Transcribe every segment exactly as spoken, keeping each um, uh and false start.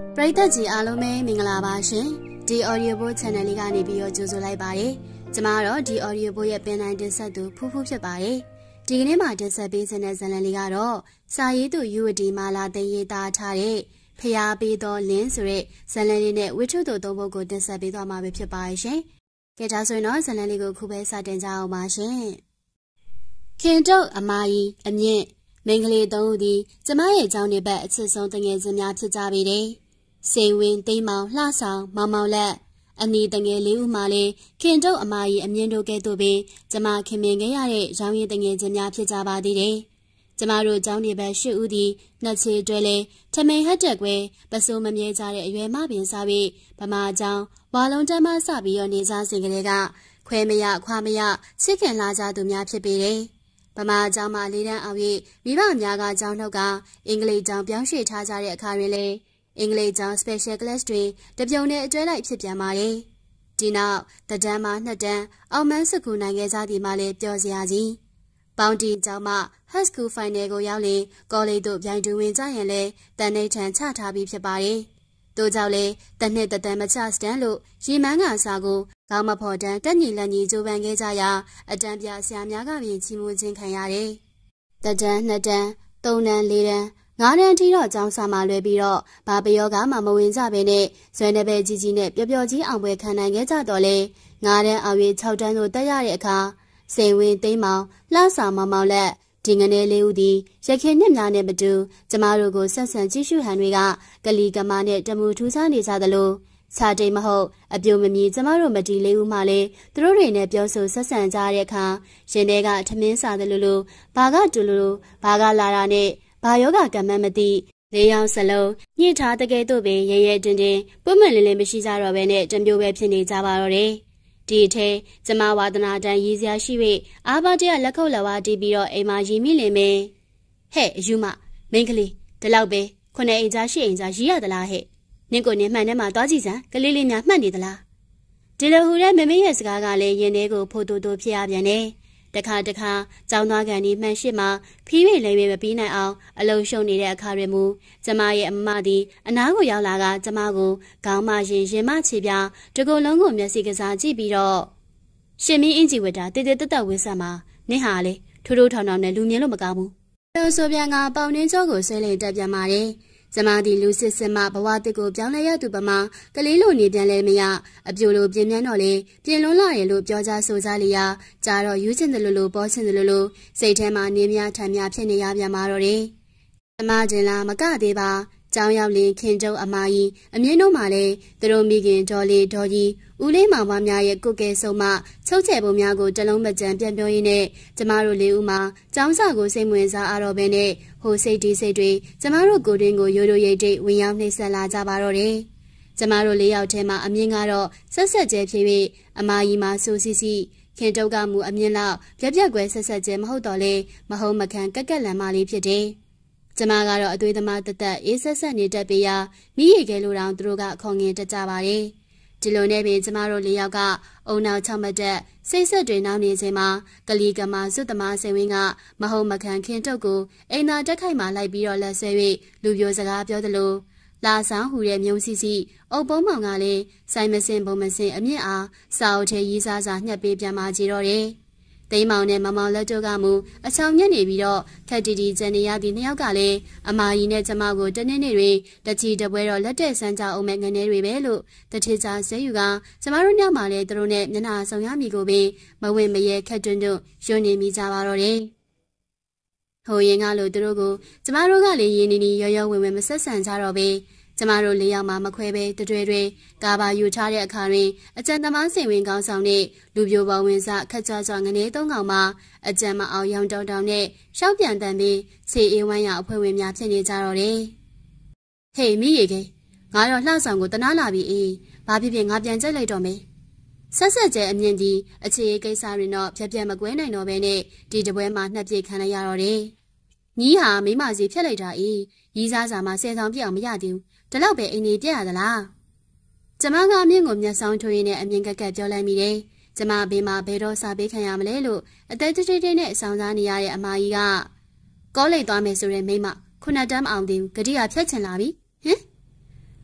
ပရိသတ်ကြီးအားလုံးပဲမင်္ဂလာပါရှင်ဒီ audio book channel လေးကနေပြီးတော့ကြိုဆိုလိုက်ပါတယ်ကျမတို့ဒီ audio book ရဲ့ပင်တိုင်းတင်ဆက်သူဖူးဖူးဖြစ်ပါတယ်ဒီကနေ့မှာတင်ဆက်ပေးခြင်းတဲ့ဇာတ်လမ်းလေးကတော့စာရေးသူယူဝတီမာလာသိရေးသားထားတဲ့ဖျားပေးသောလင်းဆိုတဲ့ဇာတ်လမ်းလေးနဲ့ဝိထုတို့သုံးပုဒ်ကိုတင်ဆက်ပေးသွားမှာဖြစ်ပါရှင်ကဲဒါဆိုရင်တော့ဇာတ်လမ်းလေးကိုခုပဲစတင်ကြအောင်ပါရှင်ခင်တုတ်အမကြီးအမြင့်မင်္ဂလေးသုံးဦးသည်ကျမရဲ့ကြောင်းနေဘက်အချစ်ဆုံးတငယ်ချင်းများဖြစ်ကြပေတယ်စိန်ဝင်းသိမ်းမောင်လှဆောင်မောင်မောင်လက်အနီတငယ်လေးဦးမှလည်းခင်တုတ်အမကြီးအမြင့်တို့ကဲ့သို့ပင်ကျမခင်မင်ခဲ့ရတဲ့ရောင်းရည်တငယ်ချင်းများဖြစ်ကြပါသေးတယ်ကျမတို့ကြောင်းနေဘက်ရှစ်ဦးသည်နှစ်ချေတွဲလဲထမိန်ဟက်တက်ကွဲပစိုးမမြဲကြတဲ့အရွယ်မပင်စားပြီးဗမာကြောင်းဝါလုံးတန်းမစပြီးတော့နေစားစဉ်ကလေးကခွဲမရခွာမရချစ်ခင်လာကြသူများဖြစ်ပေတယ်ဗမာကျောင်းမှာလေးတန်းအောင်၍မိဘများကကျောင်းနှုတ်ကအင်္ဂလိပ်ကျောင်းပြောင်းရွှေ့ထားကြတဲ့အခါတွင်လည်းအင်္ဂလိပ်ကျောင်း special class တွင်တပြုံနဲ့အတွဲလိုက်ဖြစ်ပြန်ပါတယ်။ဒီနောက်တတန်းမှနှစ်တန်းအောင်မန်းစကူနိုင်ခဲ့ကြသည်မှလည်းပြောစရာကြီး။ပေါင်းတီကျောင်းမှ high school final ကိုရောက်လေကောလိပ်သို့ပြိုင်တူဝင်ကြရင်လည်းတန်နေထန်ချထားပြီးဖြစ်ပါတယ်။တို့ကြောင့်လေတနှစ်တတန်းမချစတန်းလို့ရီမန်းကစားကိုကောင်းမဖော်တန်းတက်ညီလက်ညီကြိုးပမ်းခဲ့ကြရာအတန်းပြဆရာများကပြင်ချီးမွမ်းခြင်းခံရတယ်။တတန်းနှစ်တန်းသုံးတန်းလေးတန်းငါးတန်းထိတော့ကျောင်းစာမှလွဲပြီးတော့ဘာပယောကမှမဝင်ကြဘဲနဲ့ဇွဲနေပဲကြီးကြီးနဲ့ပျော်ပျော်ကြီးအောင်ပွဲခံနိုင်ခဲ့ကြတော့လေငါးတန်းအောင်၍ခြောက်တန်းသို့တက်ရတဲ့အခါစိန်ဝင်းသိမ်းမောင်လှဆောင်မောင်မောင်လက်ဒီငနေလေးဦးသည်ရခင်နှစ်များနဲ့မတူကျမတို့ကိုဆက်ဆံကြည့်ရှုဟန်တွေကကလီကမာနဲ့တမူထူးခြားနေကြသလိုခြာတိတ်မဟုတ်အပြိုမမြည်ကျမတို့မတီလေးဦးမှလည်းသူတို့တွေနဲ့ပြောဆိုဆက်ဆံကြတဲ့အခါရှင်တွေကထမင်းစားတယ်လို့လို့ဘာကတူလို့ဘာကလာတာနဲ့ဘာယောဂကမ္မမသိလေးယောက်စလုံးညှစ်ထားတဲ့ကဲ့သို့ပင်ရဲရဲတင်းတင်းပွင့်မလင်းလင်းမရှိကြတော့ဘဲနဲ့တမျိုးပဲဖြစ်နေကြပါတော့တယ်ဒီအထဲကျမဝါသနာတန်ရည်စရာရှိ၍အာဘတရလက်ခုပ်လက်ဝါးတီးပြီးတော့အိမ်မှာရည်မိလင်မင်းဟဲ့အယူမမိန်းကလေးဒီလောက်ပဲခုနှစ်အိမ်သားရှစ်အိမ်သားရည်ရသလားဟဲ့နင့်ကိုနေမှန်ထဲမှာသွားကြည့်စမ်းကလေးလေးများမှတ်နေသလားဒီလိုဟူတဲ့မမေရဲ့စကားကလည်းရင်ထဲကိုဖိုးတိုးတိုးဖြစ်ရပြန်တယ်တခါတခါကျောင်းသားကန်ဒီမှန်ရှိမှဖီးရိလိမ့်မပြီးနိုင်အောင်အလုံးရှုံနေတဲ့အခါတွေမူကျမရဲ့အမမသည်အနားကိုရောက်လာကကျမကိုခေါင်းမရင်ရင်မချေပြတကူလုံးကိုမျက်စိကစားကြည့်ပြီးတော့ရှင်မင်းအင်ဂျီဝတ်တာတေတေတက်တက်ဝစ်ဆက်မှာနင့်ဟာလေထိုးထိုးထောင်ထောင်နဲ့လူမြင်လို့မကောင်းဘူးလို့ဆိုပြန်ကပေါင်နှင်းကျောကိုဆွဲလေတက်ပြန်ပါတယ်ကျမသည်လူစစ်စစ်မှဘဝတစ်ကိုပြောင်းလဲရသူပမာကလေးလိုနေပြန်လဲမရအပြိုလိုပြင်းပြန်းတော့လေပြင်းလွန်းလာတယ်လို့ပြောကြဆိုကြလေရာကြာတော့ယူချင်တယ်လို့လို့ပေါ်ချင်တယ်လို့လို့စိတ်ထဲမှာနေများထမ်းများဖြစ်နေရပြန်မှာတော့တယ်ကျမကျင်လာမကသေးပါကျောင်းရောက်လင်ခင်ကျုပ်အမကြီးအမြင့်တို့မှလည်းသူတို့မိခင်ဒေါ်လေးဒေါ်ကြီးဦးလေးမောင်မများရဲ့ကုတ်ကဲဆုံးမချုပ်ချယ်ပုံများကိုတလုံးမကြံပြန်ပြောရင်းနဲ့ကျမတို့လေးဦးမှာကျောင်းစာကိုစိတ်ဝင်စားအားတော့ပဲနဲ့ဟိုစိတ်ဒီစိတ်တွေကျမတို့ကိုတွင်ကိုရိုးရိုးရိတ်တိတ်ဝင်ရောက်နှိမ့်ဆက်လာကြပါတော့တယ်ကျမတို့လေးယောက်ထဲမှာအမြင့်ကတော့ဆက်ဆက်ကျဲဖြစ်ပြီးအမကြီးမှာစူစီစီခင်တုတ်ကမူအမြင့်လောက်ပြက်ပြက်ကွဲဆက်ဆက်ကျဲမဟုတ်တော့လေမဟုတ်မခံကက်ကက်လန်မလေးဖြစ်တယ်ကျမကတော့အသွေးသမားတသက်အေးဆက်ဆက်နေတတ်ပေရာမိရီခဲလိုတောင်သူတို့ကခေါငင်တက်ကြပါတယ်ဒီလိုနဲ့ပင်ကျမတို့လေးယောက်ကအုံနောက်ချောက်မတက်စိတ်ဆက်တွေနောက်နေချိန်မှာကလီကမာစွတ်သမားစိန်ဝင်းကမဟုတ်မခံခင်တုတ်ကိုအိမ်သာတက်ခိုက်မှလိုက်ပြီးတော့လက်ဆွဲ၍လူပြိုစကားပြောသလိုလာဆောင်ဟူတဲ့မြုံစီစီအုပ်ပုံးမောင်ကလည်းဆိုင်မစင်ပုံမစင်အမြင့်အားစာအုပ်ထဲရေးစားစာညှက်ပေးပြန်มาကြတော့တယ်သိမ်းမောင်နဲ့မမောင်လက်တို့ကမူအချောင်ညက်နေပြီးတော့ခက်တီတီကျန်နေရသည့်နှစ်ယောက်ကလည်းအမာကြီးနဲ့ကျမကိုတနေ့နေ့တွေတချီတပွဲတော့လက်တဲ့ဆန်းကြအောင်မဲ့ငနေတွေပဲလို့တထေချာဆဲယူကကျမတို့ညမှာလည်းသူတို့နဲ့မျက်နှာဆောင်ရမိကိုပင်မဝင်မရဲခက်တွန်းတွန်းယွန်းနေမိကြပါတော့တယ်ဟိုရင်ကလို့သူတို့ကိုကျမတို့ကလည်းရင်းနေနေရောရောဝင်ဝင်မဆက်ဆံကြတော့ပဲကျမတို့လေးယောက်မှမခွဲပဲတတွေတွေကာဘာယူထားတဲ့အခါတွင်အကြံသမားစိန်ဝင်ကောင်းဆောင်နဲ့လူပြိုပေါ်ဝင်စခက်ကြွကြွငနေသုံးကောင်မှအကြံမအောင်ရောင်တောင်တောင်နဲ့ရှောက်ပြန်တန်ပြီးဆေးအေးဝမ်းရအဖွဲ့ဝင်များဖြစ်နေကြတော့တယ်။ဟေးမိရေကေငါတော့လှဆောင်ကိုတနာလာပြီအေးဘာဖြစ်ဖြစ်ငါပြန်ကြိုက်လိုက်တော့မယ်။ဆက်ဆက်ကျဲအမြင့်ဒီအခြေအေးကိစ္စတွေတော့ဖြက်ဖြက်မကွဲနိုင်တော့ဘဲနဲ့ဒီတပွဲမှာနှက်ပြစ်ခံလိုက်ရတော့တယ်။ညီဟာမိမစီဖြက်လိုက်တာအေးရီးစားစာမှာဆယ်ဆောင်ပြအောင်မရသေးဘူး။ဒီလောက်ပဲအိမ်ကြီးပြရသလားကျမကအမြင့်ကိုမျက်စောင်းထိုးရင်းနဲ့အမြင့်ကက်ကက်ပြောလိုက်မိတယ်ကျမဘေးမှာဘယ်တော့စာပေးခံရမလဲလို့အသက်တိတိနဲ့ဆောင်စားနေရတဲ့အမကြီးကကောလိပ်သွားမယ်ဆိုတဲ့မိမခုနှစ်တန်းမအောင်သေးဘူးဂတိကဖြတ်ချင်လာပြီဟင်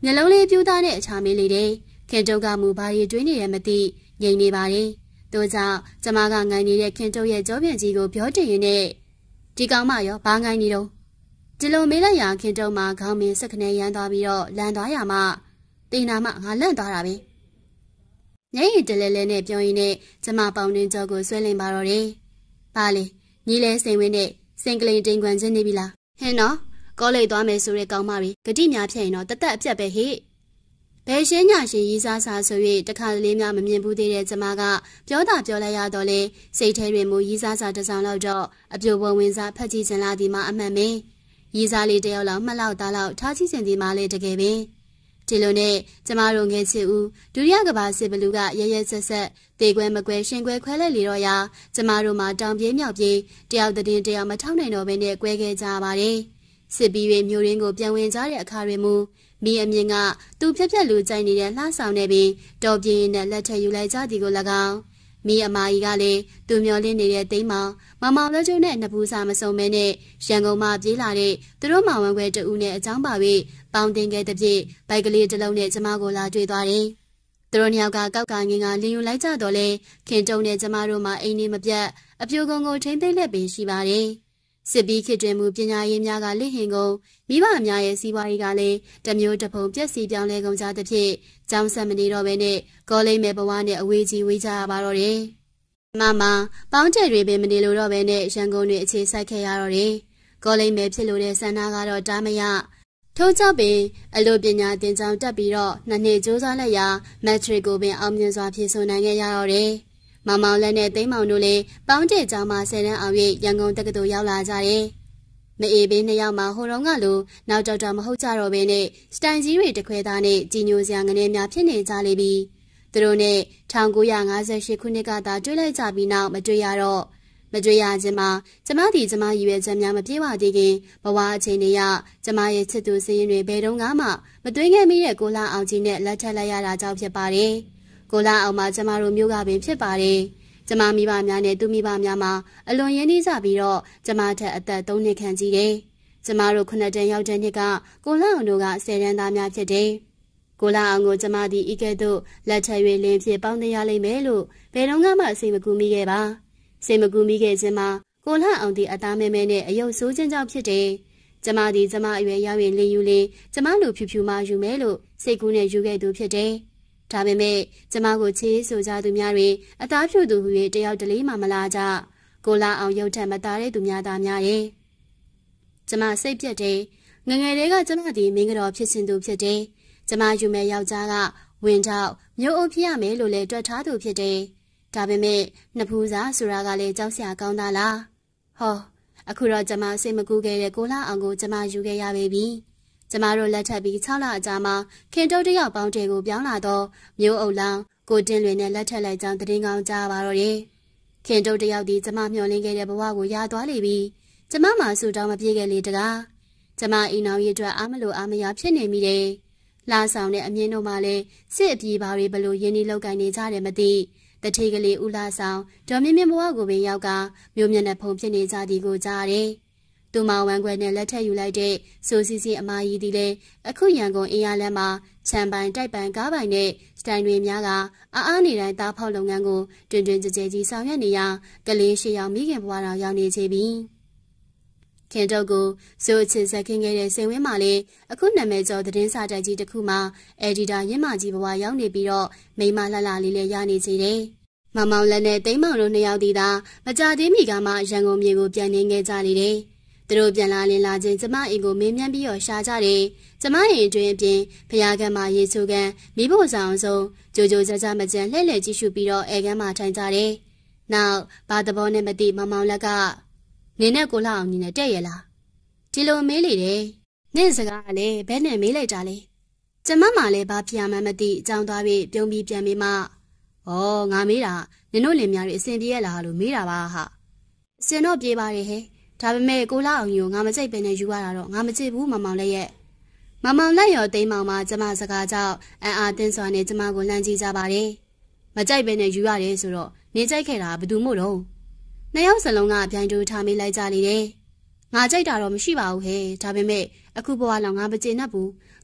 မျက်လုံးလေးပြူးသားတဲ့အချာမေးလေးတယ်ခင်တုတ်ကမူဘာရီတွင်းနေရမသိငြိမ်နေပါတယ်တို့ကြောင့်ကျမကငိုင်းနေတဲ့ခင်တုတ်ရဲ့ကြောပြန်ကြီးကိုပြောတည်ရင်းနဲ့ဒီကောင်မရောဘာငိုင်းနေတော့ဒီလိုမေးလိုက်ရခင်တုတ်မှာခေါင်းမင်းစက်ခနဲ့ရမ်းသွားပြီးတော့လန်သွားရမှတင်နာမှငါလန့်သွားတာပဲညရင်တလဲလဲနဲ့ပြောရင်းနဲ့ကျမပေါင်တွင်ကြောကိုဆွဲလင်ပါတော့တယ်ပါလေညီလဲစိန်ဝင်းနဲ့စင်ကလိန်တိန်ခွန်ချင်းနေပြီလားဟင်းနော်ကောလိပ်သွားမယ်ဆိုတဲ့ကောင်မတွေဂတိများဖြစ်ရင်တော့တသက်အပြတ်ပဲဟိဘယ်ရှင်းညာရှင်ရီးစားစားဆို၍တခါတလေများမမြင်ဘူးသေးတဲ့ကျမကပြောတာပြောလိုက်ရတော့လေစိတ်ထဲတွင်မူရီးစားစားတစ်ဆောင်လောက်တော့အပြိုပုံဝင်စားဖက်ကြည့်ချင်လာသည်မှာအမှန်ပဲရီးစားလေးတယောက်လောက်မှတ်လောက်သားလောက်ထားကြည့်ချင်သည်မှာလေတကယ်ပဲဒီလိုနဲ့ကျမတို့ငယ်ချစ်ဦးဒုတိယကဘာစစ်ဘလူးကရရဆက်ဆက်တေခွဲမကွဲရှင်ခွဲခွဲလဲလေတော့ရာကျမတို့မှာတောင်ပြေးမြောက်ပြေးတယောက်တည်တယောက်မထောက်နိုင်တော့ဘဲနဲ့ကွဲခဲ့ကြပါတယ်စစ်ပြီး၍မျိုးရင်းကိုပြန်ဝင်ကြတဲ့အခါတွေမူမိအမြင့်ကသူဖြက်ဖြက်လူကြိုက်နေတဲ့လှဆောင်နေပြီးတော်ပြင်းနဲ့လက်ထက်ယူလိုက်ကြသည်ကို၎င်းမိအမကြီးကလည်းသူမျောလင်းနေတဲ့တိမ်မောင်မမောင်လက်ကျုံနဲ့နှစ်ဘူးစာမစုံမဲနဲ့ရန်ကုန်မှပြေးလာတဲ့သူတို့မောင်ဝန်းခွဲတူနဲ့အကြောင်းပါ၍ပေါင်းတင်ခဲ့တဲ့ပြည့်ဘိုက်ကလေးတစ်လုံးနဲ့ကျမကိုလာတွေ့သွားတယ်သူတို့နှစ်ယောက်ကကောက်ကငင်းကလင်းယူလိုက်ကြတော့လေခင်တုံနဲ့ကျမတို့မှအိမ်နေမပြတ်အပြိုကုံကိုထိမ့်သိမ့်လက်ပင်ရှိပါတယ်စစ်ပြီးခေတ်တွင်မူပညာရေးများကလင့်ဟင်ကုန်မိဘများရဲ့စီးပွားရေးကလည်းတမျိုးတစ်ပုံပြက်စီပြောင်းလဲကုန်ကြသဖြင့်ကျောင်းဆက်မနေတော့ဘဲနဲ့ကောလိပ်မဲ့ဘဝနဲ့အဝေးကြီးဝေးကြရပါတော့တယ်။မမပေါင်းတဲ့တွေပင်မနေလို့တော့ဘဲနဲ့ရန်ကုန်တွင်အခြေစိုက်ခဲ့ရတော့တယ်။ကောလိပ်မဲ့ဖြစ်လို့တဲ့ဆန္ဒကတော့တားမရထို့ကြောင့်ပင်အလို့ပညာသင်ကျောင်းတက်ပြီးတော့နှစ်နှစ်ကြိုးစားလိုက်ရာမက်ထရစ်ကိုပင်အောင်မြင်စွာဖြည့်ဆို့နိုင်ခဲ့ရတော့တယ်။မောင်မောင်လက်နဲ့သိမ်းမောင်တို့လည်းပေါင်းကျဲကျောင်းမှာဆယ်တန်းအောင်၍ရန်ကုန်တက္ကသိုလ်ရောက်လာကြတယ်။မအေးဘေးနှစ်ယောက်မှာဟိုတုန်းကလိုနောက်တော့တော့မဟုတ်ကြတော့ဘဲနဲ့စတိုင်ကြီးတွေတခွဲသားနဲ့ကြီးညိုစရာငနေများဖြစ်နေကြလေပြီ။သူတို့နဲ့၁၉၅၈ခုနှစ်ကသာတွေ့လိုက်ကြပြီးနောက်မတွေ့ရတော့မတွေ့ရခြင်းမှာကျမဒီကျမရည်ရွယ်ချက်များမပြေဝသေးခင်ဘဝအချိန်တွေကကျမရဲ့ချစ်သူစည်ရင်တွေဘယ်တော့မှမသွင်းခဲ့မိတဲ့ကိုလာအောင်ကြီးနဲ့လက်ထပ်လိုက်ရတာကြောင့်ဖြစ်ပါတယ်။ကိုလာအောင်မှာကျမတို့မျိုးကပင်ဖြစ်ပါတယ်။ကျမမိဘများနဲ့သူမိဘများမှာအလွန်ရင်းနှီးကြပြီးတော့ကျမထက်အသက်သုံးနှစ်ခန့်ကြီးတယ်။ကျမတို့ခုနှစ်တန်းရောက်တဲ့နှစ်ကကိုလာအောင်တို့ကဆယ်တန်းသားများဖြစ်တယ်။ကိုလာအောင်ကိုကျမသည်ဤကဲ့သို့လက်ထပ်၍လင်းဖြစ်ပေါင်းတင်ရလိမ့်မယ်လို့ဘယ်တော့မှအစိမ်မကူမိခဲ့ပါ။စိမ်မကူမိခဲ့ခြင်းမှာကိုလာအောင်သည်အသားမဲမဲနဲ့အယုတ်ဆိုးခြင်းကြောင့်ဖြစ်တယ်။ကျမသည်ကျမအရွယ်ရောက်ရင်လင်းယူလေကျမလူဖြူဖြူမှယူမယ်လို့စိတ်ကူးနဲ့ယူခဲ့သူဖြစ်တယ်။ဒါပေမဲ့ကျမကိုချေးဆိုကြသူများတွေအသားဖြူသူဟူ၍တယောက်တလေးမှမလာကြကိုလာအောင်ရုပ်ထက်မသားတဲ့သူများသားများရဲ့ကျမစိတ်ပြက်တယ်ငငယ်လေးကကျမဒီမင်းကတော့ဖြစ်sinသူဖြစ်တယ်ကျမယူမဲ့ယောက်ျားကဝင်ထောက်မျိုးအုပ်ဖြစ်ရမယ်လို့လည်းတွက်ထားသူဖြစ်တယ်ဒါပေမဲ့နှစ်ဖူးစာဆိုတာကလည်းကြောက်စရာကောင်းတာလားဟောအခုတော့ကျမစိတ်မကူခဲ့တဲ့ကိုလာအောင်ကိုကျမယူခဲ့ရပြီကျမတို့လက်ထပ်ပြီး၆လအကြာမှာခင်တုတ်တယောက်ပေါင်းတဲ့ကိုပြောင်းလာတော့မျိုးအုပ်လောင်ကိုတင်းလွင်နဲ့လက်ထပ်လိုက်ကြောင်းသတင်းကောင်းကြားပါတော့တယ်။ခင်တုတ်တယောက်ဒီကျမမျှော်လင့်ခဲ့တဲ့ဘဝကိုရသွားလိမ့်ပြီ။ကျမမှဆူတောင်းမပြေခဲ့လေတကား။ကျမအိမ်အောင်ရအတွက်အားမလို့အားမရဖြစ်နေမိတယ်။လာဆောင်တဲ့အမြင်တို့မှလည်းစစ်အပြေးပါတွေဘလို့ရင်းနှီးလောက်ကင်နေကြတယ်မသိ။တထေးကလေးဦးလာဆောင်ဒေါ်မြင့်မြင့်ဘဝကိုပင်ရောက်ကမျိုးမျက်နှာဖုံဖြစ်နေကြသည်ကိုကြားရတယ်။သူမောင်ဝမ်းခွဲနဲ့လက်ထက်ယူလိုက်တဲ့ဆိုစီစီအမကြီးဒီလေအခုရန်ကုန်အင်အားလမ်းမှာခြံပိုင်တိုက်ပိုင်ကားပိုင်နဲ့စတိုင်တွေများကအားအားနေတိုင်းသားဖောက်လုပ်ငန်းကိုတွင်တွင်ကြဲကြဲကြီးဆောင်ရွက်နေရကလေးရှေ့ရောက်မိခင်ဘဝတော်ရောက်နေချေပြီခင်တုတ်ကိုစိုးချစ်ဆက်ခင်ခဲ့တဲ့စိန်ဝင်းမှာလေအခုနာမည်ကျော်သတင်းစာတိုက်ကြီးတစ်ခုမှာအက်ဒီတာရင်းမကြီးဘဝရောက်နေပြီးတော့မိမလှလှလေးလေးရနေချေတယ်မမောင်လက်နဲ့တိမ်မောင်တို့နှစ်ယောက်ဒီသာမကြသေးမီကမှရန်ကုန်မြို့ကိုပြန်နေခဲ့ကြလေတယ်သူတို့ပြန်လာလင်းလာချင်းကျမအိမ်ကိုမင်းမြန်းပြီးတော့ရှာကြတယ်။ကျမအိမ်အတွင်းအပြင်ဖျားကမ်းမှာရေချိုးကန်မိဖို့ဆောင်ဆုံးကြိုကြိုကြကြမကြမ်းလှည့်လှည့်ကြည့်ရှုပြီးတော့အဲကမ်းမှာထိုင်ကြတယ်။နောက်ဘာသဘောနဲ့မသိမမောင်လက်ကနင်းနဲ့ကိုလှအောင်ညီနဲ့တဲ့ရလား။ဒီလိုမေးလေတယ်။နင့်စကားကလည်းဘယ်နဲ့မေးလိုက်တာလဲ။ကျမမှလည်းဘာဖြစ်မှမသိအကြောင်းသွားပြီးပြုံးပြီးပြန်ပြီးမှဩငါမေးတာနင်တို့လင်များတွေအစင်ပြေရလားလို့မေးတာပါဟာ။အစင်တော့ပြေးပါတယ်ဟဲ့။ဒါပေမဲ့ကိုလာအောင်ကြီးကိုငါမကြိတ်ပဲနဲ့ယူရတာတော့ငါမကြိတ်ဘူးမမောင်လက်ရဲ့မမောင်လက်ရောတိမ်မောင်မှာကျမစကားကြောင့်အံ့အားသင့်စွာနဲ့ကျမကိုလှမ်းကြည့်ကြပါတယ်မကြိုက်ပဲနဲ့ယူရတယ်ဆိုတော့နေကြိုက်ခဲ့တာဘယ်သူမို့တော့နှစ်ယောက်စလုံးကပြိုင်တူထားမိလိုက်ကြလေတယ်ငါကြိုက်တာတော့မရှိပါဘူးဟဲ့ဒါပေမဲ့အခုဘဝလောက်ငါမကျေနပ်ဘူး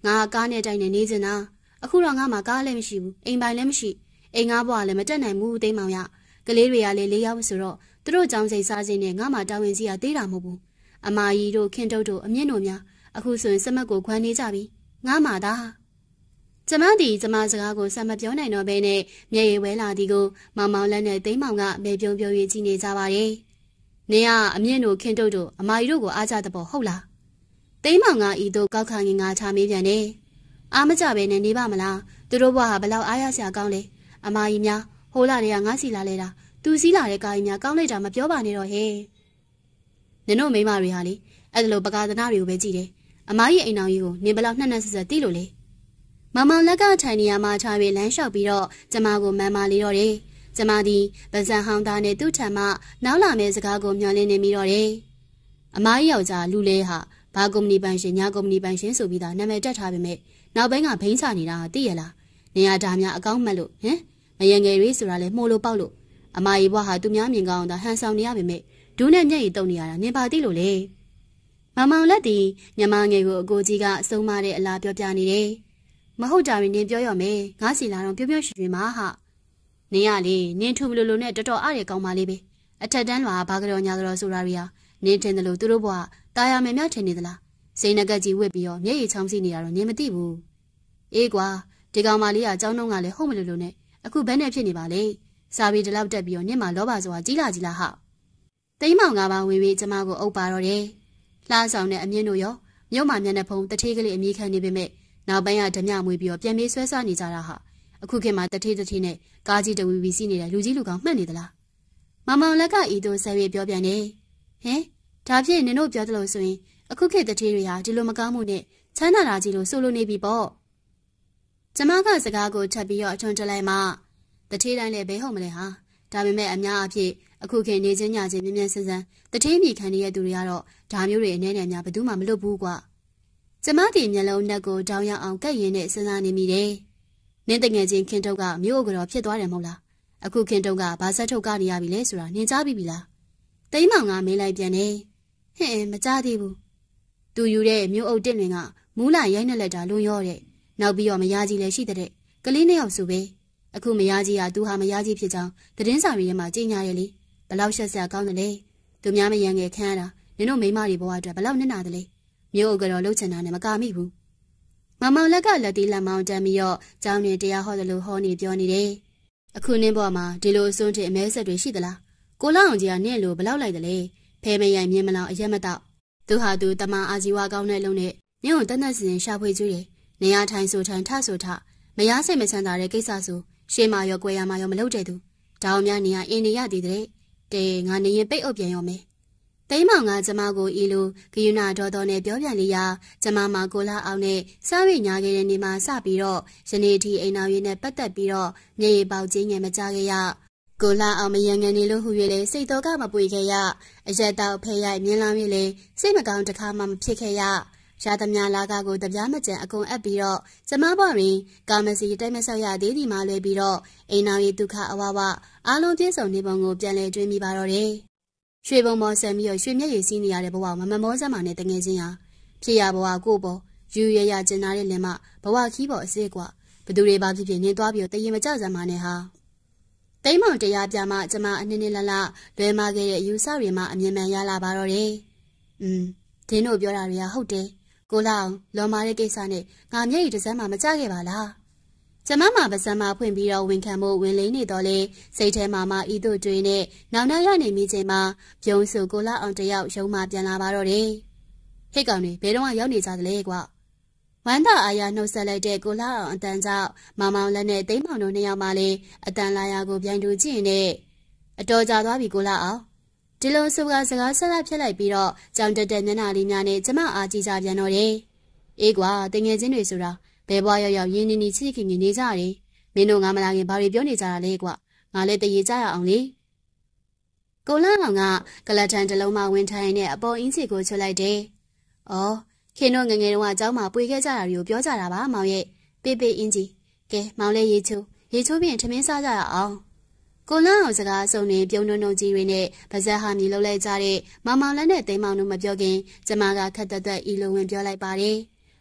ငါကားနဲ့တိုက်နေနေစင်တာအခုတော့ငါမှကားလည်းမရှိဘူးအိမ်ပိုင်လည်းမရှိအိမ်ငါးဘွားလည်းမတက်နိုင်ဘူးသိမ်းမောင်ရကလေးတွေကလည်းလေးယောက်ဆိုတော့သူတို့ကြောင်းစိတ်စားခြင်းနဲ့ငါမှတာဝန်စီရသေးတာမဟုတ်ဘူးအမကြီးတို့ခင်တုတ်တို့အမြင့်တို့များအခုဆိုရင်စမတ်ကိုခွမ်းနေကြပြီငါမှသာကျမဒီကျမစကားကိုဆက်မပြောနိုင်တော့ဘဲနဲ့မျက်ရည်ဝဲလာသည်ကိုမောင်မောင်လက်နဲ့သိမ်းမောင်ကမေပြုံပြုံ၍ကြည့်နေကြပါရဲ့နင်ကအမြင့်တို့ခင်တုတ်တို့အမကြီးတို့ကိုအားကြတဲ့ပေါ်ဟုတ်လားသိမ်းမောင်ကဤသို့ကောက်ခါငင်ငါချမေးပြန်တယ်အားမကြပဲနဲ့နေပါမလားသူတို့ဘွားဟာဘလောက်အားရစရာကောင်းလဲအမကြီးများဟိုလာတွေကငါစီလာလဲတာသူစီးလာတဲ့ကာကြီးများကောင်းလိုက်တာမပြောပါနဲ့တော့ဟဲ့နင်တို့မိမတွေဟာလေအဲ့ဒါလိုပကာသနာတွေကိုပဲကြည့်တယ်အမကြီးအိမ်တော်ကြီးကိုနင်ဘလောက်နှက်နှက်ဆက်ဆက်တီးလို့လေမမောင်လက်ကထိုင်နေရမှာချပြီးလမ်းလျှောက်ပြီးတော့ကျမကိုမန်မာလေးတော့တယ်ကျမဒီဗဇန်ဟောင်းသားနဲ့သူ့ထံမှနောက်လာမယ့်စကားကိုမျှော်လင့်နေမိတော့တယ်အမကြီးယောက်ျားလူလဲဟာဘာကုမ္ပဏီပိုင်ရှင်ညာကုမ္ပဏီပိုင်ရှင်ဆိုပြီးသားနာမည်တက်ထားပေမဲ့နောက်ပိုင်းကဘိန်းချနေတာသိရလားနေရာဒါများအကောင်းမှတ်လို့ဟမ်မယငယ်ရေးဆိုတာလဲမှုလို့ပေါက်လို့အမကြီးဘွားဟာသူများမြင်ကောင်းတာဟန်ဆောင်နေရပေမဲ့ဒူးနဲ့မျက်ရည်တုံနေရတာနင်ပါသိလို့လေမမောင်လက်ဒီညမငယ်ကိုအကိုကြီးကအဆုံးမတဲ့အလားပြောပြနေတယ်မဟုတ်တာရင်နင်ပြောရမယ်ငါစီလာတော့ပြုံးပြုံးရွှင်ရွှင်မဟာနင်ကလေနင်ထူမလို့လို့နဲ့တော်တော်အားရကောင်းပါလေပဲအထက်တန်းလွာဘာကြောညာကြောဆိုတာတွေဟာနင်ထင်တယ်လို့သူတို့ဘွားတာယာမယ်များထင်နေသလားစိန်နဂတ်ကြီးဝစ်ပြီးတော့မျက်ရည်ချောင်းစီနေတာတော့နင်မသိဘူးအေးကွာဒီကောင်မလေးကအเจ้าနှုံးကလည်းဟုတ်မလို့လို့နဲ့အခုဘယ်နဲ့ဖြစ်နေပါလဲစာပြီးဒီလောက်တက်ပြီးတော့နင်မလောပါဆိုတာကြီးလာကြီးလားဟာသိမ်းမောင်ကပါဝင်ပြီးကျမကိုအုပ်ပါတော့တယ်လှဆောင်တဲ့အမြင့်တို့ရောမြို့မှာမျက်နှာဖုံးတထေးကလေးအမြင့်ခံနေပေမဲ့နောက်ပိုင်းကဓမြမွေးပြီးတော့ပြန်ပြေးဆွဲစားနေကြတာဟာအခုခေတ်မှာတထေးတထေးနဲ့ကားကြီးတဝီဝီစီးနေတဲ့လူကြီးလူကောင်မှတ်နေသလားမမောင်လက်ကဤသို့ဆက်ပြီးပြောပြန်နေဟင်ဒါဖြင့်နင်တို့ပြောသလိုဆိုရင်အခုခေတ်တထေးတွေဟာဒီလိုမကောင်းမှုနဲ့ချမ်းသာတာကြီးလို့ဆိုလိုနေပြီပေါ့ကျမကစကားကိုထပ်ပြီးတော့အထွန်းတလိုက်မှတထေးတိုင်းလည်းဘဲဟုတ်မလဲဟာဒါပေမဲ့အများအဖြစ်အခုခေတ်နေချင်းညချင်းမြင်းမြန်းဆန်းဆန်းတထေးမိခံနေတဲ့သူတွေကတော့ဒါမျိုးတွေအနေနဲ့များဘယ်သူမှမလွတ်ဘူးကွာကျမဒီမျက်လုံးနဲ့ကိုတောင်းရအောင်ကက်ရင်နဲ့စဉ်းစားနေမိတယ်နင်းတငယ်ချင်းခင်တုတ်ကမြို့ကတော့ဖြစ်သွားတယ်မဟုတ်လားအခုခင်တုတ်ကဘာဆက်ထုတ်ကနေရပြီလဲဆိုတာနင်ကြားပြီလားသိမ်းမောင်ကမေးလိုက်ပြန်နေဟဲ့မကြားသေးဘူးသူယူတဲ့မြို့အုပ်တစ်လွင်ကမူးလာရိုက်နှက်လက်တာလွန်ရော့တဲ့နောက်ပြီးတော့မယားကြီးလည်းရှိတဲ့ကလေးနှစ်ယောက်ဆိုပဲအခုမယားကြီးကသူဟာမယားကြီးဖြစ်ကြောင်းသတင်းစာတွေထဲမှာကြေညာရလေဘလောက်ရှက်စရာကောင်းတယ်လေသူများမယံငယ်ခမ်းရတာနင်တို့မိမတွေဘဝအတွက်ဘလောက်နစ်နာတယ်လေမြို့အုပ်ကတော့လှုပ်ချင်တာနဲ့မကာမိဘူးမမောင်လက်ကလက်တီးလက်မောင်းတမ်းပြီးတော့ကျောင်းတွင်တရားဟောတယ်လို့ဟောနေပြောနေတယ်အခုနင်းဘဝမှာဒီလိုအစွန်းထစ်အမဲဆက်တွေရှိသလားကိုလောက်အောင်ကြီးကနင့်လိုဘလောက်လိုက်တယ်လေဖဲမရိုင်မြင်းမလောင်အရက်မတော့သူဟာသူတမန်အာဇီဝကောင်းတဲ့လုံနဲ့ညို့တန်းတန်းစင်ရှာဖွေကျွေးတယ်နေရာထိုင်ဆိုထိုင်ထဆိုထမရစိတ်မချမ်းသာတဲ့ကိစ္စဆိုရှေးမာရောကွယ်ရမာရောမလုပ်တဲ့သူဒါအောင်များနေရအင်းနေရသေးတဲ့တဲငါနေရင်ပိတ်အုပ်ပြန်ရောမယ်သိမ်းမောင်ကကျမကိုဤလိုဂယုဏတော်တော်နဲ့ပြောပြန်လေရာကျမမှာကိုလာအောင်နဲ့စားရိညာခဲ့တဲ့နေမှာစပြီးတော့ယနေ့ဒီအိမ်တော်ရေးနဲ့ပတ်သက်ပြီးတော့မျက်ရည်ပေါက်ခြင်းငယ်မကြခဲ့ရကိုလာအောင်မယံငယ်နေလို့ဟူ၍လေစိတ်တော်ကမပွေခဲ့ရအရက်တော့ဖဲရိုက်မြင်းလောင်း၍လေစိတ်မကောင်းတစ်ခါမှမဖြစ်ခဲ့ရရာသမြလာကကိုတပြားမကျန်အကုန်အပ်ပြီးတော့ကျမပေါ်ရင်ကာမစီတိုက်မဆောက်ရသေးဒီမှာလွယ်ပြီးတော့အိမ်တော်ရေးဒုက္ခအဝဝအားလုံးပြည့်စုံနေပုံကိုပြန်လဲတွေးမိပါတော့တယ်ရွှေဘုံမော်ဆန်ပြီးတော့ရွှေမျက်ရည်စီးနေရတဲ့ဘဝမမမောစမ်းမာနဲ့တငယ်ချင်းဟာဖြစ်ရဘဝကိုပေါ်ယူရရကျင်နာတဲ့လင်မဘဝခီးပေါ်အစစ်ကွာဘသူတွေပါဖြစ်ဖြစ်နင်းသွားပြီးတော့တရင်မကြစမ်းမာနဲ့ဟာတိမ်မောင်တရားပြမှကျမအနည်းနည်းလလလွဲမခဲ့တဲ့အယူဆတွေမှအမြင်မှန်ရလာပါတော့တယ်อืมဒင်းတို့ပြောတာတွေကဟုတ်တယ်ကိုလာအောင်လော်မာတဲ့ကိစ္စနဲ့ငါမျက်ရည်တစ်စမ်းမှမကြခဲ့ပါလားကျမမှာပါစမ်းမဖွင့်ပြီးတော့ဝင်ခံဖို့ဝင်လိမ့်နေတော့လေစိတ်ထဲမှာမှဤတို့တွေနဲ့နောင်နှရနေမိချိန်မှာပြုံးစုကိုလာအောင်တယောက်ရုံမှပြန်လာပါတော့တယ်ဟိတ်ကောင်တွေဘယ်တော့မှရောက်နေကြသလဲကွာဝမ်းသာအားရနှုတ်ဆက်လိုက်တဲ့ကိုလာအောင်အတန်ကြောင့်မောင်မောင်လက်နဲ့တိမ်မောင်တို့နှစ်ယောက်မှလည်းအတန်လာရာကိုပြန်တူကြည့်နေအတော်ကြာသွားပြီကိုလာအောင်ဒီလိုစကားစကားဆက်လက်ဖြစ်လိုက်ပြီးတော့ကြောင်တက်တဲ့မျက်နှာလေးများနဲ့ကျမအားကြည့်ကြပြန်တော့တယ်အေးကွာတငယ်ချင်းတွေဆိုတာဘဲဘွားရောက်ရောက်ရင်းနေနေချစ်ခင်နေကြတယ်မင်းတို့ငါမလာခင်ဘာတွေပြောနေကြတာလဲကွာငါလည်းတရေကြရအောင်လေကိုလာအောင်ကကလထန်တလုံးမှဝင်ထိုင်နေအပေါ်အင်းစီကိုချွတ်လိုက်တယ်ဩခင်တို့ငငယ်တုန်းကအเจ้าမှာပွေခဲ့ကြတာတွေကိုပြောကြတာပါမောင်ရဲ့ပေးပေးအင်းကြီးကဲမောင်လေးရေချိုးရေချိုးပြင်ထမင်းစားကြရအောင်ကိုလန်းအောင်စကားဆုံးနေပြုံးနှုံနှုံကြီးတွေနဲ့ပါဇက်ဟာမြည်လှုပ်လိုက်ကြတဲ့မောင်မောင်လက်နဲ့သိမ်းမောင်တို့မပြောခင်ကျမကခက်တက်တက်ဤလိုဝင်ပြောလိုက်ပါတယ်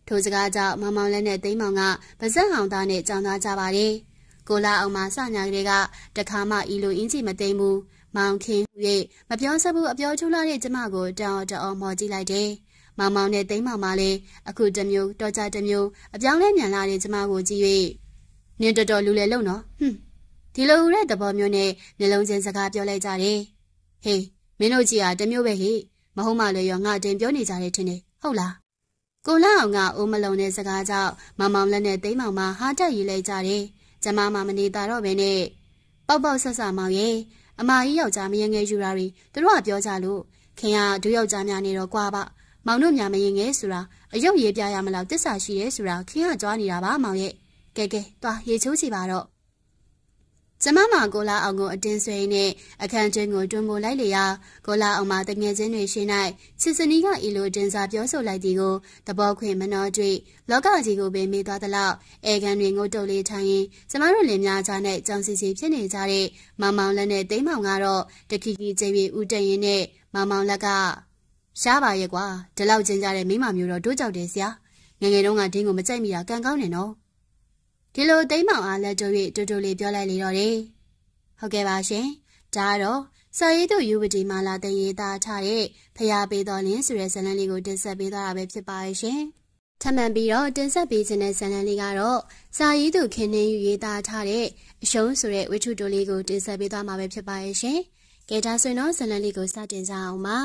ထိုစကားကြောင့်မောင်မောင်လည်းနဲ့သိမ်းမောင်ကပါဇက်ဟောင်သားနဲ့ကြောင်သားကြပါတယ်ကိုလာအောင်မှာစညာကလေးကတခါမှဤလိုအင်းကြီးမသိမ်းဘူးမောင်ခင်း၍မပြောစဘူးအပြောချူလာတဲ့ကျမကိုတောင်းတောင်းမော်ကြည့်လိုက်တယ်မောင်မောင်နဲ့သိမ်းမောင်မလည်းအခုတမျိုးတော်ကြတမျိုးအပြောင်းလဲမြန်လာတဲ့ကျမကိုကြည့်၍နင်တော်တော်လူလေလုံနော်ဟွန်းဒီလိုဟူတဲ့သဘောမျိုးနဲ့နှလုံးချင်းစကားပြောလိုက်ကြတယ်ဟေးမင်းတို့ကြီးကတမျိုးပဲဟိမဟုတ်မှလည်းရောငါတင်ပြောနေကြတယ်ထင်တယ်ဟုတ်လားကိုလာအောင်ကအိုးမလုံးတဲ့စကားကြောင့်မောင်မောင်လက်နဲ့သိမ်းမောင်မဟာတက်ရီလိုက်ကြတယ်ကျမမမနေတာတော့ပဲနဲ့ပေါက်ပေါက်ဆက်ဆက်မောင်ရဲ့အမကြီးယောက်ျားမရင်ငယ်ယူတာတွေသူတို့ကပြောကြလို့ခင်ကဒုယောက်ျားများနေတော့ကွာပါမောင်တို့များမရင်ငယ်ဆိုတာအယုတ်ရေးပြရမလားတစ္ဆာရှိရဲဆိုတာခင်ကကြွားနေတာပါမောင်ရဲ့ကဲကဲသွားရေချိုးစီပါတော့ကျမမကိုလာအောင်ကိုအတင်းဆွဲနဲ့အခန်းကျွင်းကိုတွန်းပို့လိုက်လေရာကိုလာအောင်မှာတငယ်ချင်းတွေရှင်း၌ချစ်စနီးကဤလိုတင်စားပြောဆိုလိုက်သည်ကိုတဘောခွင့်မနှောတွေ့လောကကြီးကိုပဲမေးသွားသလောက်အဲကန်တွေငုတ်တုတ်လေးထိုင်ရင်ကျမတို့လင်များကြားနဲ့ကြောင်စီစီဖြစ်နေကြတဲ့မောင်မောင်လက်နဲ့သိမ်းမောင်ကတော့တခီခီကျပြီးဦးတရင်နဲ့မောင်မောင်လက်ကရှားပါရဲ့ကွာဒီလောက်ကျင်းကြတဲ့မိမမျိုးတော့တို့ကြောက်တယ်ဆရာငငယ်တုန်းကဒင်းကိုမကြိုက်မိတာကံကောင်းနေနော်ဒီလိုသိမ်းမောင်အားလက်တို့၍တူတူလေးပြောလိုက်လေတော့တယ်ဟုတ်ကဲ့ပါရှင်ဒါကတော့စာရေးသူယူဝတီမာလာတရေးသားထားတဲ့ဖျားပေးတော်လင်းဆိုတဲ့ဇာတ်လမ်းလေးကိုတင်ဆက်ပေးသွားတာပဲဖြစ်ပါရဲ့ရှင်ထပ်မံပြီးတော့တင်ဆက်ပေးခြင်းတဲ့ဇာတ်လမ်းလေးကတော့စာရေးသူခင်နှင်းယူရေးသားထားတဲ့အရှုံးဆိုတဲ့ဝိထုတိုလေးကိုတင်ဆက်ပေးသွားမှာပဲဖြစ်ပါရဲ့ရှင်ကဲဒါဆိုရင်တော့ဇာတ်လမ်းလေးကိုစတင်ကြအောင်ပါ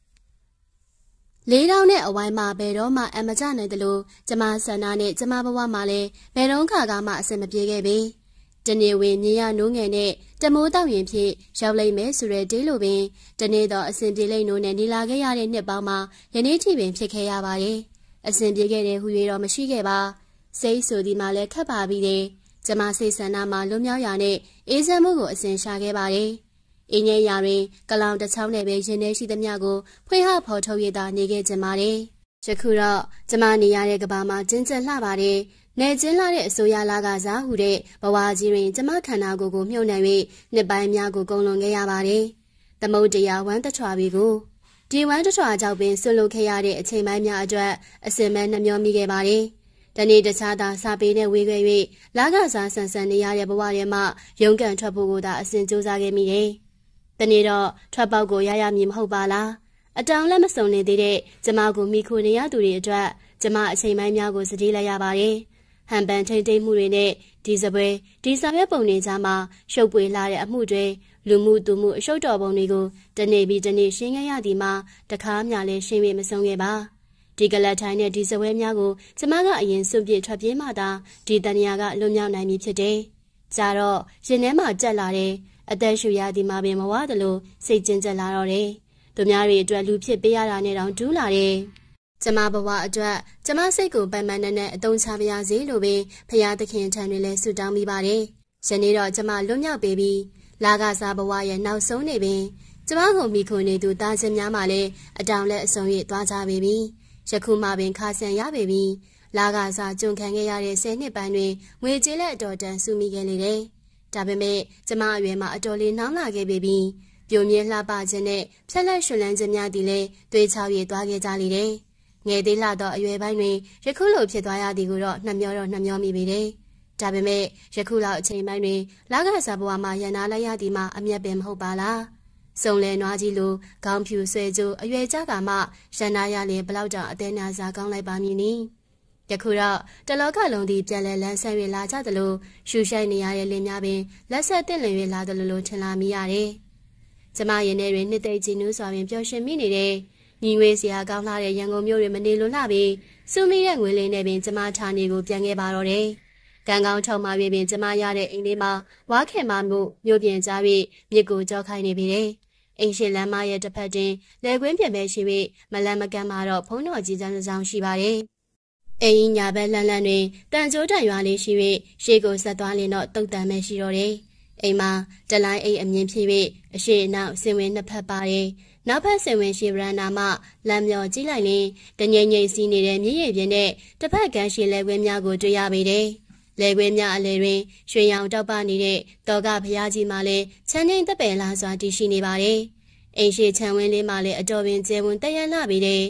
လေးတောင်းနဲ့အဝိုင်းမှာဘယ်တော့မှအမကြနိုင်တယ်လို့ကျမဆန္ဒနဲ့ကျမဘဝမှာလည်းဘယ်တော့ခါကမှအဆင်မပြေခဲ့ပြီတနေ့ဝင်မြေရနိုးငယ်နဲ့တမိုးတောက်ရင်ဖြစ်ရောက်လိမ့်မယ်ဆိုတဲ့ဒေးလိုပင်တနေ့တော့အဆင်ပြေလိမ့်နိုးနဲ့နေလာခဲ့ရတဲ့နှစ်ပေါင်းမှာယနေ့ထိပင်ဖြစ်ခဲ့ရပါတယ်အဆင်ပြေခဲ့တဲ့ဟူ၍တော့မရှိခဲ့ပါစိတ်ဆိုဒီမှာလည်းခက်ပါပြီတဲ့ကျမစိတ်ဆန္ဒမှာလွန်မြောက်ရနဲ့အေးချမ်းမှုကိုအစဉ်ရှာခဲ့ပါတယ်အင်းငယ်ရာတွင်ကလောင်တစ်ချောင်းနဲ့ပဲရင်ထဲရှိသမျှကိုဖွင့်ဟဖော်ထုတ်ရတာနေခဲ့ကြပါတယ်ယခုတော့ကျမနေရတဲ့ကဘာမှာကျဉ်ကျက်လှပါတယ်နေကျင်းလာတဲ့အစိုးရလာကစားဟူတဲ့ဘဝကြီးတွင်ကျမခန္ဓာကိုယ်ကိုမြုပ်နှံ၍နှစ်ပိုင်းများကိုကုန်လွန်ခဲ့ရပါတယ်။သမုတ်တရားဝမ်းတထွာပြီးကိုဒီဝမ်းတထွာကြောင့်ပင်ဆွလွတ်ခဲ့ရတဲ့အချိန်ပိုင်းများအတွက်အစင်မဲ့နှမျောမိခဲ့ပါတယ်။တနေ့တခြားသာစာပေနဲ့ဝေခဲ့၍လာကစားဆန်ဆန်နေရတဲ့ဘဝထဲမှာရုန်းကန်ထွက်ဖို့ကိုသာအစဉ်ကြိုးစားခဲ့မိတယ်။တနေ့တော့ထွက်ပေါက်ကိုရရမည်မဟုတ်ပါလား။အတောင်လက်မစုံနေသေးတဲ့ကျမကိုမိခိုနေရသူတွေအတွက်ကျမအချိန်ပိုင်းများကိုစတိလိုက်ရပါတယ်။ဟန်ပန်ထိတ်ထိတ်မှုတွေနဲ့ဒီစပွဲဒီစာရွက်ပုံတွေကြားမှာရှုပ်ပွေလာတဲ့အမှုတွေလူမှုသူမှုအရှုပ်တော်ပုံတွေကိုတနေ့ပြီးတနေ့ရှင်းခဲ့ရသည်မှာတခါမှလည်းရှင်းပြမဆုံးခဲ့ပါဒီကလတ်ထိုင်းနဲ့ဒီစပွဲများကိုကျမကအရင်စွန့်ပစ်ထွက်ပြေးမှသာဒီတဏှာကလွတ်မြောက်နိုင်မည်ဖြစ်တယ်။ကြာတော့ရင်ထဲမှာကြက်လာတဲ့အသက်ရှူရသည်မှာပင်မဝသလိုစိတ်ကျဉ်ကျက်လာတော့တယ်။သူများတွေအတွက်လူဖြစ်ပေးရတာနဲ့တောင်ဒူးလာတယ်။ကျမဘဝအတွက်ကျမစိတ်ကိုပန်ပန်နဲ့နဲ့အတုံးချပါရစေလို့ပင်ဖရာသခင်ထံတွင်လည်းဆုတောင်းမိပါတယ်။ယနေ့တော့ကျမလွတ်မြောက်ပေပြီ။လာကစားဘဝရဲ့နောက်ဆုံးနေပင်ကျမကိုမိခွန်နေသူတားချင်းများမှလည်းအတောင်လက်အစုံရသွားကြပေပြီ။ယခုမှပင်ခါဆန်ရပေပြီ။လာကစားကြုံခံခဲ့ရတဲ့ဆယ်နှစ်ပိုင်းတွင်ငွေကြေးလက်အတော်တန်စုမိခဲ့လေတယ်။ဒါပေမဲ့ကျမအရွယ်မှာအတော်လေးနှောင်းလာခဲ့ပေပြီ။ပြိုမြဲလှပခြင်းနဲ့ဖြက်လက်ရွှင်လန်းခြင်းများသည်လည်းတွေးချောက်ရည်သွားခဲ့ကြလေတယ်။ငယ်သေးလာတော့အရွယ်ပိုင်းတွင်ယခုလိုဖြစ်သွားရသည်ကိုတော့နှမျောတော့နှမျောမိပေတယ်။ဒါပေမဲ့ယခုလောက်အချိန်ပိုင်းတွင်လာကစားဘဝမှာရန်နာလိုက်ရသည်မှာအမျက်ပင်မဟုတ်ပါလား။စုံလဲနွားကြီးလိုခေါင်းဖြူဆွဲကြိုးအရွယ်ကြကမှရန်နာရလေဘလောက်တောင်အသေးနာစားကောင်းလိုက်ပါမည်နီ။ယခုတော့တလောကလုံးသည်ပြန်လဲလန်းဆန်း၍လာကြသလိုရှူရှိုက်နေရတဲ့လင်းများပင်လက်ဆက်တင်လင်၍လာသလိုလိုထင်လာမိရတယ်။ကျမရင်ထဲတွင်နှစ်သိမ့်ကြည်နူးစွာပင်ပျော်ရွှင်မိနေတဲ့ညီငွေစရာကောင်းလာတဲ့ရန်ကုန်မြို့တွင်မနေလွန်လှပြီးစုမိတဲ့ငွေလေးနဲ့ပင်ကျမဌာနေကိုပြန်ခဲ့ပါတော့တယ်။ကံကောင်းထုံမှပြီးပင်ကျမရတဲ့အိမ်လေးမှာဝါခင်မမှုမြို့ပြင်ကြားပြီးမြစ်ကိုကြောခိုင်းနေပြီတဲ့။အိမ်ရှိလမ်းမရဲ့တစ်ဖက်တွင်လယ်ကွင်းပြင်ပဲရှိပြီးမလန်မကန်းမှာတော့ဖုံးတော်ကြီးချမ်းဆောင်ရှိပါတယ်။အိမ်ညာဘက်လန်းလန်းတွင်တန်ကျိုးတန်ရွာလေးရှိ၍ရှေ့ကိုဆက်သွားရင်တော့တုတ်တန်ပဲရှိတော့တယ်။အိမ်မှာတလိုင်းအိမ်အမြင်ဖြစ်၍အရှိအနောက်ဆင်ဝင်နှစ်ဖက်ပါတယ်။နောက်ဖက်ဆင်ဝင်ရှိဗရန်နာမှလမ်းမြော်ကြည့်လိုက်ရင်တငိမ့်ငိမ့်စီးနေတဲ့မြည်ရည်ပြင်းတဲ့တစ်ဖက်ကန်းရှိလဲခွင်းများကိုတွေ့ရပေတယ်။လဲခွင်းများအလဲတွင်ရွှေရောင်တောက်ပနေတဲ့တောကဘုရားကြီးမှလည်းချမ်းငိမ့်သက်ပယ်လာစွာတည်ရှိနေပါတယ်။အိမ်ရှိချမ်းဝင်းလေးမှလည်းအတော်ပင်ကျဲဝန်းတရန်လှပေတယ်။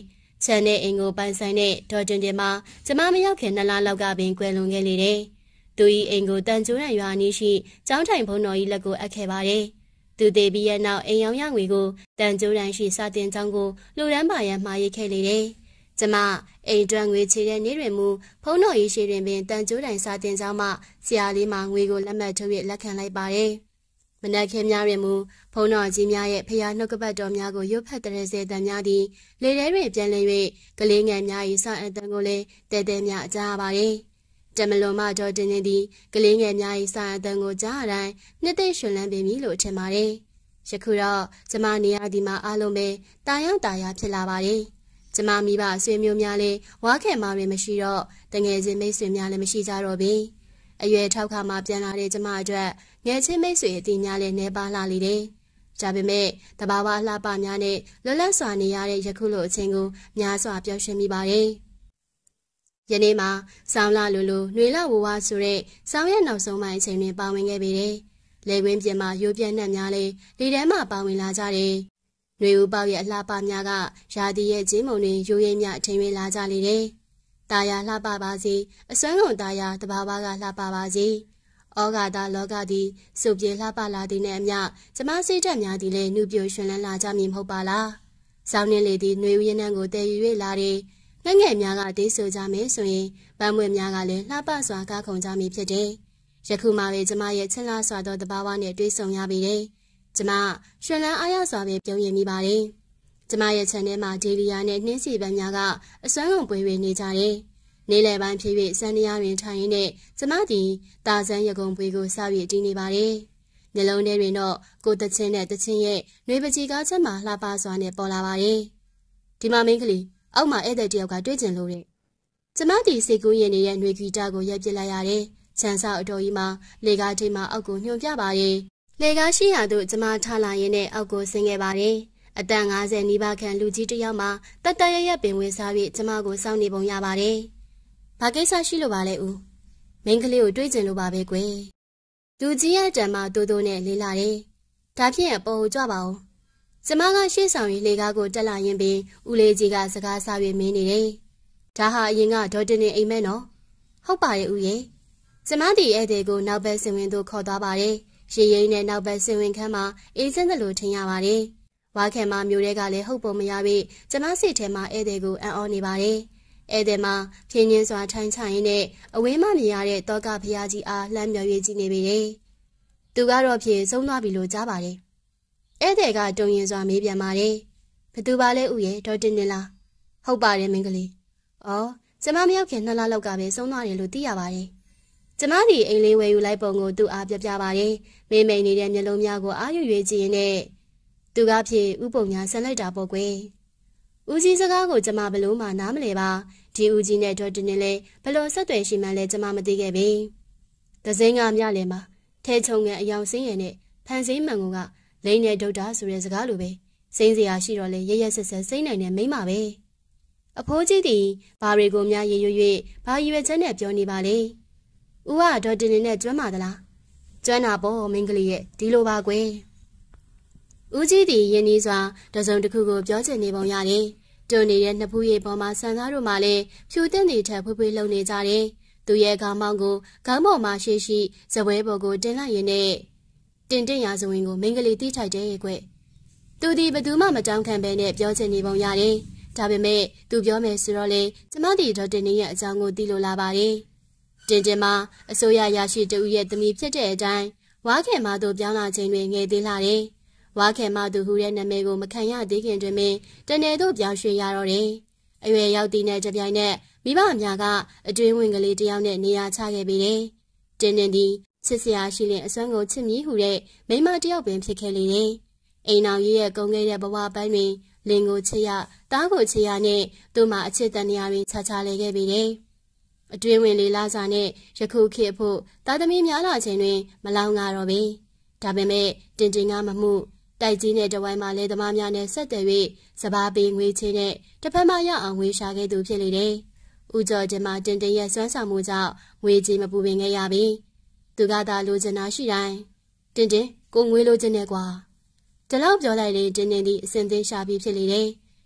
ခြံနဲ့အိမ်ကိုပိုင်ဆိုင်တဲ့ဒေါ်တင်တင်မှာကျမမရောက်ခင်နှစ်လလောက်ကပင်ကွယ်လွန်ခဲ့လေတယ်။သူ၏အိမ်ကိုတန်ကျိုးရံရွာနီးရှိကျောင်းထိုင်ဘုံတော်၏လက်ကိုအပ်ခဲ့ပါတယ်။သူတည်ပြီးရဲ့နောက်အိမ်ရောင်ရငွေကိုတန်ကျိုးရံရှိစာတင်ကျောင်းကိုလူရန်ပါရန်မှာရေးခဲ့လေတယ်။ကျမအိမ်တွင်ငွေချေတဲ့နေ့တွင်မူဘုံတော်၏ရှိတွင်ပင်တန်ကျိုးတိုင်စာတင်ကျောင်းမှဆရာလေးမှငွေကိုလက်မှတ်ထုတ်၍လက်ခံလိုက်ပါတယ်။မနက်ခင်းများတွင်မူဘုံတော်ကြီးများရဲ့ဖျားနှုတ်ကပတ်တော်များကိုရုပ်ဖက်တဲ့စေတံများသည်လေထဲတွင်ပြန်လည်၍ကလေးငယ်များ၏စာအတန်ကိုလည်းတဲတဲများကြားပါတယ်။တမလွန်မတော်တင်နေသည်ကလေးငယ်များ၏စာအတန်ကိုကြားအတိုင်းနှစ်သိမ့်ရှင်လန်းပေမည်လို့ထင်ပါတယ်။ယခုတော့ကျမနေရာဒီမှာအားလုံးပဲတာယောင်တာယာဖြစ်လာပါတယ်။ကျမမိဘဆွေမျိုးများလည်းဝါခဲမာတွေမရှိတော့တငယ်ချင်းမိတ်ဆွေများလည်းမရှိကြတော့ပြီ။အရွယ်ထောက်ခါမှပြန်လာတဲ့ကျမအတွက်ငယ်ချင်းမိတ်ဆွေအတီးများလည်းနေပါလာလေတယ်။ဒါပေမဲ့တဘာဝအလှပများနဲ့လွတ်လပ်စွာနေရတဲ့ယခုလိုအချိန်ကိုများစွာပျော်ရွှင်မိပါတယ်။ယနေ့မှာဆောင်းလာလိုလိုနှွေလဝဝဆိုတဲ့ဆောင်းရဲ့နောက်ဆုံးပိုင်းအချိန်တွင်ပါဝင်ခဲ့ပေတယ်။လေကွင်းပြင်မှာရိုးပြက်နှက်များလည်းလေထဲမှာပါဝင်လာကြတယ်။နှွေဦးပေါက်ရဲ့အလှပများကရာသီရဲ့ဂျင်းမုံတွေရိုးရိပ်မြထင်ရလာကြလေတယ်။တာယာလှပပါစေအစွမ်းကုန်တာယာတဘာဝကလှပပါစေ။ဩဃာတလောကသည်စုပ်ပြေလှပလာသည်နှင့်အမျှကျမစိတ်ဓာတ်များသည်လည်းနှုပြိုရွှင်လန်းလာကြမည်မဟုတ်ပါလား။ဆောင်းနှင်းလေသည်နှွေဦးရင်နှံကိုတည်ယူ၍လာတဲ့ငငယ်များကတေးဆိုကြမယ်ဆိုရင်ပန်းမွေများကလည်းလှပစွာကားခုန်ကြမည်ဖြစ်တယ်။ယခုမှပဲကျမရဲ့ချစ်လားစွာသောတဘာဝနှင့်တွေ့ဆုံရပြီတယ်။ကျမရွှင်လန်းအားရစွာပဲပြုံးရည်မိပါတယ်။ကျမရဲ့ခြံထဲမှာဒေလီယာနဲ့နှင်းစီပန်းများကအစွမ်းကုန်ပွေ၍နေကြတယ်။နေလယ်ပိုင်းဖြစ်၍စံနေရတွင်ထိုင်ရင်းနဲ့ကျမသည်တာဆန်းရကုံပွေကိုစောက်၍တည်နေပါတယ်။နှလုံးထဲတွင်တော့ကိုတချင်းနဲ့တချင်းရဲ့နှွေပချီကားချက်မှလှပစွာနဲ့ပေါ်လာပါတယ်။ဒီမှာမင်းကလေးအောက်မှာဧည့်သည်တယောက်ကတွေ့ကျင်လို့တဲ့ကျမသည်စိတ်ကူးရင်နေတဲ့နှွေဂီတကိုရက်ပစ်လိုက်ရတယ်။ခြံဆောက်အတော်ကြီးမှာလေကားထိပ်မှာအောက်ကိုညွှန်ပြပါတယ်။လေကားရှိရာသို့ကျမထားလာရင်းနဲ့အောက်ကိုဆင်းခဲ့ပါတယ်။အသက်၅၀နီးပါးခန့်လူကြီးတစ်ယောက်မှတတ်တရရက်ပင်ဝေစား၍ကျမကိုစောင့်နေပုံရပါတယ်။ဘာကိစ္စရှိလို့ပါလဲဦး။မင်းကလေးကိုတွေ့ကျင်လို့ပါပဲကွယ်။လူကြီးရဲ့တံမတိုးတိုးနဲ့လေးလာတယ်။ဒါဖြင့်ပေါ်ဟိုကြွပါဦး။ကျမကရှေ့ဆောင်ရီလေကားကိုတက်လာရင်ပင်ဦးလေးကြီးကစကားဆ၍မင်းနေတယ်။ဒါဟာအရင်ကဒေါ်တင်နေအိမ်မဲနော်။ဟုတ်ပါရဲ့ဦးရဲ့။ကျမဒီဧည့်သည်ကိုနောက်ဘက်ဆင်ဝင်သို့ခေါ်သွားပါတယ်။ရေရိပ်နဲ့နောက်ဘက်ဆင်ဝင်ခန်းမှာအေးစင်းသလိုထင်ရပါတယ်။ဝါခဲမမျိုးတွေကလည်းဟုတ်ပုံမရပြီကျမစိတ်ထဲမှာဧည့်သည်ကိုအံ့ဩနေပါတယ်။ဧည့်သည်မှာဖြင်းချင်းစွာထိုင်ချရင်းနဲ့အဝေးမှမြင်ရတဲ့တောကဖျားကြီးအားလှမ်းမြော်၍ကြည့်နေပေတယ်။သူကတော့ဖြင့်ဆုံးသွားပြီလို့ကြားပါတယ်။ဧည့်သည်ကတုံရင်စွာမေးပြန်ပါတယ်။ဘသူပါလဲဦးရဲ့ဒေါ်တင်နေလား။ဟုတ်ပါတယ်မင်းကလေး။အော်ကျမမရောက်ခင်နှစ်လလောက်ကပဲဆုံးသွားတယ်လို့သိရပါတယ်။ကျမဒီအိမ်လေးဝယ်ယူလိုက်ပုံကိုသူ့အားပြပြပါတယ်။မိမိန်နေတဲ့မျက်လုံးများကိုအာရုံရွေးကြည့်ရင်နဲ့သူကဖြင့်ဥပုံညာဆန်လိုက်တာပေါ့ကွယ်။ဦးကြီးစကားကိုကျမဘလို့မှနားမလဲပါ။ဒီဦးကြီးနဲ့ဒေါ်တင်နေလဲဘလို့ဆက်သွယ်ရှိမှန်းလဲကျမမသိခဲ့ပြီ။ဒဇင်းကမြလဲမှာထဲချုံငန်အယောင်စင်းရည်နဲ့ဖန်စင်းမှန်ကလိမ့်နဲ့ဒုတ်တာဆိုတဲ့စကားလိုပဲစိမ့်စရာရှိတော့လဲရရဆက်ဆက်စိမ့်နိုင်တဲ့မိမပဲ။အဖိုးကြီးသည်ဘာတွေကိုများရေရွ၍ဘာရွယ်ချက်နဲ့ပြောနေပါလေ။ဦးကဒေါ်တင်နေနဲ့ကျွမ်းပါသလား။ကျွမ်းတာပေါ့မင်းကလေးရဲ့ဒီလိုပါကွယ်။ဦးကြီးသည်ယင်းနီးစွာတစုံတစ်ခုကိုပြောချင်နေပုံရတယ်။တွန်းနေတဲ့နှစ်ဖူးရည်ပေါ်မှာဆန်သားတို့မှလည်းဖြူတဲ့နေထက်ဖွေးဖွေးလုံနေကြတယ်။သူရဲ့ခေါင်းမောင်းကိုခေါင်းပေါ်မှာရှိရှိဇပွဲပေါ်ကိုတင်လိုက်ရင်နဲ့တင်တင်ရာဇဝင်ကိုမင်းကလေးတီးထိုက်တယ်ရဲ့ကွ။သူဒီဘသူမှမတောင်းခံဘဲနဲ့ပြောချင်နေပုံရတယ်။ဒါပေမဲ့သူပြောမယ်ဆိုတော့လေကျမဒီဒေါ်တင်နေရဲ့အကြောင်းကိုသိလို့လာပါတယ်။တင်တင်မှာအစိုးရရရှိတူရဲ့သမီးဖြစ်တဲ့အတိုင်းဝါခင်မတို့ပြောင်းလာခြင်းတွင်ငယ်သေးလာတယ်။ဝါခင်မတို့ဟူတဲ့နာမည်ကိုမခံရသေးခင်တွင်ပင်တနယ်တို့ပြောင်းရွှေ့ရတော့တယ်။အရွယ်ရောက်သည့်နဲ့တပြိုင်နက်မိဘအများကအတွင်းဝင်ကလေးတယောက်နဲ့နေရာချခဲ့ပြီးတယ်။တင်တင်သည်ချစ်စရာရှိတဲ့အစွမ်းကိုချစ်မြည်ဟူတဲ့မိမတယောက်ပင်ဖြစ်ခဲ့လေတယ်။အိမ်အောင်ကြီးရဲ့ကုန်းခဲ့တဲ့ဘဝပိုင်းတွင်လင်ကိုချစ်ရတားကိုချစ်ရနဲ့သူ့မှာအချစ်တန်ရာတွင်ခြားခြားလဲခဲ့ပြီးတယ်။အတွင်းဝင်လေးလာစာနဲ့ယခုခေတ်ဖို့တာသမီများလာခြင်းတွင်မလောင်ငါတော့ပြီ။ဒါပေမဲ့တင်တင်ကမမှုတိုက်ကြီးနဲ့တဝိုင်းမှာလဲသမားများနဲ့ဆက်တယ်၍စဘာပေးငွေချေနဲ့တစ်ဖက်မှရအောင်ငွေရှာခဲ့သူဖြစ်လေတယ်။ဦးကျော်တင်မှာတင်တင်ရဲ့စွမ်းဆောင်မှုကြောင့်ငွေကြီးမပူပင်ခဲ့ရပြီ။သူကသာလိုချင်တာရှိတိုင်းတင်တင်ကိုငွေလိုချင်နေကွာ။ဒီလောက်ပြောလိုက်ရင်တင်းတင်းဒီအစင်သိရှာပြီးဖြစ်လေတယ်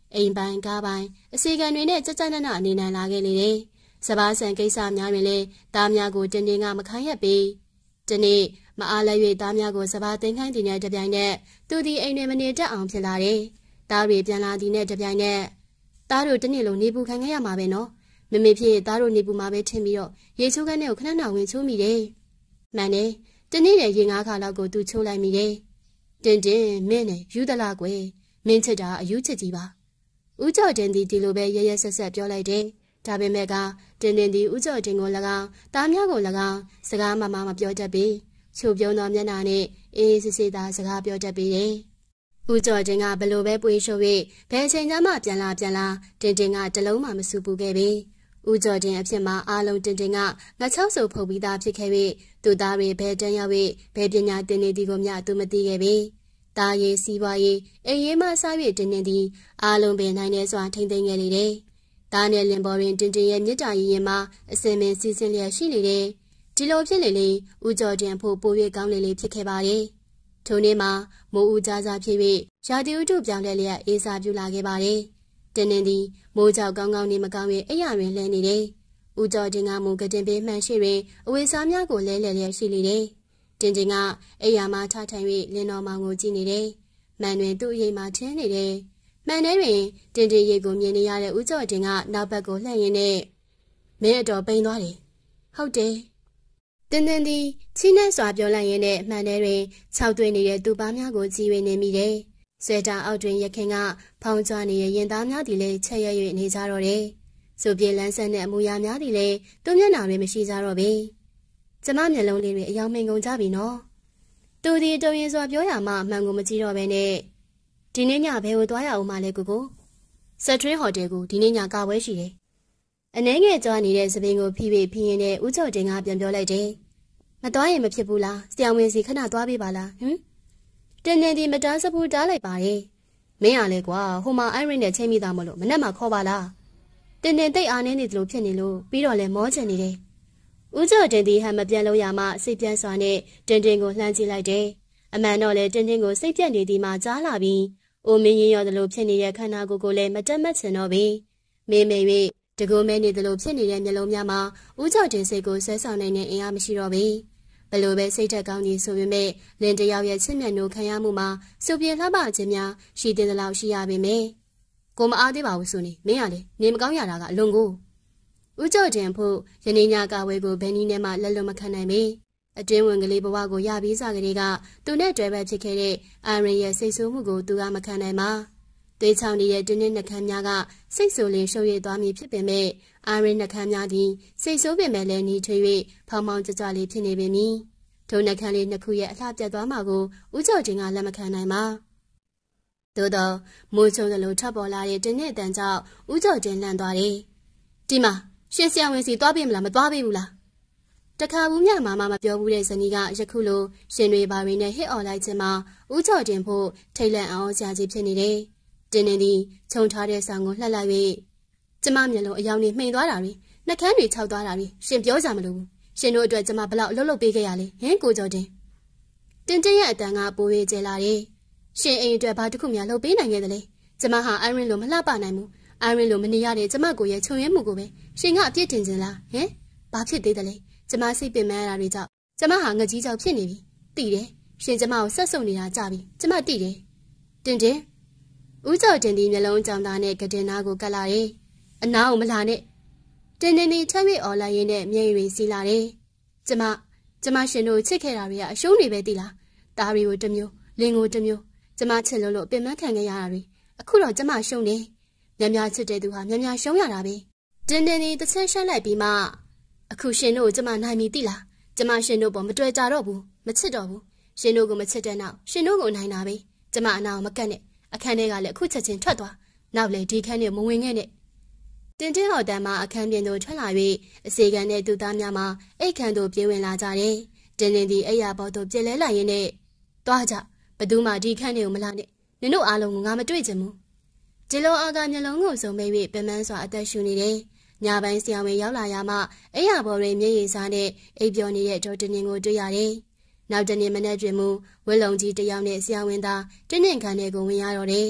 အိမ်ပိုင်ကားပိုင်အစီကံတွေနဲ့ကြကြနနအနေနဲ့လာခဲ့လေတယ်။စပါးဆန်ကိစ္စများတွင်လည်းသားများကိုတင်တင်ကမခိုင်းရပေ။ဒီနေ့မအားလဲ၍သားများကိုစပါးသိမ်းခိုင်းသည်နဲ့တပြိုင်နက်သူသည်အိမ်တွင်မနေတတ်အောင်ဖြစ်လာတယ်။သားတွေပြန်လာသည်နဲ့တပြိုင်နက်သားတို့တနေ့လုံးနေပူခံခဲ့ရမှာပဲနော်။မမေဖြစ်သားတို့နေပူမှာပဲထင်ပြီးတော့ရေချိုးခန်းထဲကိုခဏနှောင်ဝင်ချိုးမိတယ်။မှန်တယ်။တနေ့နဲ့ရေငါးခါလောက်ကိုသူချိုးလိုက်မိတယ်။တင်တင်မင်းနဲ့ယူသလားကွယ်မင်းချစ်တာအယူချစ်ကြီးပါ။ဦးကျော်တင်သည်ဒီလိုပဲရရဆက်ဆက်ပြောလိုက်တယ်။ဒါပေမဲ့ကတင်တင်သည်ဦးကျော်တင်ကို၎င်းတားများကို၎င်းစကားမမမပြောတတ်ပေ။ချိုပြုံးသောမျက်နှာနဲ့အေးစစ်စစ်သာစကားပြောတတ်ပေတယ်။ဦးကျော်တင်ကဘလို့ပဲပွေးရှုပ်၍ဘယ်ချိန်မှပြန်လာပြန်လာတင်တင်ကတလုံးမှမစူပူခဲ့ပေ။ဦးကျော်တင်အဖြစ်မှာအားလုံးတင်တင်ကငါချောက်ဆူဖုတ်ပြီးသားဖြစ်ခဲ့၍သူသားတွေဘယ်တန်းရောက်၍ဘယ်ပညာသင်နေသည်ကိုမျှသူမသိခဲ့ပေ။တာရေးစီးပွားရေးအိမ်ရေးမှစား၍တင်တင်သည်အားလုံးပင်နိုင်နေစွာထိမ့်သိမ်းခဲ့လေတယ်။တားနဲ့လင်ပေါ်တွင်တင်တင်ရဲ့မြစ်တာရည်ရင်မှာအစင်ပင်စီစဉ်လျက်ရှိနေတယ်။ဒီလိုဖြစ်လေလေဦးကျော်တင်ဖို့ပို၍ကောင်းလေလေဖြစ်ခဲ့ပါတယ်။ထိုနေ့မှာမိုးဦးကြားစားဖြစ်၍ရာသီဥတုပြောင်းလဲလျက်အေးစာပြူလာခဲ့ပါတယ်။တင်တင်သည်မိုးကြောက်ကောင်းကောင်းနေမကောင်း၍အိယာတွင်လှဲနေတယ်။ဦးကျော်တင်ကမူကတင်ပေးမှန်ရှိတွင်အဝေးစားများကိုလဲလှဲလျက်ရှိလေတယ်။တင်တင်ကအိယာမှာထထိုင်၍လင်းတော်မောင်ကိုကြည့်နေတယ်။မှန်တွင်သူ့အိမ်မှာထင်းနေတယ်။မှန်ထဲတွင်တင်တင်ရိတ်ကိုမြင်နေရတဲ့ဦးကျော်တင်ကနောက်ဘက်ကိုလှည့်ရင်းနဲ့မင်းအတော်ပိန်သွားတယ်။ဟုတ်တယ်။တင်တင်သည်ချီးနှဲစွာပြောလိုက်ရင်းနဲ့မှန်ထဲတွင်ခြောက်သွင်းနေတဲ့သူပါများကိုကြည့်၍နေမိတယ်။ဆွဲတာအောက်တွင်ရခင်ကဖောင်းကြွနေတဲ့ရင်သားများသည်လည်းချက်ရ၍နေကြတော့တယ်။ဆိုပြေလန်းဆန်းတဲ့အမူအရာများသည်လည်းသူ့မျက်နှာတွင်မရှိကြတော့ပေ။ကျမမျက်လုံးလေးတွေအယောင်မိန်ကုန်ကြပြီနော်။သူဒီတုံရင်စွာပြောရမှအမှန်ကိုမကြည့်တော့ဘဲနဲ့ဒီနေ့ညဘယ်ကိုသွားရအောင်မလဲကိုကို။ဆက်ထွေးဟိုတယ်ကိုဒီနေ့ညကပွဲရှိတယ်။အနှဲငယ်ကြွားနေတဲ့စပင်းကိုဖိဖိဖိရင်နဲ့ဦးကျော်တင်ကပြန်ပြောလိုက်တယ်။မသွားရင်မဖြစ်ဘူးလား။ဆရာဝန်စီခဏသွားပေးပါလားဟမ်။တင်တင်ဒီမတားစပူတားလိုက်ပါရဲ့။မင်းရလဲကွာဟိုမှာအိုင်ရင်းနဲ့ချိန်မိသားမလို့မနဲ့မှခေါ်ပါလား။တင်တင်တိတ်အားနေနေသလိုဖြစ်နေလို့ပြီးတော့လဲမောချင်နေတယ်။ဦးကျော်တင်ဒီဟန်မပြန်လို့ရမှစိတ်ပြန့်စွာနဲ့တင်တင်ကိုလှမ်းကြည့်လိုက်တယ်။အမှန်တော့လေတင်တင်ကိုစိတ်ပြန့်နေသည်မှကြားလာပြီးအိုမင်းရင်ရောသလိုဖြစ်နေတဲ့ခန္ဓာကိုယ်ကိုလည်းမတက်မချင်တော့ပြီ။မေမေ၍တကူမဲနေသလိုဖြစ်နေတဲ့မျက်လုံးများမှာဦးကျော်တင်စိတ်ကိုဆွဲဆောင်နိုင်တဲ့အင်အားမရှိတော့ပြီ။ဘလို့ပဲစိတ်ထက်ကောင်းကြီးဆိုပေမဲ့လင်တယောက်ရဲ့ချစ်မြတ်နိုးခံရမှုမှာစုပ်ပြင်းလှပခြင်းများရှိတဲ့လောက်ရှိရပေမဲ့ကိုမအားသေးပါဘူးဆိုနေမင်းရလေနေမကောင်းရတာကအလွန်ကိုဦးကျော်တင်ဖို့ယနေ့ညကဝဲကိုဘယ်နည်းနဲ့မှလက်လွတ်မခံနိုင်ပေအတွင်းဝင်ကလေးဘဝကိုရပြီးစားကလေးကသူနဲ့တွဲဘက်ဖြစ်ခဲ့တဲ့အာရင်ရဲ့စိတ်ဆိုးမှုကိုသူကမခံနိုင်ပါသွေးချောင်းနေတဲ့တင်းတင်းနှကမ်းများကစိတ်ဆိုးလင်းရှုပ်ရည်သွားမည်ဖြစ်ပေမဲ့အာရင်နှကမ်းများသည်စိတ်ဆိုးပင်မဲ့လည်းနှီးထွေး၍ဖောင်းဖောင်းကြကြလေးဖြစ်နေပေမည်ထိုနှကမ်းလေးနှစ်ခုရဲ့အလှပြတ်သွားမှာကိုဦးကျော်တင်ကလက်မခံနိုင်ပါသို့တော့မိုးချုံသလိုထပ်ပေါ်လာတဲ့တင်းနဲ့အတန်ကြောင့်ဦးကျော်တင်လန့်သွားတယ်ဒီမှာရှင်ဆရာဝန်စီသွားပြီမလားမသွားပြီဘူးလားတခါဘူးမြမမမပြောဘူးတဲ့ဇနီးကယခုလိုရှင်တွေပါရင်းနဲ့ဟစ်အော်လိုက်ခြင်းမှာဦးကျော်တင်ဖို့ထိတ်လန့်အောင်ကြာကြီးဖြစ်နေတယ်တင်းနေသည်ခြုံထားတဲ့ဆောင်ကိုလှက်လိုက်၍ကျမမျက်လုံးအယောင်နဲ့မှိန်သွားတာတွေနှကမ်းတွေခြောက်သွားတာတွေရှင်ပြောကြမလို့ရှင်တို့အတွက်ကျမဘလောက်အလုပ်လုပ်ပေးခဲ့ရလဲဟင်ကိုကျော်တင်တင်းတင်းရဲ့အတန်ကပိုးရကျလာတယ်ရှင်အိမ်အတွက်ဘာတစ်ခုများလုပ်ပေးနိုင်ခဲ့တယ်လဲကျမဟာအိုင်ရင်လိုမလှပနိုင်ဘူးအိုင်ရင်လိုမနေရတဲ့ကျမကိုရဲ့ခြုံရဲမှုကိုပဲရှင်ကအပြစ်တင်ခြင်းလားဟင်ဘာဖြစ်သေးတယ်လဲကျမစိတ်ပင်ပန်းရတာတွေကြောင့်ကျမဟာငကြီးကြောက်ဖြစ်နေပြီသိတယ်ရှင်ကျမကိုဆက်ဆုပ်နေတာကြပြီကျမသိတယ်တင်တင်ဦးကျော်တင်ဒီမျက်လုံးကြောင်သားနဲ့ကတင်နာကိုကတ်လာတယ်အနားကိုမလာနဲ့တင်တင်ဒီထမ်း၍អော်လိုက်ရင်းနဲ့မျက်ရည်တွေစီးလာတယ်ကျမကျမရှင်တို့ချစ်ခဲ့တာတွေကအရှုံးတွေပဲသိလားတားတွေကိုတစ်မျိုးလင်းကိုတစ်မျိုးကျမချစ်လို့လို့ပင်မခံခဲ့ရတာတွေအခုတော့ကျမရှုံးတယ်များများချစ်တဲ့သူဟာများများရှုံးရတာပဲတင်တင်ဒီတစ်ချက်ရှက်လိုက်ပြီးမှအခုရှင်တို့ကျမနိုင်ပြီသိလားကျမရှင်တို့ပေါ်မတွေ့ကြတော့ဘူးမချစ်တော့ဘူးရှင်တို့ကိုမချစ်တဲ့နောက်ရှင်တို့ကိုနိုင်တာပဲကျမအနာကိုမကတ်နဲ့အခန်းထဲကလည်းအခုချက်ချင်းထွက်သွားနောက်လေဒီခန်းထဲမဝင်ခဲ့နဲ့တင်တင်းဟော်တန်မှာအခန်းပြင်သို့ထွက်လာ၍အစီကန်နဲ့သူသားများမှာအိတ်ခမ်းသို့ပြေးဝင်လာကြတယ်တင်းတင်းဒီအိယာဘော်သို့ပြက်လဲလိုက်ရင်းနဲ့သွားကြဘသူမှဒီခန်းထဲကိုမလာနဲ့နင်တို့အားလုံးကငါမတွေ့ချင်ဘူးဒီလိုအာကမျက်လုံးကိုစုံမဲ၍ပင်ပန်းစွာအသက်ရှူနေတယ်ညပိုင်းဆရာဝန်ရောက်လာရမှအိယာဘော်တွင်မျက်ရည်စားနဲ့အိပ်ပျော်နေတဲ့ဒေါ်တင်ကိုတွေ့ရတယ်နောက်တနေ့မနေ့တွင်မူဝက်လုံးကြီးတယောက်နဲ့ဆရာဝန်သားတင်းတင်းခန်းထဲကိုဝင်ရတော့တယ်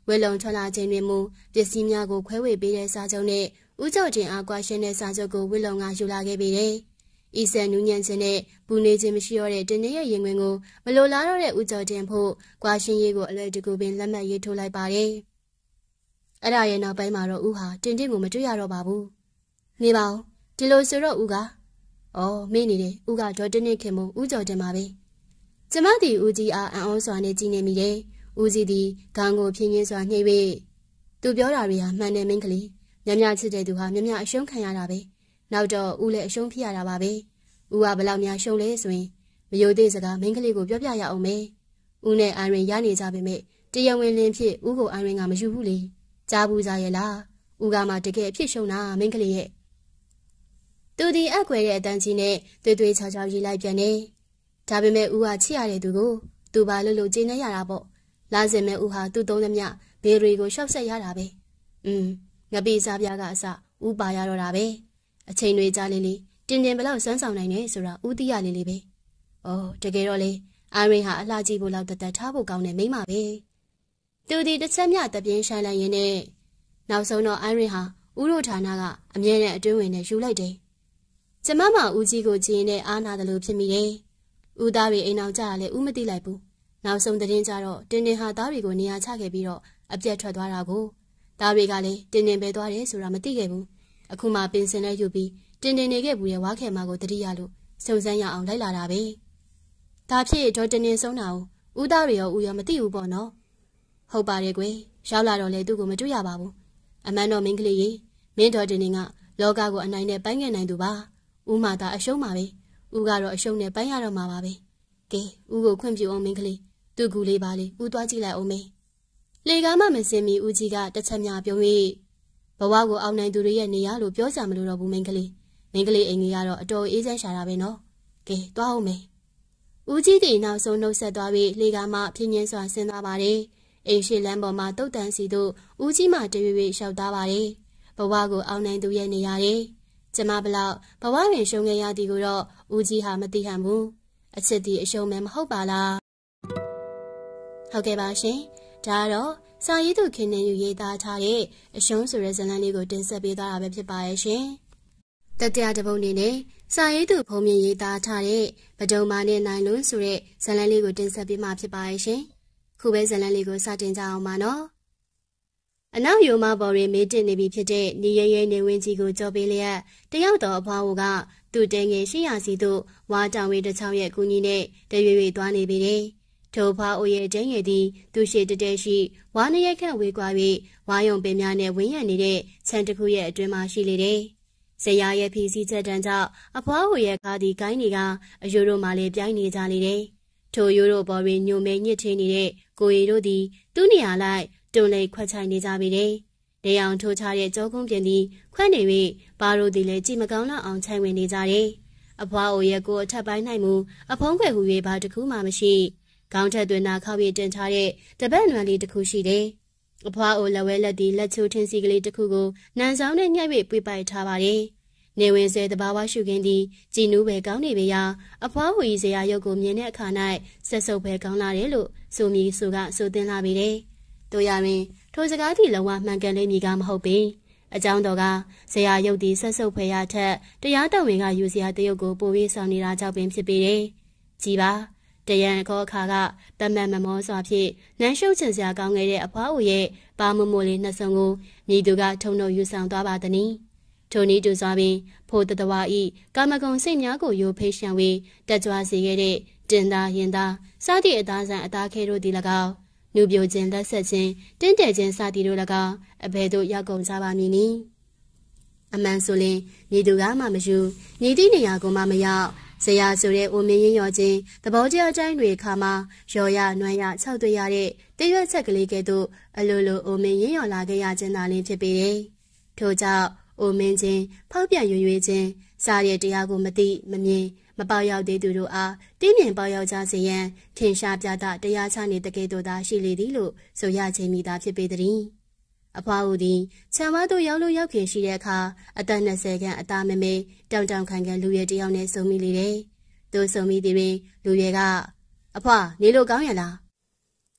ဝေလုံထွက်လာခြင်းတွေမူပစ္စည်းများကိုခွဲဝေပေးတဲ့စာချုပ်နဲ့ဦးကျော်တင်အားကွာရှင်းတဲ့စာချုပ်ကိုဝေလုံကယူလာခဲ့ပေတယ်။ဤဆန်နူးညံ့ခြင်းနဲ့ပူနေခြင်းမရှိတော့တဲ့တင်းရဲ့ရင်ဝင်ကိုမလိုလားတော့တဲ့ဦးကျော်တင်ဖို့ကွာရှင်းရေးကိုအလွယ်တကူပင်လက်မှတ်ရေးထိုးလိုက်ပါတယ်။အဲ့ဒါရဲ့နောက်ပိုင်းမှာတော့ဦးဟာတင်းတင်းကိုမတွေ့ရတော့ပါဘူး။နေပါဦးဒီလိုဆိုတော့ဦးကအော်မင်းနေတယ်ဦးကဒေါ်တင်းတင်းခင်မို့ဦးကျော်တင်ပါပဲ။ကျမသည်ဦးကြီးအားအံ့ဩစွာနဲ့ကြည်နေမိတယ်။ဦးကြီးသည်ခေါင်းကိုဖြင်းဖြင်းစွာနှိပ်၍သူပြောတာတွေဟာမှန်တယ်မင်းကလေးမြမချစ်တဲ့သူဟာမြမအရှုံးခံရတာပဲနောက်တော့ဦးလည်းအရှုံးဖြစ်ရတာပါပဲဦးကဘလောက်များရှုံးလဲဆိုရင်မယိုသေးစကားမင်းကလေးကိုပြောပြရအောင်မယ်ဦးနဲ့အိုင်ရင်ရနေကြပေမဲ့တရားဝင်လင်းဖြစ်ဦးကိုအိုင်ရင်ကမယူဘူးလေကြားဘူးစားရဲ့လားဦးကမှတကယ်အဖြစ်ရှုံးတာမင်းကလေးရဲ့သူဒီအကွယ်တဲ့အတန်းကြီးနဲ့တွေ့တွေ့ချာချာရေးလိုက်ပြန်နေဒါပေမဲ့ဦးကချစ်ရတဲ့သူကိုသူပါလို့လို့ကျင်းနေရတာပေါ့လာစင်မဲ့ဦးဟာသူ့သုံးသမျှဘေရီကိုရှောက်ဆက်ရတာပဲอืมငပိစားပြားကအစဦးပါရတော့တာပဲအချိန်တွေကြာလေးလေးတင်းတင်းဘလောက်စမ်းဆောင်နိုင်နေဆိုတာဦးသိရလေးလေးပဲ။အော်တကယ်တော့လေအာရင်ဟာအလှကြီးဖို့လောက်တသက်ထားဖို့ကောင်းတယ်မိမပဲ။သူဒီတစ်ချက်မြတပြင်းဆိုင်လိုက်ရင်းနဲ့နောက်ဆုံးတော့အာရင်ဟာဦးတို့ဌာနကအမြဲတမ်းအတွင်းဝင်နဲ့ယူလိုက်တယ်။ကျမမဦးကြီးကိုကြည့်ရင်အားနာတယ်လို့ဖြစ်မိတယ်။ဦးသားတွေအိမ်အောင်ကြတာလည်းဦးမသိလိုက်ဘူး။နောက်ဆုံးသတင်းကြတော့တင်းတင်းဟာသားတွေကိုနေရာချခဲ့ပြီးတော့အပြတ်ထွက်သွားတာကိုသားတွေကလည်းတင်းတင်းပဲသွားတယ်ဆိုတာမသိခဲ့ဘူးအခုမှပင်စင်လဲယူပြီးတင်းတင်းနေခဲ့ဘူးရဲ့ဝါခဲမကိုတတိယလို့စုံစမ်းရအောင်လိုက်လာတာပဲဒါဖြစ်တော့တင်းတင်းဆုံးတာဦးသားတွေရောဦးရောမသိဘူးပေါ့နော်ဟုတ်ပါတယ်ကွယ်ရောက်လာတော့လေသူ့ကိုမတွေ့ရပါဘူးအမှန်တော့မင်းကလေးကြီးမင်းတော်တင်းတင်းကလောကကိုအနိုင်နဲ့ပိုင်းငယ်နိုင်သူပါဦးမသာအရှုံးပါပဲဦးကတော့အရှုံးနဲ့ပိုင်းရတော့မှာပါပဲကဲဦးကိုခွင့်ပြုအောင်မင်းကလေးသူ့ကူလေးပါလေဦးသွားကြည့်လိုက်အောင်မေလေကားမှမစင်မီဦးကြီးကတစ်ချက်များပြုံး၍ဘဝကိုအောင်နိုင်သူတွေရဲ့နေရလို့ပြောစရာမလိုတော့ဘူးမင်းကလေးမင်းကလေးအိမ်ကြီးကတော့အတော်အေးချမ်းရှာတာပဲနော်ကဲသွားအောင်မေဦးကြီးတီနောက်ဆုံးနှုတ်ဆက်သွားပြီးလေကားမှဖြင်းညင်းစွာဆင်းသွားပါတယ်အိမ်ရှိလမ်းပေါ်မှာတုတ်တန်စီတို့ဦးကြီးမှတရွေ့ရွေ့လျှောက်သားပါတယ်ဘဝကိုအောင်နိုင်သူရဲ့နေရတယ်ကျမဘလောက်ဘဝတွင်ရှုံးခဲ့ရသည်ကိုတော့ဦးကြီးဟာမသိဟန်ဘူးအချစ်တီအရှုံးမဲမဟုတ်ပါလားဟုတ်ကဲ့ပါရှင်ဒါတော့စာရေးသူခင်နေယူရေးသားထားတဲ့အရှုံးဆိုတဲ့ဇာတ်လမ်းလေးကိုတင်ဆက်ပေးသွားတာပဲဖြစ်ပါရဲ့ရှင်။တတိယတစ်ပုဒ်အနေနဲ့စာရေးသူဖုံးမြင့်ရေးသားထားတဲ့ဗဒုံမာနဲ့နိုင်လွန်းဆိုတဲ့ဇာတ်လမ်းလေးကိုတင်ဆက်ပေးမှာဖြစ်ပါရဲ့ရှင်။ခုပဲဇာတ်လမ်းလေးကိုစတင်ကြအောင်ပါနော်။အနောက်ယူမဘော်ရီမေးတင်နေပြီဖြစ်တဲ့နေရဲရဲနေဝင်းကြီးကိုကြော်ပေးလျက်တယောက်တော်အဖွားကသူ့တဲငယ်ရှိရာစီသို့ဝါတောင်ဝေးတစ်ချောင်းရဲ့ကူညီနဲ့တရွေ့ရွေ့သွားနေပြီတဲ့။ထိုဖွားအိုရဲ့ကျင်းရည်သည်သူရှိတတဲရှိဝါနရက်ခန့်ဝေကွာ၍ဝါယုံပင်များနဲ့ဝင်းရံနေတဲ့ခြံတစ်ခုရဲ့အတွင်းမှာရှိလေတယ်။ဇရာရဲ့ဖီစီချက်တန်းကြောင့်အဖွားအိုရဲ့ကားဒီကိုင်းတွေကအယိုတို့မှလည်းပြိုင်းနေကြလေတယ်။ထိုယိုတို့ပေါ်တွင်ညိုမဲညစ်ထင်းနေတဲ့ကိုရီတို့သည်သူ့နေရာလိုက်တွန်လိန်ခွက်ချိုင်နေကြပြီတဲ့။ဒေအောင်ထိုးချတဲ့ကြောကုန်းပြင်သည်ခွက်နေ၍ဘာတို့သည်လည်းကြည်မကောင်းလောက်အောင်ခြိုင်ဝင်နေကြတယ်။အဖွားအိုရဲ့ကိုအထက်ပိုင်း၌မူအဖုံးခွဲဟူ၍ဘာတစ်ခုမှမရှိခေါင်းထက်သွင်းနာခောက်ရတင်ထားတဲ့တပတ်နွယ်လေးတစ်ခုရှိတယ်။အဖွားအိုလက်ဝဲလက်ဒီလက်ချိုးထင်းစီကလေးတစ်ခုကိုနန်ဆောင်နဲ့ညှိုက်၍ပွေပိုက်ထားပါတယ်။နေဝင်စဲတဘာဝရှုခင်းသည်ကြည်နူးပဲကောင်းနေပေရာအဖွားဟူ၏ဇရာရုပ်ကိုမြင်တဲ့အခါ၌ဆက်ဆုပ်ပဲကောင်းလာတယ်လို့ဆိုမီဆိုကဆိုသင်လာပြီတဲ့။တို့ရရင်ထိုစကားသည့်လုံးဝမှန်ကန်လိမ့်မည်ကမဟုတ်ပေ။အကြောင်းတော်ကဇရာရုပ်သည်ဆက်ဆုပ်ဖွယ်ရထက်တရားတော်ဝင်ကယူစရာတရုပ်ကိုပိုပြီးဆောင်နေတာကြောင့်ပင်ဖြစ်ပေတယ်။ကြည်ပါတရန်ခေါ်အခါကတမန်မမောစွာဖြင့်နန်းရှုပ်ချင်စရာကောင်းခဲ့တဲ့အဖွားအိုရဲ့ပါမမိုလေးနှစ်စုံကိုမိသူကထုံနှုတ်ယူဆောင်သွားပါသည်။ထိုနည်းတူစွာပင်ဖိုးတတဝါဤကာမဂုဏ်စိတ်များကိုယိုဖိရှံ၍တက်ကြွစေခဲ့တဲ့တင်သားရင်သားစသည့်အသားဆန်အသားခဲတို့သည်၎င်းနူပြိုခြင်းလက်ဆက်ခြင်းတင်းတဲခြင်းစသည်တို့၎င်းအဘယ်သို့ရောက်ကုန်ကြပါမည်နည်းအမှန်ဆိုရင်မိသူကမှမယူညီသည့်နေရာကိုမှမရောက်ဇရာဆိုတဲ့အိုမင်းရင်ရော်ခြင်းသဘောတရားတိုင်းတွေခါမှာရော်ရနွမ်းရ၆တွေ့ရတဲ့တရွက်ချက်ကလေးကဲ့သို့အလိုလိုအိုမင်းရင်ရော်လာခဲ့ရခြင်းသာလင်းဖြစ်ပေတယ်။ထို့ကြောင့်အိုမင်းချင်းဖောက်ပြန်ရွရွခြင်းစားရဲ့တရားကိုမသိမမြင်မပေါရောက်သေးသူတို့အားတင်းမြင်ပေါရောက်ကြစေရန်ထင်ရှားပြသတရားချနေတဲ့ကဲ့သို့သာရှိလေသည်လို့ဆိုရခြင်းမိသားဖြစ်ပေသည်။အဖွားဦးသည်ခြံဝါသို့ရောက်လို့ရောက်ခင်ရှိတဲ့အခါအသက်၂၀ခန့်အသားမမေတောင်တောင်ခံခံလူရဲတယောက်နဲ့ဆုံမိလေတယ်။သူဆုံမိသည်ပင်လူရဲကအဖွားနေလို့ကောင်းရလား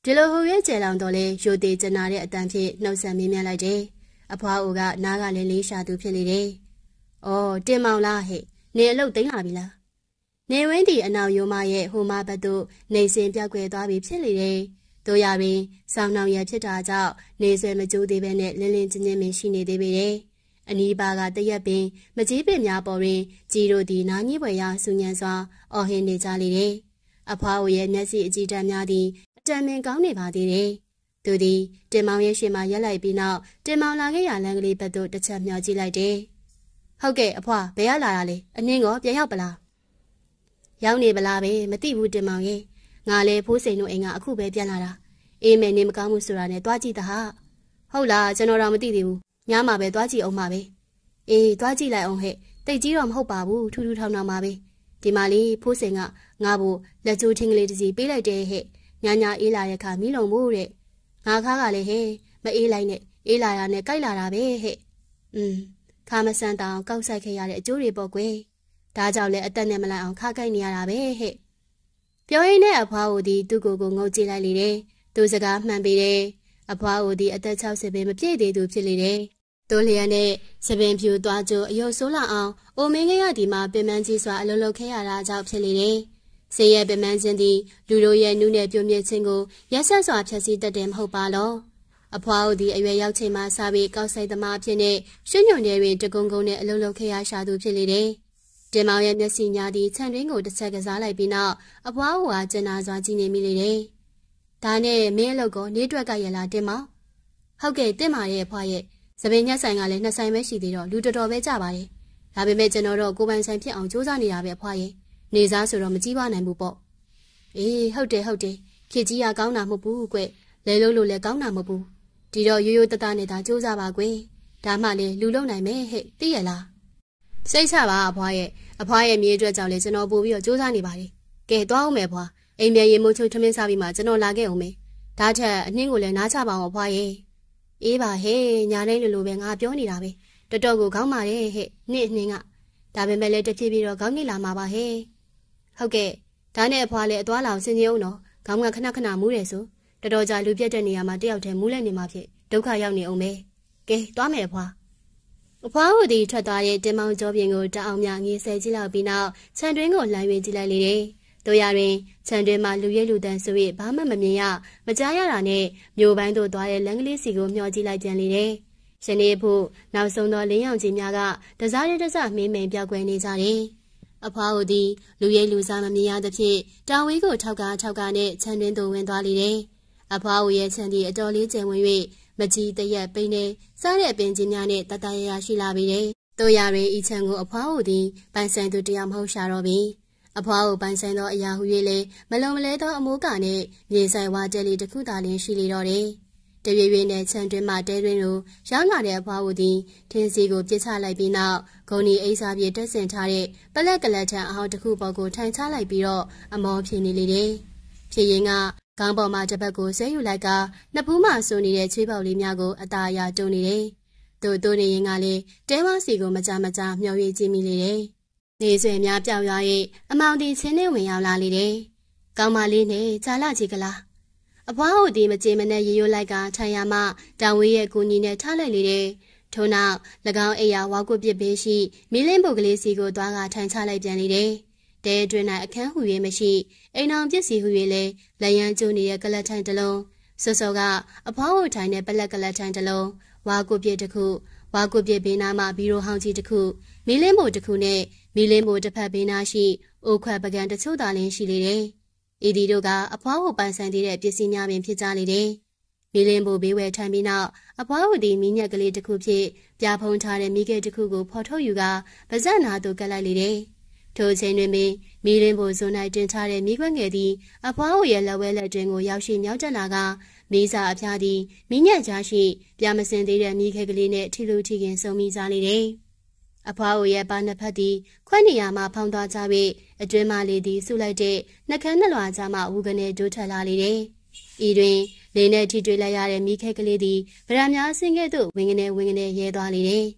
ဒီလိုဟိုရဲကျဲလောင်တော့လေရိုတေကျနာတဲ့အတန်ဖြစ်နှုတ်ဆက်မေးမြန်းလိုက်တယ်။အဖွားအိုကနားကလည်းလေးရှာသူဖြစ်နေတယ်။အော်တင်မောင်လားဟဲ့နေအလုတ်သိမ်းလာပြီလား။နေဝင်းဒီအနောက်ရိုးမရဲ့ဟိုမဘက်သို့နေစင်ပြောက်ွယ်သွားပြီဖြစ်လေတယ်။တို့ရပင်ဆောင်းနှောင်ရဖြစ်တာကြောင့်နေဆွဲမကြိုးသေးပဲနဲ့လင်းလင်းချင်းချင်းပင်ရှိနေသေးပေတယ်။အနီးပါကတရက်ပင်မကြီးပင်များပေါ်တွင်ကြီးတို့သည်နားကြီးပွေရာဆူညံစွာအော်ဟင်းနေကြလေတယ်။အဖွားအိုရဲ့မျက်စိအကြည့်တမ်းများသည်အတန်ပင်ကောင်းနေပါသေးတယ်။သူသည်တင်မောင်ရဲ့ရှေ့မှာရက်လိုက်ပြီးနောက်တင်မောင်လာခဲ့ရလမ်းကလေးဘက်သို့တစ်ချက်မျှော်ကြည့်လိုက်တယ်။ဟုတ်ကဲ့အဖွားဘယ်ရလာတာလဲအနှင်းကောပြန်ရောက်ပလား။ရောက်နေပလားပဲမသိဘူးတင်မောင်ရဲ့ငါလည်းဖိုးစိန်တို့အိမ်ကအခုပဲပြန်လာတာ။အေးမယ်နေမကောင်းမှုဆိုတာနဲ့တွားကြည့်တာဟာဟုတ်လားကျွန်တော်တော့မသိသေးဘူးညမှာပဲတွားကြည့်အောင်ပါပဲအေးတွားကြည့်လိုက်အောင်ဟဲ့တိတ်ကြီးတော့မဟုတ်ပါဘူးထူးထူးထောင်ထောင်ပါပဲဒီမှာလေးဖိုးစိန်ကငါ့ဖို့လက်ကျိုးထင်းကလေးတစ်စီပေးလိုက်တယ်ဟဲ့ညာညာအေးလာတဲ့ခါမီးလုံးဖို့တဲ့ငါခါကလည်းဟဲ့မအေးလိုက်နဲ့အေးလာတာနဲ့ကြိုက်လာတာပဲဟဲ့อืมခါမဆန်တောင်ကောက်ဆိုင်ခဲ့ရတဲ့အကျိုးတွေပေါ့ကွယ်ဒါကြောင့်လည်းအသက်နဲ့မလိုက်အောင်ခါကြိုက်နေရတာပဲဟဲ့ပြောရင်းနဲ့အဖွားကိုဒီသူ့ကိုယ်ကိုငုံကြည့်လိုက်လေတယ်သူစကားမှန်ပေတယ်အဖွားအိုဒီအသက်၆၀ပဲမပြည့်သေးသူဖြစ်လေတယ်။တိုးလျက်နဲ့စပင်ဖြူသွားကြအယုတ်ဆိုးလာအောင်အိုမင်းကရဒီမှာပင်ပန်းကြီးစွာအလုံးလုံးခဲရတာကြောင့်ဖြစ်လေတယ်။ဆေးရဲ့ပင်ပန်းခြင်းသည်လူတို့ရဲ့နုနဲ့ပြုံးမြင့်ခြင်းကိုရက်ဆက်စွာဖျက်ဆီးတတ်တယ်မဟုတ်ပါလော။အဖွားအိုဒီအရွယ်ရောက်ချိန်မှစပြီးကောက်ဆိုင်သမားဖြစ်နေရွှွညွန့်နေတွင်တကုံကုံနဲ့အလုံးလုံးခဲရရှာသူဖြစ်လေတယ်။တင်မောင်ရဲ့မျက်စိညာသည်ခြံတွင်းကိုတစ်ချက်ကစားလိုက်ပြီးနောက်အဖွားအိုကကျင်နာစွာကြည့်နေမိလေတယ်။ဒါနဲ့မင်းအလုပ်ကိုနေတွက်ကရလာတင်မောင်ဟုတ်ကဲ့တင်ပါရဲ့ဖွားရဲ့စပင်ညက်ဆိုင်ကလည်းနှစ်ဆိုင်ပဲရှိသေးတော့လူတော်တော်ပဲကြပါတယ်ဒါပေမဲ့ကျွန်တော်တို့ကိုပိုင်ဆိုင်ဖြစ်အောင်စူးစမ်းနေတာပဲဖွားရဲ့နေစားဆိုတော့မကြီးပါနိုင်ဘူးပေါ့အေးဟုတ်တယ်ဟုတ်တယ်ခေကြီးကကောင်းတာမဟုတ်ဘူးကွလဲလို့လို့လည်းကောင်းတာမဟုတ်ဘူးဒီတော့ရိုးရိုးတတနဲ့သာစူးစမ်းပါကွဒါမှလည်းလူလုံနိုင်မယ်ဟဲ့သိရလားစိတ်ချပါအဖွားရဲ့အဖွားရဲ့မြေအတွက်ကြောင့်လည်းကျွန်တော်ပို့ပြီးတော့စူးစမ်းနေပါတယ်ကဲသွားအောင်မယ်ဖွားအိမ်ပြန်ရေမိုးချိုးထမင်းစားပြီးမှကျွန်တော်လာခဲ့အောင်မယ်ဒါထက်အနှင်းကိုလည်းနားချပါအောင်ဖွားရဲ့အေးပါဟဲ့ညာတိုင်းလိုလိုပဲငါပြောနေတာပဲတော်တော်ကိုခေါင်းမာတယ်ဟဲ့နှစ်နှင်းကဒါပေမဲ့လည်းတဖြည်းဖြည်းတော့ခေါင်းငိလာမှာပါဟဲ့ဟုတ်ကဲ့ဒါနဲ့အဖွားလည်းအသွားလောင်ဆင်းရဲအောင်တော့ခေါင်းကခဏခဏမူးတယ်ဆိုတော်တော်ကြာလူပြတ်တဲ့နေရာမှာတယောက်တည်းမူးလက်နေမှာဖြစ်ဒုက္ခရောက်နေအောင်ပဲကဲသွားမယ်အဖွားအဖွားဟိုဒီထွက်သွားတဲ့တင်မောင်ကျော်ပြင်ကိုတအောင်မြငေးဆဲကြည့်လောက်ပြီးနောက်ခြံတွင်းကိုလှမ်း၍ကြည့်လိုက်လေတယ်တို့ရရင်ခြံတွင်းမှာလူရဲလူတန်းဆို၍ဘာမှမမြင်ရမကြားရတာနဲ့မြို့ပိုင်းသို့သွားတဲ့လမ်းကလေးစီကိုမျှော်ကြည့်လိုက်ပြန်လေတယ်။ယနေ့ဖို့နောက်ဆုံးသောလင်းရောင်ကြီးများကတစားရဲတစားမင်းမိန်ပြောက်ကွယ်နေကြတယ်။အဖွားတို့သည်လူရဲလူစားမမြင်ရသဖြင့်တောင်ဝေးကိုထောက်ကားထောက်ကားနဲ့ခြံတွင်းသို့ဝင်သွားလေတယ်။အဖွားတို့ရဲ့ခြံသည်အတော်လေးကျယ်ဝန်း၍မကြီးတရက်ပိန်းနေစားတဲ့ပင်ကြီးများနဲ့တတရရရှိလာပြီတယ်။တို့ရရင်ဤခြံကိုအဖွားတို့သည်ပိုင်ဆိုင်သူတရားမဟုတ်ရှာတော့ပြီ။အဖွားကိုပိုင်ဆိုင်သောအရာဟု၍လေမလုံမလဲသောအမိုးကနဲ့မြေဆိုင်ဝါတဲလေးတစ်ခုသာလျှင်ရှိလေတော့တယ်။တရွေ့ရွေ့နဲ့ခြံတွင်းမှတဲတွင်းကိုရောက်လာတဲ့အဖွားကိုသည်ထင်းစီကိုပြစ်ချလိုက်ပြီးနောက်ဂုံဒီအိစာပြေတက်ဆင်ထားတဲ့ပလက်ကလတ်ထံအဟောင်းတစ်ခုပေါ်ကိုထိုင်ချလိုက်ပြီးတော့အမောဖြင်းနေလေတယ်။ဖြစ်ရင်ကခေါင်းပေါ်မှာတစ်ပတ်ကိုဆဲယူလိုက်ကနှစ်ဖူးမှဆိုနေတဲ့ချွေးပေါက်လေးများကိုအသာအရာတုံနေတယ်။တို့တို့နေရင်ကလည်းတဲဝါစီကိုမကြမကြမျှော်ရည်ကြည့်မိလေတယ်။နေဆွေများပြောက်ရွာ၍အမောင်တီချင်းနဲ့ဝင်ရောက်လာလေတယ်။ကောင်းမလေးနဲ့ဂျာလာကြီးကလား။အဖွားတို့ဒီမကြေမနဲ့ရေရိုးလိုက်ကထိုင်ရမှတောင်ဝေးရဲ့ကိုကြီးနဲ့ထားလိုက်လေတယ်။ထို့နောက်၎င်းအိယာဝါကွပစ်ပေးရှိမီလင်းပုတ်ကလေးစီကိုသွားကထိုင်ချလိုက်ပြန်လေတယ်။တဲအတွင်း၌အခန်းဟူ၍မရှိအိမ်အောင်ပစ္စည်းဟူ၍လဲလျံကျိုးနေတဲ့ကလတ်ထိုင်တစ်လုံးစောစောကအဖွားတို့ထိုင်တဲ့ပလက်ကလတ်ထိုင်တစ်လုံးဝါကွပစ်တစ်ခုဝါကွပစ်ဘေးနားမှာဘီရိုဟောင်းကြီးတစ်ခုမီလင်းပုတ်တစ်ခုနဲ့မီလင်းမို့တစ်ဖက်ဘေးနားရှိအိုခွက်ပကံတချို့သာလင်းရှိလေတယ်။ဤဒီတို့ကအဖွားကိုပိုင်ဆိုင်သေးတဲ့ပစ္စည်းများပင်ဖြစ်ကြလေတယ်။မီလင်းမို့ဘေးဝဲထိုင်ပြီးနောက်အဖွားတို့ဒီမီးညက်ကလေးတစ်ခုဖြစ်ပြဖုံးထားတဲ့မိခဲတစ်ခုကိုဖော်ထုတ်ယူကပါဇက်နာသို့ကပ်လိုက်လေတယ်။ထိုချိန်တွင်ပင်မီလင်းမို့ဇွန်၌တင်ထားတဲ့မိခွက်ငယ်သည်အဖွားတို့ရဲ့လက်ဝဲလက်တွင်ကိုရောက်ရှိမြောက်တက်လာကမီးစာအဖျားသည်မီးညက်ကြားရှိပြမစင်သေးတဲ့မိခဲကလေးနဲ့ထီလူထီခင်ဆုံမိကြလေတယ်။အဖွားအိုရဲ့ပါနှစ်ဖက်သည်ခွက်နေရာမှဖောင်းသွားကြ၍အတွင်းမှလေးသည်ဆုလိုက်တဲ့နှကန်းနှလွာကြားမှဝူကနေဒိုးထက်လာလေတယ်။ဤတွင်လေးနဲ့ထိတွေ့လိုက်ရတဲ့မိခဲကလေးသည်ဗရံများဆင်းကဲ့သို့ဝင်းကနေဝင်းကနေရဲသွားလေတယ်။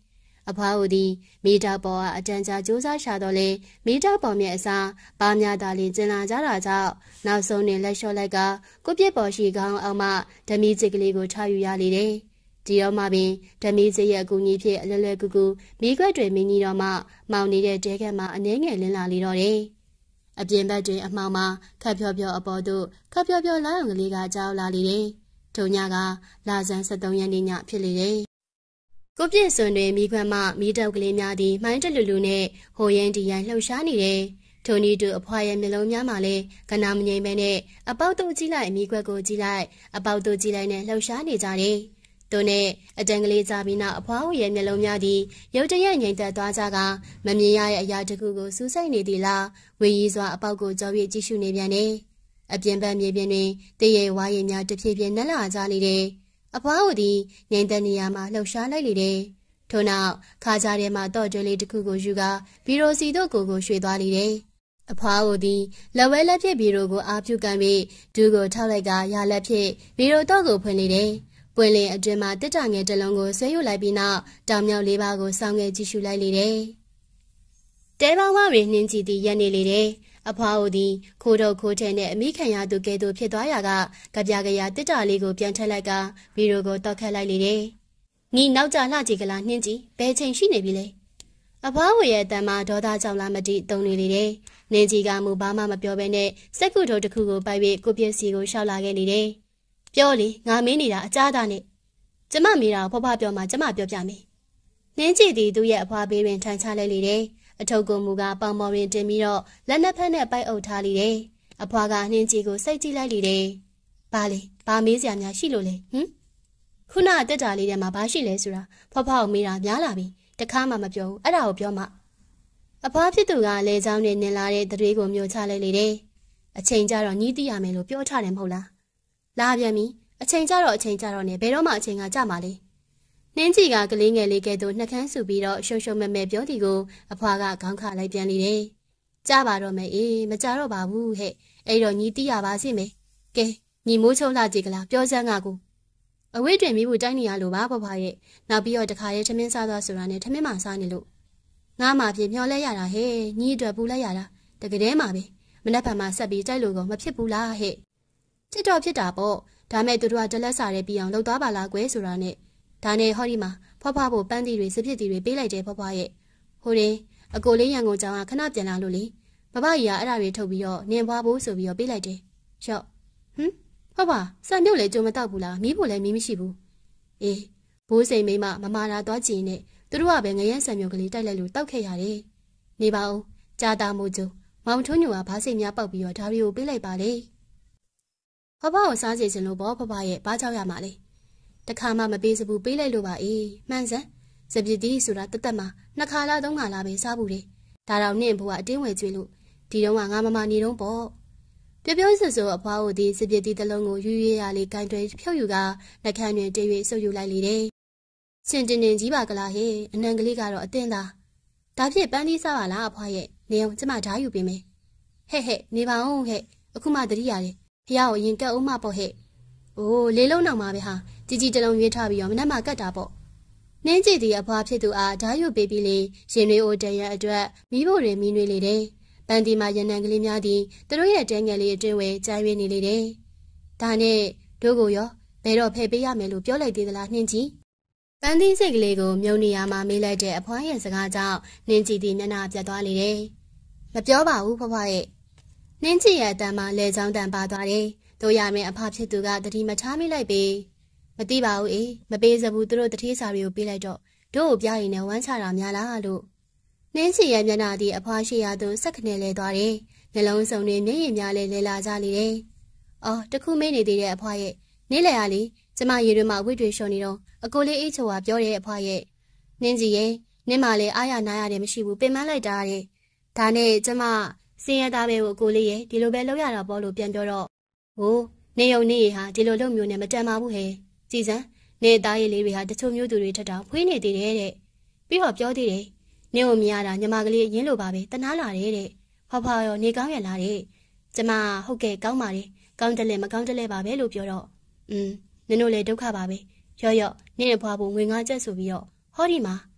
အဖွားဦးသည်မိတောက်ပေါ်ကအတန်ကြာကြိုးစားရှာတော့လေမိတောက်ပေါ်မြဲအစားပါများသာလင်ကျင်လာကြတာကြောင့်နောက်ဆုံးတွင်လက်လျှော့လိုက်ကကိုပြစ်ပေါ်ရှိကောင်းအောင်မှဓမီစစ်ကလေးကိုထားယူရလေတယ်ဒီတော့မှပင်ဓမီစစ်ရဲ့အကူကြီးဖြင့်အလွယ်လွယ်ကူကူမိခွက်တွေမင်းကြီးတော့မှမောင်နေတဲ့တဲခက်မှာအနှဲငယ်လင်းလာလေတော့တယ်အပြင်ဘက်တွင်အမှောင်မှာခက်ဖြောဖြောအပေါ်သို့ခက်ဖြောဖြောလာအောင်ကလေးကကြောက်လာလေတယ်ထိုညကလာဇန်၁၃ရက်နေ့ညဖြစ်လေတယ်ကိုပြည့်စွန်တွင်မိခွက်မှမိတောက်ကလေးများသည်မိုင်းတလူလူနဲ့ဟိုရင်ဒီရန်လှုပ်ရှားနေတယ်ထိုနည်းတူအဖွားရဲ့မျက်လုံးများမှလည်းကနာမငြိမ်ပဲနဲ့အပေါက်တို့ကြည့်လိုက်မိခွက်ကိုကြည့်လိုက်အပေါက်တို့ကြည့်လိုက်နဲ့လှုပ်ရှားနေကြတယ်သူနဲ့အတန်ကလေးစားပြီးနောက်အဖွားဟိုရဲ့မျက်လုံးများသည်ရုတ်တရက်ငြိမ်သက်သွားကြကမမြင်ရတဲ့အရာတစ်ခုကိုစူးစိုက်နေသည်လားဝေရီစွာအပေါက်ကိုကြောပြီးကြည့်ရှုနေပြန်တယ်အပြင်ဘက်မြေပြင်တွင်တည့်ရဲ့ဝါရင်များတစ်ဖြည်းဖြည်းနှက်လာကြလေတယ်အဖွားဟိုသည်ငြိမ်သက်နေရမှာလှုပ်ရှားလိုက်လေတယ်ထို့နောက်ခါကြားထဲမှာတော့ကျွေးလေးတစ်ခုကိုယူကာဘီရိုစီတို့ကိုကိုရွှေ့သွားလေတယ်အဖွားဟိုသည်လက်ဝဲလက်ဖြစ်ဘီရိုကိုအာပြုကန်ပြီးဒူးကိုထောက်လိုက်ကရာလက်ဖြစ်ဘီရိုတော့ကိုဖွင့်လေတယ်ပွင့်လင်းအတွင်မှာတစ်တငယ်တစ်လုံးကိုဆွဲယူလိုက်ပြီးနောက်တောင်မြောက်လေးပါးကိုစောင်းငယ်ကြည့်ရှုလိုက်လေတယ်တဲပေါင်းဝရီနှင်းကြည့်သည်ရက်နေလေတယ်အဖွားဟိုသည်ခိုးထုတ်ခိုးထဲနဲ့အမိခံရသူကဲသူဖြစ်သွားရာကကြပြကြရတစ်တာလေးကိုပြန်ထက်လိုက်ကဘီရိုကိုတောက်ခတ်လိုက်လေတယ်။ညီနောက်ကြလှကြည့်ကလားနှင်းကြည့်ဘယ်ချိန်ရှိနေပြီလဲ။အဖွားဟိုရဲ့အတန်မှာဒေါသကြောင့်လားမသိတုံနေလေတယ်။နှင်းကြည့်ကမူဘာမှမပြောဘဲနဲ့စက်ကူထုတ်တစ်ခုကိုပိုက်ပြီးကိုပြည့်စီကိုရှောက်လာခဲ့လေတယ်။ပြောလေငါမင်းနေတာအကြားသားနဲ့ကျမမိတာကိုဖွားဖွားပြောမှကျမပြောပြမယ်။နှင်းကြည့်သည်သူ့ရဲ့အဖွားဘေးတွင်ထိုင်ချလိုက်လေတယ်။အထုပ်ကိုမူကပေါင်ပေါ်တွင်တင်ပြီးတော့လက်နှစ်ဖက်နဲ့ပိုက်အုပ်ထားလေတယ်။အဖွားကနှင်းကြည့်ကိုစိတ်ကြည့်လိုက်လေတယ်။ဘာလဲဘာမေးစရာများရှိလို့လဲဟမ်ခုနတက်တာလေးထဲမှာဘာရှိလဲဆိုတာဖွားဖွားကိုမေးတာများလာပြီတခါမှမပြောဘူးအဲ့ဒါကိုပြောမှအဖွားဖြစ်သူကလေချောင်းနဲ့နင်လာတဲ့တွေးကိုမျိုးချလိုက်လေတယ်။အချိန်ကြတော့ညီးသိရမယ်လို့ပြောထားတယ်မဟုတ်လား။လာပြန်ပြီအချိန်ကြတော့အချိန်ကြတော့နဲ့ဘယ်တော့မှအချိန်ကကြမှာလဲ။နှင်းကြည့်ကကလေးငယ်လေးကဲ့သို့နှကန်းဆူပြီးတော့ရှုံရှုံမဲ့မဲ့ပြောသည်ကိုအဖွားကခေါင်းခလိုက်ပြန်လေတယ်။ကြားပါတော့မယ်အေးမကြတော့ပါဘူးဟဲ့အဲ့တော့ညီသိရပါစေမယ်။ကဲညီမိုးချုံလှကြည့်ကလားပြောစမ်းငါကိုအဝိတ်တွင်မိဖို့တိုင်းနေရလို့ပါဖွားဖွားရဲ့နောက်ပြီးတော့တခါရဲထမင်းစားသွားဆိုတာနဲ့ထမင်းမှစားနေလို့ငါမှပြင်မျောလဲရတာဟဲ့ညီအတွက်ပူလိုက်ရတာတကယ်တည်းမှာပဲမနှက်ဖန်မှဆက်ပြီးကြိုက်လို့ကောမဖြစ်ဘူးလားဟဲ့ဖြစ်တော့ဖြစ်တာပေါ့ဒါမဲ့သူတို့ကတလက်စားရဲပြီးအောင်လှုပ်သွားပါလားကွယ်ဆိုတာနဲ့ဒါနဲ့ဟောဒီမှာဖွားဖွားဖို့ပန်းတီတွေစပစ်တီတွေပေးလိုက်တယ်ဖွားဖွားရဲ့ဟိုရင်အကိုလေးရန်ကုန်ကျောင်းကခဏပြန်လာလို့လေဘဘကြီးကအဲ့ဒါတွေထုတ်ပြီးတော့နင်ဖွားဖို့ဆိုပြီးတော့ပေးလိုက်တယ်ရော့ဟမ်ဖွားဖွားစံပြုတ်လေကြုံမတော့ဘူးလားမီးဖို့လည်းမီးမရှိဘူးအေးဘိုးစိန်မိမမမာတာသွားကြည့်နေသူတို့ကပဲငရဲဆံမြုပ်ကလေးတိုက်လိုက်လို့တောက်ခဲ့ရတယ်နေပါဦးကြာတာမို့ကျုံမောင်ထွန်းညိုကဘားစိတ်များပေါက်ပြီးတော့ဒါတွေကိုပေးလိုက်ပါလေဖွားဖွားကိုစားစီစင်လို့ဘောဖွားဖွားရဲ့ဘားချောက်ရမှာလဲတခါမှမပေးစဘူးပေးလိုက်လို့ပါအေးမှန်စမ်းစပစ်တီးဆိုတာတသက်မှာနှစ်ခါလားသုံးခါလားပဲစားဘူးလေဒါတော့နင့်ဘိုးကအတင်းဝယ်ကျွေးလို့ဒီတော့ကငါမမနေတော့ပေါ့ပြောပြောဆွဆွအဖွားကိုဒီစပစ်တီးတစ်လုံးကိုရွရွရလေးဂိုင်းတွဲဖြုတ်ယူကနှက်ခမ်းတွင်တရွေဆုပ်ယူလိုက်လေတယ်ရှင်တင်တင်ကြီးပါကလားဟဲ့အနံကလေးကတော့အတင်းသားဒါဖြစ်ပန်းသီးစားပါလားအဖွားရဲ့နေအောင်ကျမဓာတ်ယူပေးမယ်ဟဲ့ဟဲ့နေပါဦးဟဲ့အခုမှတတိရတယ်ဖះကိုရင်ကက်အောင်မပေါ့ဟဲ့အိုးလေးလုံးနောက်မှာပဲဟာជីជីတလုံးရွေးထားပြီးတော့မနှက်မှကတ်တာပေါ့နင်းကြည့်သည်အဖွားဖြစ်သူအားဓာတ်ယူပေးပြီးလေရင်တွေအိုတန်ရအတွက်မိဖို့တွေမိနွေးလေတယ်ပန်းတီမှာရန်နံကလေးများသည်သူတို့ရဲ့တဲငယ်လေးအတွင်းဝဲကြားရွေးနေလေတယ်ဒါနဲ့တို့ကိုရောဘယ်တော့ဖယ်ပေးရမယ်လို့ပြောလိုက်သေးသလားနှင်းကြည့်ပန်းတီစိတ်ကလေးကိုမြုံနေရမှာမေးလိုက်တဲ့အဖွားရဲ့စကားကြောင့်နှင်းကြည့်သည်မျက်နှာပြတ်သွားလေတယ်မပြောပါဘူးဖွားဖွားရဲ့နှင်းကြည့်ရဲ့အတန်မှာလဲချောင်းတန်ပါသွားတယ်တို့ရမယ်အဖဖြစ်သူကတတိမထားမိလိုက်ပေမသိပါဘူးအေးမပေးစဘူးသူတို့တတိစာတွေကိုပေးလိုက်တော့တို့ကိုပြရင်နဲ့ဝမ်းချတာများလားလို့နှင်းစီရဲ့မျက်နှာသည်အဖွားရှိရာသို့ဆက်ခနဲ့လဲသွားတယ်နှလုံးစုံတွေမျက်ရည်များလဲလဲလာကြလေတယ်အော်တခုမေးနေသေးတဲ့အဖွားရဲ့နေလေရလေကျမရေတွေမှာဝိတွေလျှော်နေတော့အကိုလေးအေးချိုကပြောတဲ့အဖွားရဲ့နှင်းစီရဲ့နင်းမလေးအားရနာရတယ်မရှိဘူးပင်မလိုက်တာတဲ့ဒါနဲ့ကျမစင်ရသားပဲကိုအကိုလေးရဲ့ဒီလိုပဲလုပ်ရတာပေါ့လို့ပြန်ပြောတော့ဟိုနေယုံနေရဟာဒီလိုလုပ်မျိုးနဲ့မတန်ပါဘူးဟဲ့ကြည်စမ်းနေသားရည်လေးတွေဟာတချို့မျိုးသူတွေထက်တောင်ဖွေးနေသေးတယ်တဲ့ပြီးတော့ပြောသေးတယ်နေကိုမြင်ရတာညီမကလေးရင်းလိုပါပဲတနာလာတယ်တဲ့ဖွားဖွားရောနေကောင်းရလားတဲ့ကျမဟုတ်ကဲ့ကောင်းပါတယ်ကောင်းတယ်လေမကောင်းတယ်လေပါပဲလို့ပြောတော့อืมနင်တို့လည်းဒုက္ခပါပဲရော့ရော့နင့်ရဲ့ဖွားဖို့ငွေငါးကျပ်ဆိုပြီးတော့ဟောဒီမှာ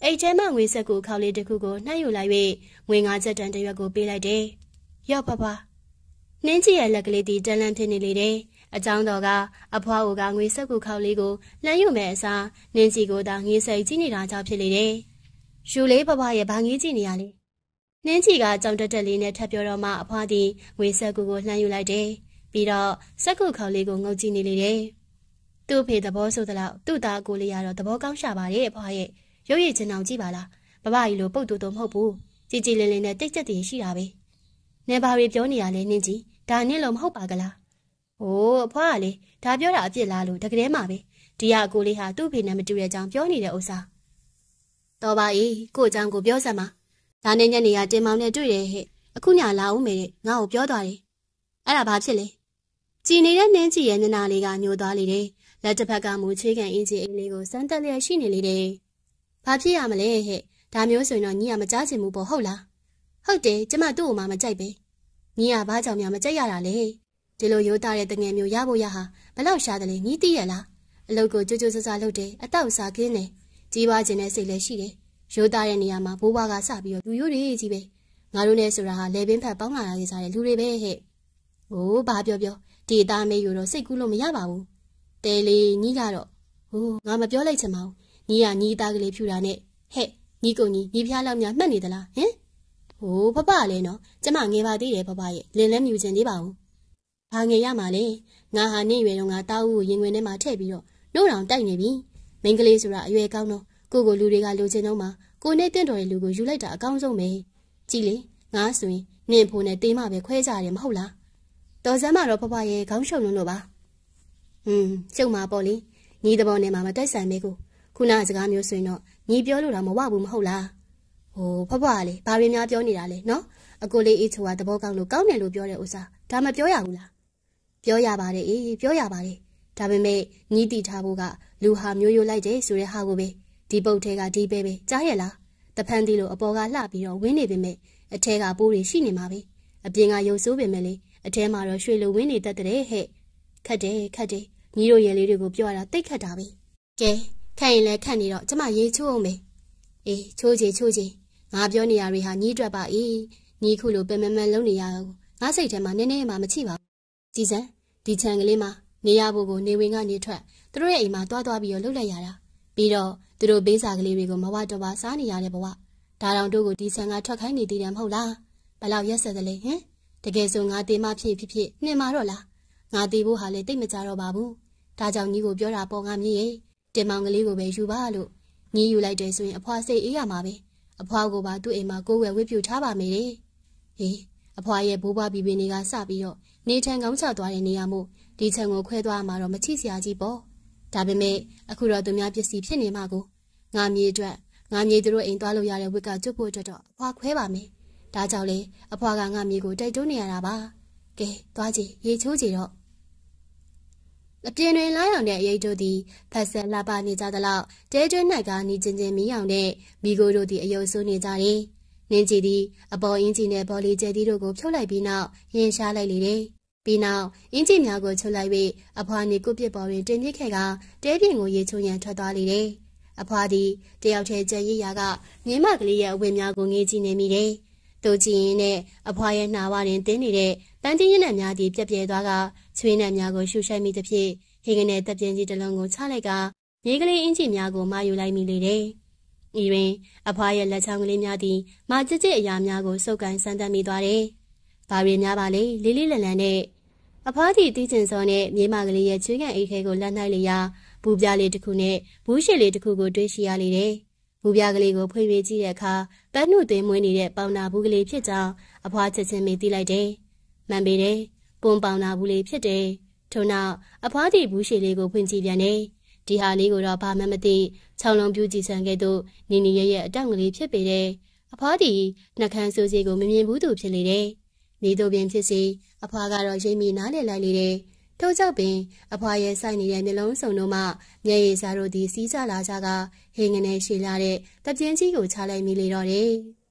အိတ်ထဲမှငွေဆက်ကိုခေါက်လေးတစ်ခုကိုနှိုက်ယူလိုက်၍ငွေငါးချက်တန်တစ်ရွက်ကိုပေးလိုက်တယ်။ရော့ဖဖနှင်းကြီးရဲ့လက်ကလေးတီတန်လန့်ဖြစ်နေလေတယ်။အကြောင်းတော်ကအဖွားအိုကငွေဆက်ကိုခေါက်လေးကိုလှမ်းယူမဲ့အစားနှင်းကြီးကိုသာငေးစိတ်ကြည့်နေတာကြောင့်ဖြစ်လေတယ်။ယူလေးဖဖရဲ့ဘာငေးကြည့်နေရလဲ။နှင်းကြီးကကြောင်တက်တက်လေးနဲ့ထပ်ပြောတော့မှအဖွားသည်ငွေဆက်ကိုကိုလှမ်းယူလိုက်တယ်။ပြီးတော့ဆက်ကိုခေါက်လေးကိုငုံကြည့်နေလေတယ်။သူ့ဖေသဘောဆိုသလောက်သူ့သားကိုလေးရတော့သဘောကောင်းရှာပါတယ်အဖွားရဲ့ရုပ်ရည်ချင်အောင်ကြည့်ပါလားဘဘကြီးလိုပုတ်တူတူမဟုတ်ဘူးကြည်ကြည်လင်းလင်းနဲ့တိတ်ကြက်တည်ရှိတာပဲနေပါရီပြောနေရလဲနင်းကြီးဒါနင်းလို့မဟုတ်ပါကလားဟိုးအဖွားကလေဒါပြောတာအပြစ်လားလို့တကယ်မှပဲဒီရအကိုလေးဟာသူ့ဖေနဲ့မတူတဲ့အကြောင်းပြောနေတဲ့ဥစ္စာတော်ပါ၏ကို့အကြောင်းကိုပြောစမ်းပါဒါနဲ့ညနေကတင်မောင်နဲ့တွေ့တယ်ဟဲ့အခုညလာဦးမယ်တဲ့ငါ့ကိုပြောသွားတယ်အဲ့ဒါဘာဖြစ်လဲကြည်နေတဲ့နင်းကြီးရဲ့ညနာလေးကညိုသွားလေတယ်လက်တစ်ဖက်ကမူချွေးကန်အင်းကြီးအိမ်လေးကိုစမ်းတက်လျက်ရှိနေလေတယ်ဘာဖြစ်ရမလဲဟဲ့ဒါမျိုးဆိုရင်တော့ညီကမကြားချင်ဘူးပေါ့ဟုတ်လားဟုတ်တယ်ကျမသူ့ကိုမှမကြိုက်ပဲညီကဘာကြောင့်များမကြိုက်ရတာလဲဒီလိုရိုးသားတဲ့တငယ်မျိုးရဖို့ရဟာဘလောက်ရှားတယ်လဲညီသိရလားအလုပ်ကိုကြိုးကြိုးဆဆလုပ်တယ်အတော့စားကင်းတယ်ကြီးပွားခြင်းနဲ့စိတ်လည်းရှိတယ်ရိုးသားတဲ့နေရာမှာဘိုးဘွားကစပြီးတော့လူရိုးတွေကြီးပဲငါတို့နဲ့ဆိုတာဟာလေပင်ဖက်ပေါင်းလာရစားတဲ့လူတွေပဲဟဲ့ဟိုးဘာပြောပြောဒီအသားမေးရတော့စိတ်ကူးလို့မရပါဘူးတဲလေးညီကတော့ဟိုးငါမပြောလိုက်ချင်ပါဘူးညီကညီသားကလေးဖြူတာနဲ့ဟဲ့ညီကိုညီညီဖျားလောက်များမှတ်နေသလားဟင်ဟိုးဖဖလည်းနော်ကျမငယ်ပါသေးတယ်ဖဖရဲ့လင်းလည်းမြူချင်သေးပါဘူးဘာငယ်ရမှာလဲငါဟာနေရွယ်တော့ငါတားဦးကိုရင်ခွင်ထဲမှာထည့်ပြီးတော့နှုတ်တောင်တိုက်နေပြီမိန်းကလေးဆိုတာအရွယ်ကောင်းတော့ကိုကိုလူတွေကလိုချင်တော့မှကိုနဲ့တင့်တော်တဲ့လူကိုယူလိုက်တာအကောင်းဆုံးပဲကြည်လေငါဆိုရင်နင့်ဖို့နဲ့တေးမှပဲခွဲကြရတယ်မဟုတ်လားတော်စမ်းမတော့ဖဖရဲ့ခေါင်းရှုံလို့လို့ပါဟွန်းရှုံမှာပေါ့လေညီတဘောနဲ့မှမတိုက်ဆိုင်မဲကိုခုနစကားမျိုးဆိုရင်တော့ညီပြောလို့တော့မဝဘူးမဟုတ်လားဟိုဖဖကလေဘာရင်းများပြောနေတာလဲနော်အကိုလေးအေးချိုကသဘောကောင်းလို့ကောင်းတယ်လို့ပြောတဲ့ဥစ္စာဒါမပြောရဘူးလားပြောရပါတယ်အေးပြောရပါတယ်ဒါပေမဲ့ညီတီထားဖို့ကလူဟာမျိုးရိုးလိုက်တယ်ဆိုတဲ့ဟာကိုပဲဒီပုတ်ထဲကဒီပဲပဲကြားရလားတဖန်တီလို့အပေါ်ကလှပြီးတော့ဝင်းနေပေမဲ့အထဲကပိုးတွေရှိနေမှာပဲအပြင်ကရုပ်ဆိုးပေမဲ့လေအထဲမှာတော့ရွှေလိုဝင်းနေတတ်တဲ့ဟဲ့ခတ်တယ်ခတ်တယ်ညီတို့ရဲ့လေးတွေကိုပြောရတာတိတ်ခတ်တာပဲကဲခန့်ရင်လည်းခန့်နေတော့ကျမရေးချိုးအောင်ပဲအေးချိုးချေချိုးချေငါပြောနေရတွေဟာညီးတွက်ပါ၏ညီခုလိုပင်မမန်လုံးနေရတော့ငါစိတ်ထဲမှာနည်းနည်းမှမချိပါဘူးကြည်စမ်းဒီချန်ကလေးမှာနေရဖို့ကိုနေဝင်ကနေထွက်သူတို့ရဲ့အိမ်မှာတွားတွားပြီးတော့လှုပ်လိုက်ရတာပြီးတော့သူတို့ဘေးစာကလေးတွေကိုမဝတော့ပါစားနေရတဲ့ဘဝဒါတောင်တို့ကိုဒီချန်ကထွက်ခိုင်းနေသေးတယ်မဟုတ်လားဘလောက်ရက်ဆက်တယ်လဲဟင်တကယ်ဆိုငါတေးမဖြစ်ဖြစ်ဖြစ်နှင်မာတော့လားငါတေးဖို့ဟာလည်းတိတ်မကြတော့ပါဘူးဒါကြောင့်ညီကိုပြောတာပေါ်ငါမြည်ရဲ့တင်မောင်ကလေးကိုပဲယူပါလို့ညီယူလိုက်တယ်ဆိုရင်အဖွားစိတ်အေးရမှာပဲအဖွားကိုပါသူ့အိမ်မှာကိုယ်ဝယ်ဝစ်ပြူထားပါမယ်လေဟေးအဖွားရဲ့ဘိုးဘွားဘီဘီတွေကစပြီးတော့နေထန်ကောင်းချသွားတဲ့နေရာမို့ဒီချံကိုခွဲသွားမှာတော့မချိစရာကြီးပေါ့ဒါပေမဲ့အခုတော့သူများပစ္စည်းဖြစ်နေမှာကိုငါမြေအတွက်ငါမြေသူတို့အိမ်သွားလို့ရတဲ့ဝစ်ကကျွတ်ဖို့အတွက်တော့အဖွားခွဲပါမယ်ဒါကြောင့်လေအဖွားကငါမြေကိုတိုက်တွန်းနေရတာပါကဲသွားကြည့်ရေချိုးကြည့်တော့အပြင်းတွင်လာရောက်တဲ့အရေးတို့သည်ဖက်ဆက်လာပါနေကြသလောက်တဲကျွန်း၌ကနီချင်းချင်းမီးအောင်တဲ့မိကိုတို့သည်အယုံဆိုးနေကြတယ်။နင်းကြည်သည်အပေါ်အင်းကြီးနဲ့ဘော်လီကျဲသည်တို့ကိုဖြုတ်လိုက်ပြီးနောက်ရင်ရှားလိုက်လေတယ်။ပြီးနောက်အင်းကြီးများကိုချုပ်လိုက်ပြီးအဖွားနေကုပစ်ပေါ်တွင်တင်ပစ်ခဲ့ကတဲပြင်ကိုရေချိုးရန်ထွက်သွားလေတယ်။အဖွားသည်တယောက်တည်းကျဲရည်ရာကမြင်းမကလေးရဲ့အဝတ်များကိုငေးကြည့်နေမိတယ်။တို့ကြည့်ရင်နဲ့အဖွားရဲ့နှာဝတွင်တင်းနေတဲ့ပန်းချင်းရည်နဲ့များသည်ပြက်ပြဲသွားကချွေးနဲ့များကိုရှူရှိုက်မိသဖြင့်ဟင်းကနေတပ်ပြင်းကြီးတစ်လုံးကိုချလိုက်ကမြေကလေးအင်းကြီးများကိုမာယူလိုက်မိလေတယ်။ဤတွင်အဖွားရဲ့လက်ချောင်းကလေးများသည်မာကြစ်ကြစ်အရာများကိုစုပ်ကိုင်းဆန်းသတ်မိသွားတယ်။ဘာတွေများပါလဲလေးလေးလန်လန်နဲ့အဖွားသည်တီးကျင်စောနဲ့မြေမကလေးရဲ့ချွေးကန်အိတ်ထဲကိုလက်နှိုက်လျာဘူးပြားလေးတစ်ခုနဲ့ဘူးရှိလေးတစ်ခုကိုတွေးရှိရလေတယ်။ဘူးပြားကလေးကိုဖွေဖွေကြည့်တဲ့အခါပန်းနှုတ်သွင်းမွေးနေတဲ့ပေါင်နာဘူးကလေးဖြစ်ကြောင်းအဖွားချက်ချင်းမေးသိလိုက်တယ်။မှန်ပေတယ်။ပုံပေါင်နာဘူးလေးဖြစ်တယ်။ထို့နောက်အဖွားတီဘူးရှိလေးကိုဖွင့်ကြည့်ပြန်တယ်။ဒီဟာလေးကိုတော့ဘာမှမသိချောင်းလုံးပြူးကြည့်ဆန်ခဲ့သူနီနီရဲ့ရဲ့အတောင်ကလေးဖြစ်ပေတယ်။အဖွားတီနှကန်းဆိုးစီကိုမမြင်ဘူးသူဖြစ်လေတယ်။နေတို့ပင်ဖြစ်စီအဖွားကတော့ရိပ်မိနားလေလိုက်လေတယ်။ထို့ကြောင့်ပင်အဖွားရဲ့စိုက်နေတဲ့မျက်လုံးစုံတို့မှမျက်ရည်စားတို့သည်စီးကြလာကြကဟင်းငနဲ့ရှည်လာတဲ့တပြင်းကြီးကိုချလိုက်မိလေတော့တယ်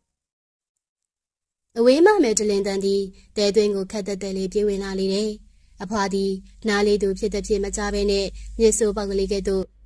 ။အဝေးမှမဲတလင်တန်သည်တဲသွင်းကိုခတ်တက်တက်လေးပြေးဝင်လာလေတယ်။အဖွားသည်နားလေးသူဖြစ်တဲ့ဖြစ်မကြဘဲနဲ့မျက်စိုးပေါက်ကလေးကဲ့သို့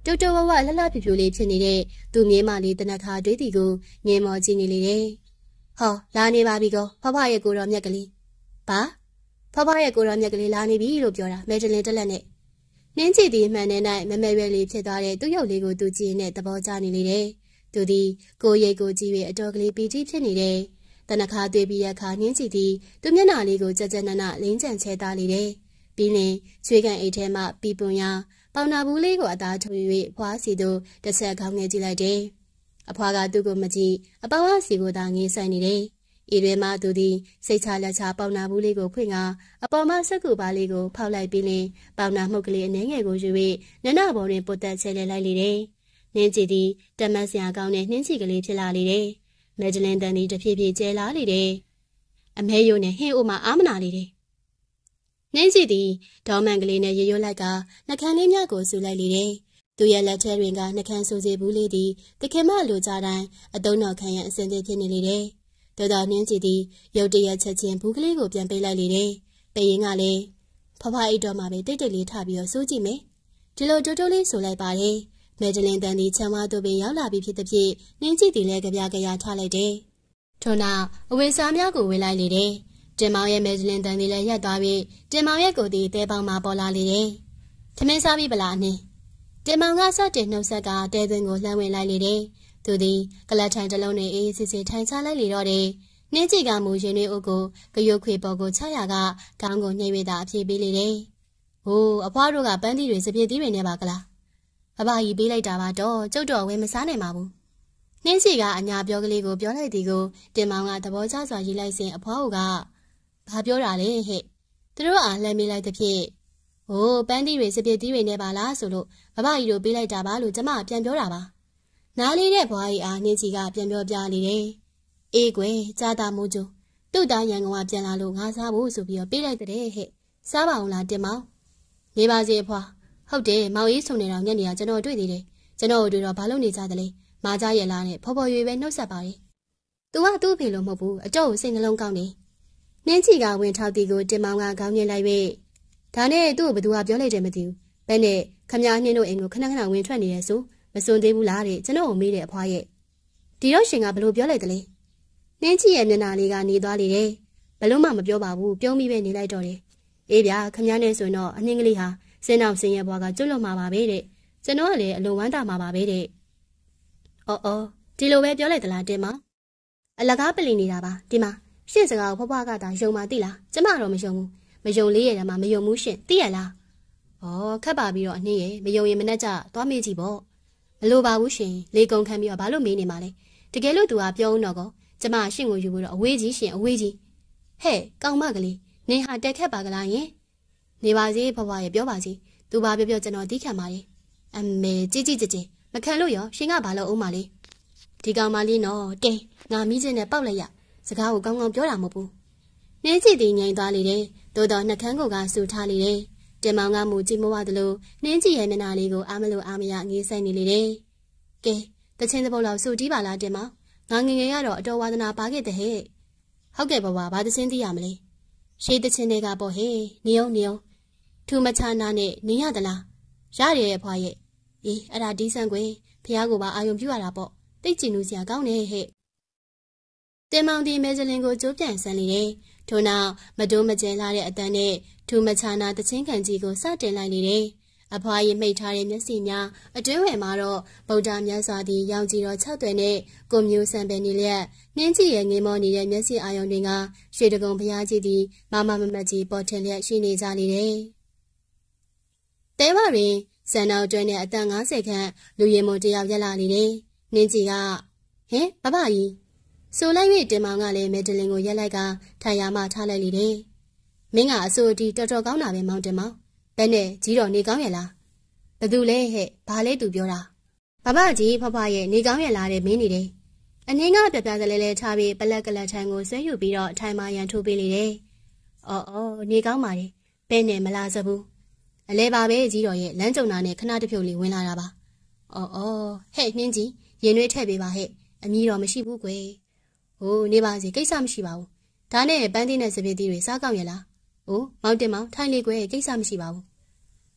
တုတ်တုတ်ဝဝလှလှဖြူဖြူလေးဖြစ်နေတဲ့သူ့မြေးမလေးတနခါတွေးတီကိုငဲမော်ကြည့်နေလေတယ်။ဟောလာနေပါပြီကောဖဖရဲ့ကိုတော်မြက်ကလေး။ဘာဖဖရဲ့ကိုတော်မြက်ကလေးလာနေပြီလို့ပြောတာမဲဒလင်တက်လက်နဲ့နင်းချီတီမှန်တဲ့၌မမဲရွယ်လေးဖြစ်သွားတဲ့သူ့ရုပ်လေးကိုသူကြည့်နေသဘောကျနေလေတယ်။သူဒီကိုရိတ်ကိုကြည့်ပြီးအတော်ကလေးပီတိဖြစ်နေတယ်။တနခါတွေ့ပြီးရခါနင်းချီတီသူမျက်နှာလေးကိုကြက်ကြက်နနလင်းကြံချဲသားလေတယ်။ပြီးရင်ချွေးကန်အိတ်ထဲမှပီပွန်ရပေါင်နာဘူးလေးကိုအသားထိုး၍ဖွားစီသူတစ်ဆက်ခေါင်းငယ်ကြည့်လိုက်တယ်။အဖွားကသူ့ကိုမကြည့်အပေါင်းအစီကိုသာငေးဆိုင်နေတယ်။ဤတွင်မှသူသည်စိတ်ချလက်ချပေါင်နာဘူးလေးကိုဖွင့်ကအပေါ်မှစက်ကူပါလေးကိုဖောက်လိုက်ပြီးလင်ပေါင်နာမှုတ်ကလေးအနှဲငယ်ကိုယူ၍နနဘော်တွင်ပုတ်တက်ချဲလဲလိုက်လေတယ်။နင်းချီသည်တမတ်စရာကောင်းတဲ့နှင်းချီကလေးဖြစ်လာလေတယ်။မဲဒလင်တန်သည်တဖြည်းဖြည်းကျဲလာလေတယ်။အမဲယိုနဲ့ဟင်းအိုမှအာမနာလေတယ်။နင်းချီသည်ဒေါမန်ကလေးနဲ့ရေရွတ်လိုက်ကနှကန်းလေးများကိုဆူလိုက်လေတယ်။သူရဲ့လက်ထဲတွင်ကနှကန်းဆူစီဘူးလေးသည်တခင်မလိုကြတိုင်းအတုံးတော်ခံရအစင်သေးဖြစ်နေလေတယ်။တော်တော်နှင်းချီသည်ရုတ်တရက်ချက်ချင်းဘူးကလေးကိုပြန်ပေးလိုက်လေတယ်။ပေးရင်ကလည်းဖဖအိတ်တော်မှာပဲတိတ်တိတ်လေးထပြီးတော့စိုးကြည့်မယ်။ဒီလိုတိုးတိုးလေးဆိုလိုက်ပါတယ်။မဲဒလင်တန်သည်ချမ်းဝါတို့ပင်ရောက်လာပြီးဖြစ်တဲ့ဖြင့်နှင်းချီသည်လည်းကြပြကြရထားလိုက်တယ်။ထို့နောက်အဝေစားများကိုဝေလိုက်လေတယ်။တင်မောင်ရဲ့မဲဒလင်တန်သည်လည်းရက်သွားပြီးတင်မောင်ရဲ့ကိုယ်သည်တဲပေါင်းမှာပေါ်လာလေတယ်။ထမင်းစားပြီးပလားနှင်းတင်မောင်ကစတင်နှုတ်ဆက်ကတဲသွင်းကိုလှမ်းဝင်လိုက်လေတယ်။သူသည်ကလတ်ထိုင်တစ်လုံးနဲ့အေးစစ်စစ်ထိုင်ချလိုက်လေတော့တယ်။နှင်းချီကမူရင်တွေအုပ်ကိုကရုတ်ခွေပေါ်ကိုချရကခေါင်းကိုညှိဝေတာအပြေးပေးလေတယ်။ဟိုးအဖွားတို့ကပန်းသီးတွေစပြည့်သီးတွေနဲ့ပါကလား။ဘဘကြီးပေးလိုက်တာပါတော့ကျုပ်တော်ဝယ်မစားနိုင်ပါဘူး။နှင်းချီကအညာပြောကလေးကိုပြောလိုက်သည်ကိုတင်မောင်ကသဘောကျစွာရေးလိုက်စဉ်အဖွားကဘာပြောတာလဲဟဲ့သူတို့အားလှမ်းမိလိုက်တဲ့ဖြစ်ဟိုးပန်းသီးတွေစပြည့်သီးတွေနဲ့ပါလားဆိုလို့ဘဘကြီးတို့ပေးလိုက်တာပါလို့ကျမပြန်ပြောတာပါနားလေးတဲ့ဘွားကြီးအားနှင်းချီကပြန်ပြောပြလေတယ်အေးကွယ်ကြားတာမို့ကျသူ့သားရန်ကုန်ကပြန်လာလို့ငါစားဖို့ဆိုပြီးတော့ပေးလိုက်တဲ့ဟဲ့စားပါအောင်လားတင်မောင်နေပါစေအဖွားဟုတ်တယ်မောင်ကြီးဆုံနေတော့ညနေကကျွန်တော်တွေ့သေးတယ်ကျွန်တော်တို့တော့ဘာလုပ်နေကြသလဲမာကြရဲ့လားနဲ့ဖော်ဖော်ရွေပဲနှုတ်ဆက်ပါရဲ့သူကသူ့ဖေလို့မဟုတ်ဘူးအတော့ကိုစိတ်နှလုံးကောင်းနေနှင်းချီကဝင်ထောက်တီကိုတင်မောင်ကခေါင်းညှိလိုက်ပြီးဒါနဲ့သူ့ကိုဘသူကပြောလိုက်တယ်မသိဘူးဘယ်နဲ့ခမည်းနှင်းတို့အိမ်ကိုခဏခဏဝင်ထွက်နေတယ်ဆိုမစွန်သေးဘူးလားတဲ့ကျွန်တော်ကိုမေးတယ်အဖွားရဲ့ဒီတော့ရှင်ကဘလို့ပြောလိုက်တယ်လဲနှင်းချီရဲ့မျက်နှာလေးကနေသွားလေတယ်ဘလို့မှမပြောပါဘူးပြုံးပြီးပဲနေလိုက်တော့တယ်အေးဗျာခမည်းနဲ့ဆိုတော့အနှင်းကလေးဟာစင်းအောင်စင်းရဲ့ဘွားကကျွတ်လွတ်မှာပါပဲတဲ့ကျွန်တော်ကလည်းအလိုဝမ်းတာမှာပါပဲတဲ့အော်အော်ဒီလိုပဲပြောလိုက်သလားတင်မအလကားပလီနေတာပါဒီမှာရှင့်စကားကိုဖွားဖွားကသာယုံမှသိလားကျမတော့မယုံဘူးမယုံလေးရဲ့တမှာမယုံဘူးရှင်သိရလားဩခက်ပါပြီးတော့အနှင်းရဲ့မယုံရင်မနဲ့ကြသွားမေးကြည့်ပေါ့မလိုပါဘူးရှင်လေကုံခံပြီးတော့ဘာလို့မေးနေမှာလဲတကယ်လို့သူကပြောဦးတော့ကောကျမရှင့်ကိုယူပြီးတော့အဝေးကြီးရှင်အဝေးကြီးဟဲ့ကောင်မကလေးနင်ဟာတက်ခက်ပါကလားယင်နေပါစေဖွားဖွားရဲ့ပြောပါစီသူဘာပြောပြောကျွန်တော်တီးခံပါလေအမေကြည့်ကြည့်ကြည့်မခံလို့ရောရှင်ကဘာလို့အောင်ပါလေဒီကောင်မလေးနော်တဲငါမိချင်းနဲ့ပေါက်လိုက်ရစကားကိုကောင်းကောင်းပြောတာမဟုတ်ဘူးနှင်းချီတီငိန်သွားလေတယ်သို့တော့နှကန်းကိုကဆူထားလေတယ်တင်မောင်ကမူကြည့်မဝသလိုနှင်းချီရဲ့မျက်နှာလေးကိုအားမလို့အားမရငေးဆိုင်နေလေတယ်ကဲတချင်းတစ်ပုတ်လောက်ဆူတီးပါလားတင်မောင်ငါငငယ်ရတော့အတော်ဝါသနာပါခဲ့တဲ့ဟဲ့ဟုတ်ကဲ့ဘဘဘာတချင်းသိရမလဲရှေးတချင်းတွေကပေါ့ဟဲ့နေအောင်နေအောင်ထူမချနာနဲ့နေရသလားရတယ်ရဲ့ဖွားရဲ့အေးအဲ့ဒါဒီဆန်ကွယ်ဖះကိုပါအာယုံပြူရတာပေါ့တိတ်ကျင်လို့စရာကောင်းနေဟဲ့တင်မောင်ဒီမဲဇလင်ကိုကျိုးပြန်ဆန်းလေတယ်ထို့နောက်မတိုးမကျဲလာတဲ့အတန်းနဲ့ထူမချနာတချင်းခံကြီးကိုစတင်လိုက်လေတယ်အဖွားရင်မိတ်ထားတဲ့မျက်စိများအတွင်းဝယ်မှာတော့ဗုဒ္ဓမြတ်စွာသည်ရောင်ကြည်တော်၆တွယ်နဲ့ကိုမျိုးဆံပယ်နေလျက်နှင်းကြည့်ရဲ့ငေးမောနေတဲ့မျက်စိအာယုံတွေကရွှေတကုံဘုရားကြီးသည်မမမမကြီးပေါ်ထင်လျက်ရှိနေကြလေတယ်တဲဝရင်စံတော်ကျွဲနဲ့အသက်၅၀ခန့်လူရင်မတယောက်ရက်လာလေတယ်နှင်းကြည့်ကဟင်ဘဘကြီးဆိုလိုက်၍တင်မောင်ကလည်းမဲဒလင်ကိုရက်လိုက်ကထိုင်ရမှထားလိုက်လေတယ်မင်းကအစိုးအတီတော်တော်ကောင်းတာပဲမောင်တင်မောင်ဘယ်နဲ့ကြီးတော်နေကောင်းရဲ့လားဘသူလဲဟဲ့ဘာလဲသူပြောတာဘဘကြီးဖဖရဲ့နေကောင်းရဲ့လားတဲ့မင်းနေတယ်အနှင်းကပြပြစလဲလဲချပြီးပလက်ကလတ်ထန်ကိုဆွဲယူပြီးတော့ထိုင်မှရန်ထိုးပေးလေတယ်အော်အော်နေကောင်းပါလေဘယ်နဲ့မလားစဘူးအလဲပါပဲကြီးတော်ရဲ့လမ်းကြုံတာနဲ့ခဏတစ်ဖြုတ်လေးဝင်လာတာပါအော်အော်ဟဲ့နှင်းကြီးရင်နှွေးထည့်ပေးပါဟဲ့အမီးတော်မရှိဘူးကွယ်ဟိုးနေပါစီကိစ္စမရှိပါဘူးဒါနဲ့ပန်းသီးနဲ့စပစ်သီးတွေစားကောက်ရလားအိုးမောင်တင်မောင်ထိုင်လေကွယ်ကိစ္စမရှိပါဘူး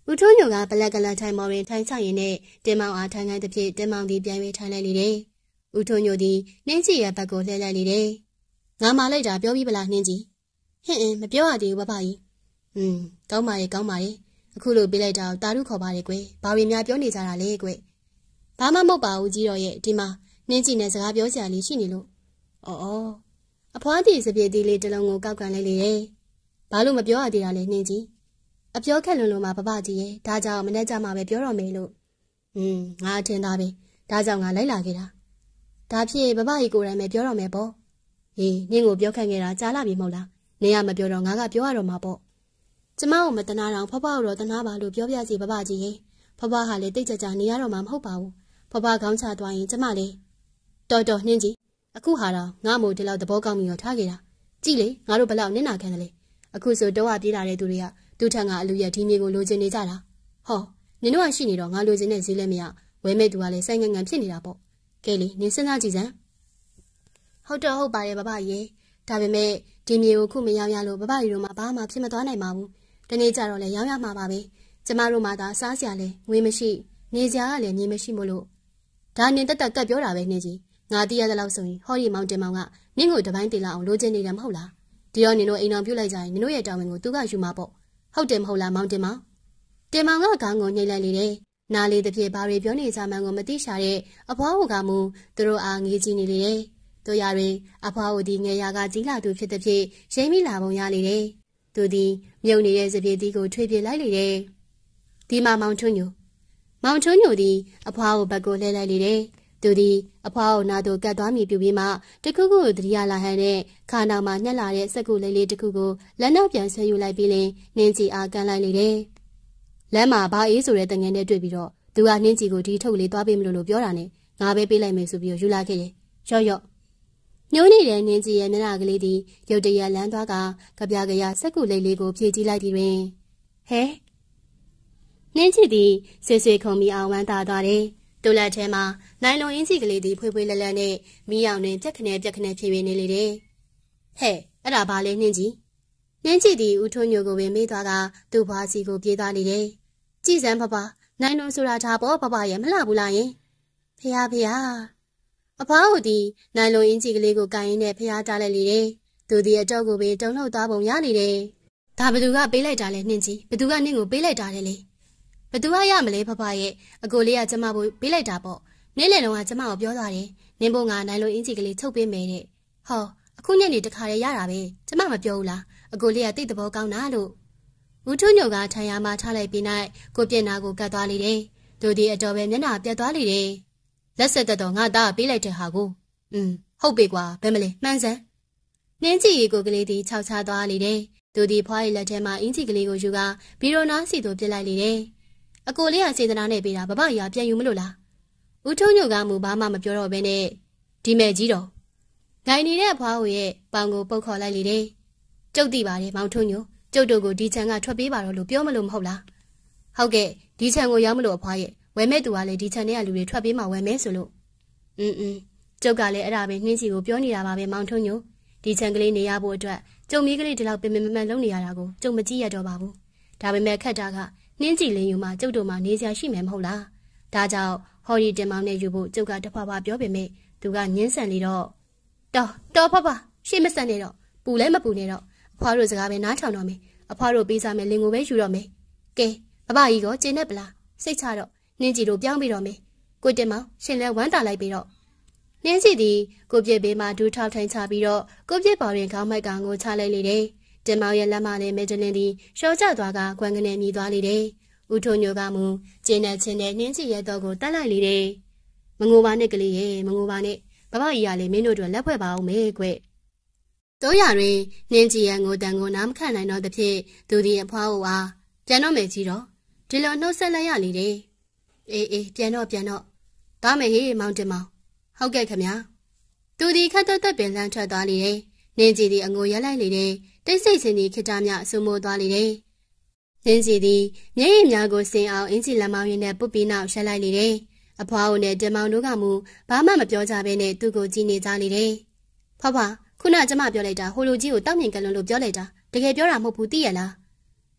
ဦးထွန်းညိုကဘလက်ကလထိုင်မော်ရင်ထိုင်ချရင်နဲ့တင်မောင်အားထိုင်ခိုင်းတဲ့ဖြစ်တင်မောင်ဒီပြန်ပြီးထိုင်လိုက်လေတယ်။ဦးထွန်းညိုသည်နှင်းကြီးရဲ့ဘက်ကိုလှည့်လိုက်လေတယ်။ငါမာလိုက်တာပြောပြီးပလားနှင်းကြီး။ဟင်းအင်းမပြောရသေးဘူးဘဘကြီး။อืมကောင်းပါရဲ့ကောင်းပါရဲ့အခုလိုပေးလိုက်တာတာရုခေါ်ပါလေကွယ်။ဘာတွေများပြောနေကြတာလဲကွယ်။ဘာမှမဟုတ်ပါဘူးကြီးတော်ရဲ့ဒီမှာနှင်းကြီးနဲ့စကားပြောစရာလေးရှိနေလို့။အော်အော်အဖွားတီစပြည့်သေးလေးတစ်လုံးကိုကောက်ကန်လိုက်လေတယ်။ဘာလို့မပြောရသေးတာလဲနှင်းကြီး။အပြောခက်လွန်လို့မှဘဘကြီးရဲ့ဒါကြောင့်မနေ့ကမှပဲပြောတော့မယ်လို့อืมငါအထင်သားပဲဒါကြောင့်ငါလိုက်လာခဲ့တာဒါဖြစ်ဘဘကြီးကိုယ်တိုင်ပဲပြောတော့မယ်ပေါ့ဟေးနင့်ကိုပြောခန့်ခဲ့တာကြားလာပြီမဟုတ်လားနင်ကမပြောတော့ငါကပြောရတော့မှာပေါ့ကျမကိုမတနာတော့ဖဖကိုတော့တနာပါလို့ပြောပြစီဘဘကြီးရဲ့ဖဖဟာလည်းတိတ်ကြကြနေရတော့မှာမဟုတ်ပါဘူးဖဖခေါင်းချသွားရင်ကျမလည်းတော်တော်နှင်းကြီးအခုဟာတော့ငါမို့ဒီလောက်သဘောကောင်းပြီးတော့ထားခဲ့တာကြည့်လေငါတို့ဘလောက်နင့်နာခံတယ်လေအခုဆိုတော့ပြေးလာတဲ့သူတွေကသူ့ထံကအလူရက်ဒီမြေကိုလိုချင်နေကြတာဟောနင်တို့ကရှိနေတော့ငါလိုချင်တဲ့ဈေးလည်းမရဝဲမဲ့သူကလည်းစိုက်ငငန်ဖြစ်နေတာပေါ့ကဲလေနင်စဉ်းစားကြည့်စမ်းဟုတ်တော့ဟုတ်ပါရဲ့ဘဘကြီးဒါပေမဲ့ဒီမြေကိုခုမရောင်းရလို့ဘဘကြီးတို့မှဘာမှဖြစ်မသွားနိုင်ပါဘူးတနေ့ကျတော့လည်းရောင်းရမှာပါပဲကျမတို့မှသာစားစရာလည်းငွေမရှိနေစရာကလည်းမြေမရှိမို့လို့ဒါနင်တက်တက်ကတ်ပြောတာပဲနှင်းကြီးငါတည်ရတဲ့လောက်ဆိုရင်ဟောဒီမောင်တင်မောင်ကနင့်ကိုတပိုင်းတင်လာအောင်လိုချင်နေတယ်မဟုတ်လားဒီတော့နင်တို့အိမ်တော်ပြုတ်လိုက်ကြရင်နင်တို့ရဲ့တာဝန်ကိုသူကယူမှာပေါ့ဟုတ်တယ်မဟုတ်လားမောင်တင်မောင်တင်မောင်ကခေါင်းကိုညှိလိုက်လေတယ်နားလေးတစ်ပြေဘာတွေပြောနေကြမှန်းကိုမသိရှာတဲ့အဖွားဟိုကမူသူတို့အားငေးကြည့်နေလေတယ်တို့ရရင်အဖွားဟိုဒီငယ်ရာကကြီးလာသူဖြစ်တဲ့ဖြစ်ရိမ့်မိလာပုံရလေတယ်သူဒီမြုံနေတဲ့စပြေတီးကိုထွေးပြလိုက်လေတယ်ဒီမှာမောင်ထွန်းညိုမောင်ထွန်းညိုဒီအဖွားဟိုဘက်ကိုလှည့်လိုက်လေတယ်သူဒီအဖွားကိုနာတို့ကတ်သွားမိပြပြီးမှတခုခုကိုတတိယလာဟန်နဲ့ခါနာမှာညှက်လာတဲ့စက်ကူလေးလေးတခုကိုလက်နောက်ပြန်ဆွဲယူလိုက်ပြီးလင်းနင်းကြီးအားကန်လိုက်လေတယ်လမ်းမှာဘာအေးဆိုတဲ့တငယ်နဲ့တွေ့ပြီးတော့သူကနှင်းကြီးကိုဒီထုတ်လေးသွားပေးမလို့လို့ပြောတာနဲ့ငါပဲပေးလိုက်မယ်ဆိုပြီးယူလာခဲ့တယ်ရော့ရော့ညိုးနေတဲ့နှင်းကြီးရဲ့မျက်နှာကလေးဒီရုတ်တရက်လမ်းသွားကကြပြကြရစက်ကူလေးလေးကိုဖြည့်ကြည့်လိုက်ပြီးတွင်ဟဲနှင်းကြီးဒီဆွေဆွေခုံပြီးအောင်ဝမ်းသာသွားတယ်တူလက်ထဲမှာနိုင်လုံအင်းကြီးကလေးဒီဖွေးဖွေးလက်လက်နဲ့မီးရောင်တွင်ပြက်ခနဲပြက်ခနဲဖြည့်ပေးနေလေတယ်ဟဲ့အဲ့ဒါဘာလဲနှင်းကြီးနှင်းကြီးဒီဦးထွန်းညိုကိုပဲမေးသွားကသူ့ဘွားစီကိုပြေးသွားလေတယ်ကြည်စမ်းဖဖနိုင်လုံဆိုတာဒါပေါ့ဖဖရဲ့မလှဘူးလားယင်ဖះဖះအဖွားဟိုဒီနိုင်လုံအင်းကြီးကလေးကိုကန်ရင်းနဲ့ဖះတားလိုက်လေတယ်သူဒီအတော့ကိုပဲတုံလှုပ်သွားပုံရနေတယ်ဒါဘသူကပေးလိုက်တာလဲနှင်းကြီးဘသူကနင့်ကိုပေးလိုက်တာလဲလေဘသူကရမလဲဖဖရဲ့အကိုလေးကကျမကိုပေးလိုက်တာပေါ့နင်းလေတော့ကကျမကိုပြောသွားတယ်နင်းဘုံကနိုင်လုံအင်းကြီးကလေးထုတ်ပေးမယ်တဲ့ဟောအခုညနေတခါလေးရတာပဲကျမမပြောဘူးလားအကိုလေးကတိတ်သဘောကောင်းတာလို့ဦးထွန်းညိုကထိုင်ရမှာထားလိုက်ပြီးနိုင်ကိုပြက်နာကိုကတ်သွားလေတယ်တို့ဒီအတော်ပဲမျက်နှာပြတ်သွားလေတယ်လက်ဆက်သက်တော့ငါသားပေးလိုက်တဲ့ဟာကိုอืมဟုတ်ပြီကွာဘယ်မလဲမှန်းစမ်းနှင်းကြည့်ရီကိုကလေးဒီခြောက်ချသွားလေတယ်တို့ဒီဖွားရီလက်ထဲမှာအင်းကြီးကလေးကိုယူကဘီရိုနာစီတို့ပြစ်လိုက်လေတယ်အကိုလေးကစေတနာနဲ့ပေးတာဘဘကြီးကပြန်ယူမလို့လားဦးထွန်းညိုကမူဘာမှမပြောတော့ဘဲနဲ့ဒီမဲ့ကြီးတော့ဂိုင်နေတဲ့ဖွားဟိုရဲ့ပေါင်ကိုပုတ်ခေါ်လိုက်လေတယ်ကျုပ်သိပါတယ်မောင်ထွန်းညိုကျုပ်တို့ကိုဒီချန်ကထွက်ပေးပါတော့လို့ပြောမလို့မဟုတ်လားဟုတ်ကဲ့ဒီချန်ကိုရောက်မလို့အဖွားရဲ့ဝယ်မဲ့သူကလည်းဒီချန်ထဲကလူတွေထွက်ပေးမှဝယ်မဲဆိုလို့อืมอืมကျုပ်ကလည်းအဲ့ဒါပဲနှင်းစီကိုပြောနေတာပါပဲမောင်ထွန်းညိုဒီချန်ကလေးနေရဖို့အတွက်ကျုံမီးကလေးဒီလောက်ပင်ပင်မမှန်လုံးနေရတာကိုကျုံမကြည့်ရတော့ပါဘူးဒါပေမဲ့ခက်တာကနှင်းကြည်လင်းယူမှကျုပ်တို့မှနေစရာရှိမယ်မဟုတ်လားဒါကြောင့်ဟော်ရီတင်မောင်နဲ့ယူဖို့ကျုပ်ကတဖွာဖွာပြောပေမဲ့သူကညှင်းဆန်နေတော့တော်တော်ဖဖရှေ့မဆန်နေတော့ပူလဲမပူနေတော့အဖွားတို့စကားပဲနားထောင်တော့မယ်အဖွားတို့ပေးစားမယ်လင်ကိုပဲယူတော့မယ်ကဲဘဘကြီးကကျင်းနေပလားစိတ်ချတော့နှင်းကြည်တို့ပြောင်းပြီးတော့မယ်ကိုတင်မောင်ရှင်လဲဝမ်းတာလိုက်ပြီးတော့နှင်းကြည်ဒီကိုပြည့်ပေးမှဒူးထောက်ထိုင်ချပြီးတော့ကိုပြည့်ပေါ်ရင်ခေါင်းမိုက်ကငိုချလိုက်လေတယ်တင်မောင်ရဲ့လက်မနဲ့မေဂျလင်းဒီရှော့ကျသွားကခွန်းကနေမြည်သွားလေတယ်ဦးထုံညိုကမူကျင်းတဲ့ချင်းနဲ့နှင်းကြည်ရဲ့တော့ကိုတတ်လိုက်လေတယ်မငိုပါနဲ့ကလေးရဲ့မငိုပါနဲ့ဘဘကြီးကလည်းမင်းတို့တို့လက်ဖွဲ့ပါအောင်မေကွတို့ရတွင်နှင်းကြည်ရဲ့ငိုတန်ကိုနားမခံနိုင်တော့သဖြင့်သူဒီအဖွားဟိုအားပြန်တော့မယ်ကြီးတော့ဒီလိုနှုတ်ဆက်လိုက်ရလေတယ်အေးအေးပြန်တော့ပြန်တော့သားမယ်ဟေးမောင်တင်မောင်ဟုတ်ကဲ့ခင်ဗျာသူဒီခတ်တော့တက်ပင်လန်းထွက်သွားလေတယ်နှင်းကြည်ဒီအငိုရက်လိုက်လေတယ်တိတ်ဆိတ်စင်ဒီခိတာမြဆူမိုးသွားလေတယ်နှင်းကြည်ဒီမျက်ရည်များကိုစင်အောင်အင်းကြီးလက်မောင်းရင်းနဲ့ပုတ်ပြီးနောက်ရှက်လိုက်လေတယ်အဖွားအိုနဲ့တင်မောင်တို့ကမူဘာမှမပြောကြဘဲနဲ့သူ့ကိုကြည့်နေကြလေတယ်ဖဖခုနကျမပြောလိုက်တာဟိုလိုကြီးကိုတောက်မြင်ကလွန်လို့ပြောလိုက်တာတကယ်ပြောတာမဟုတ်ဘူးသိရလား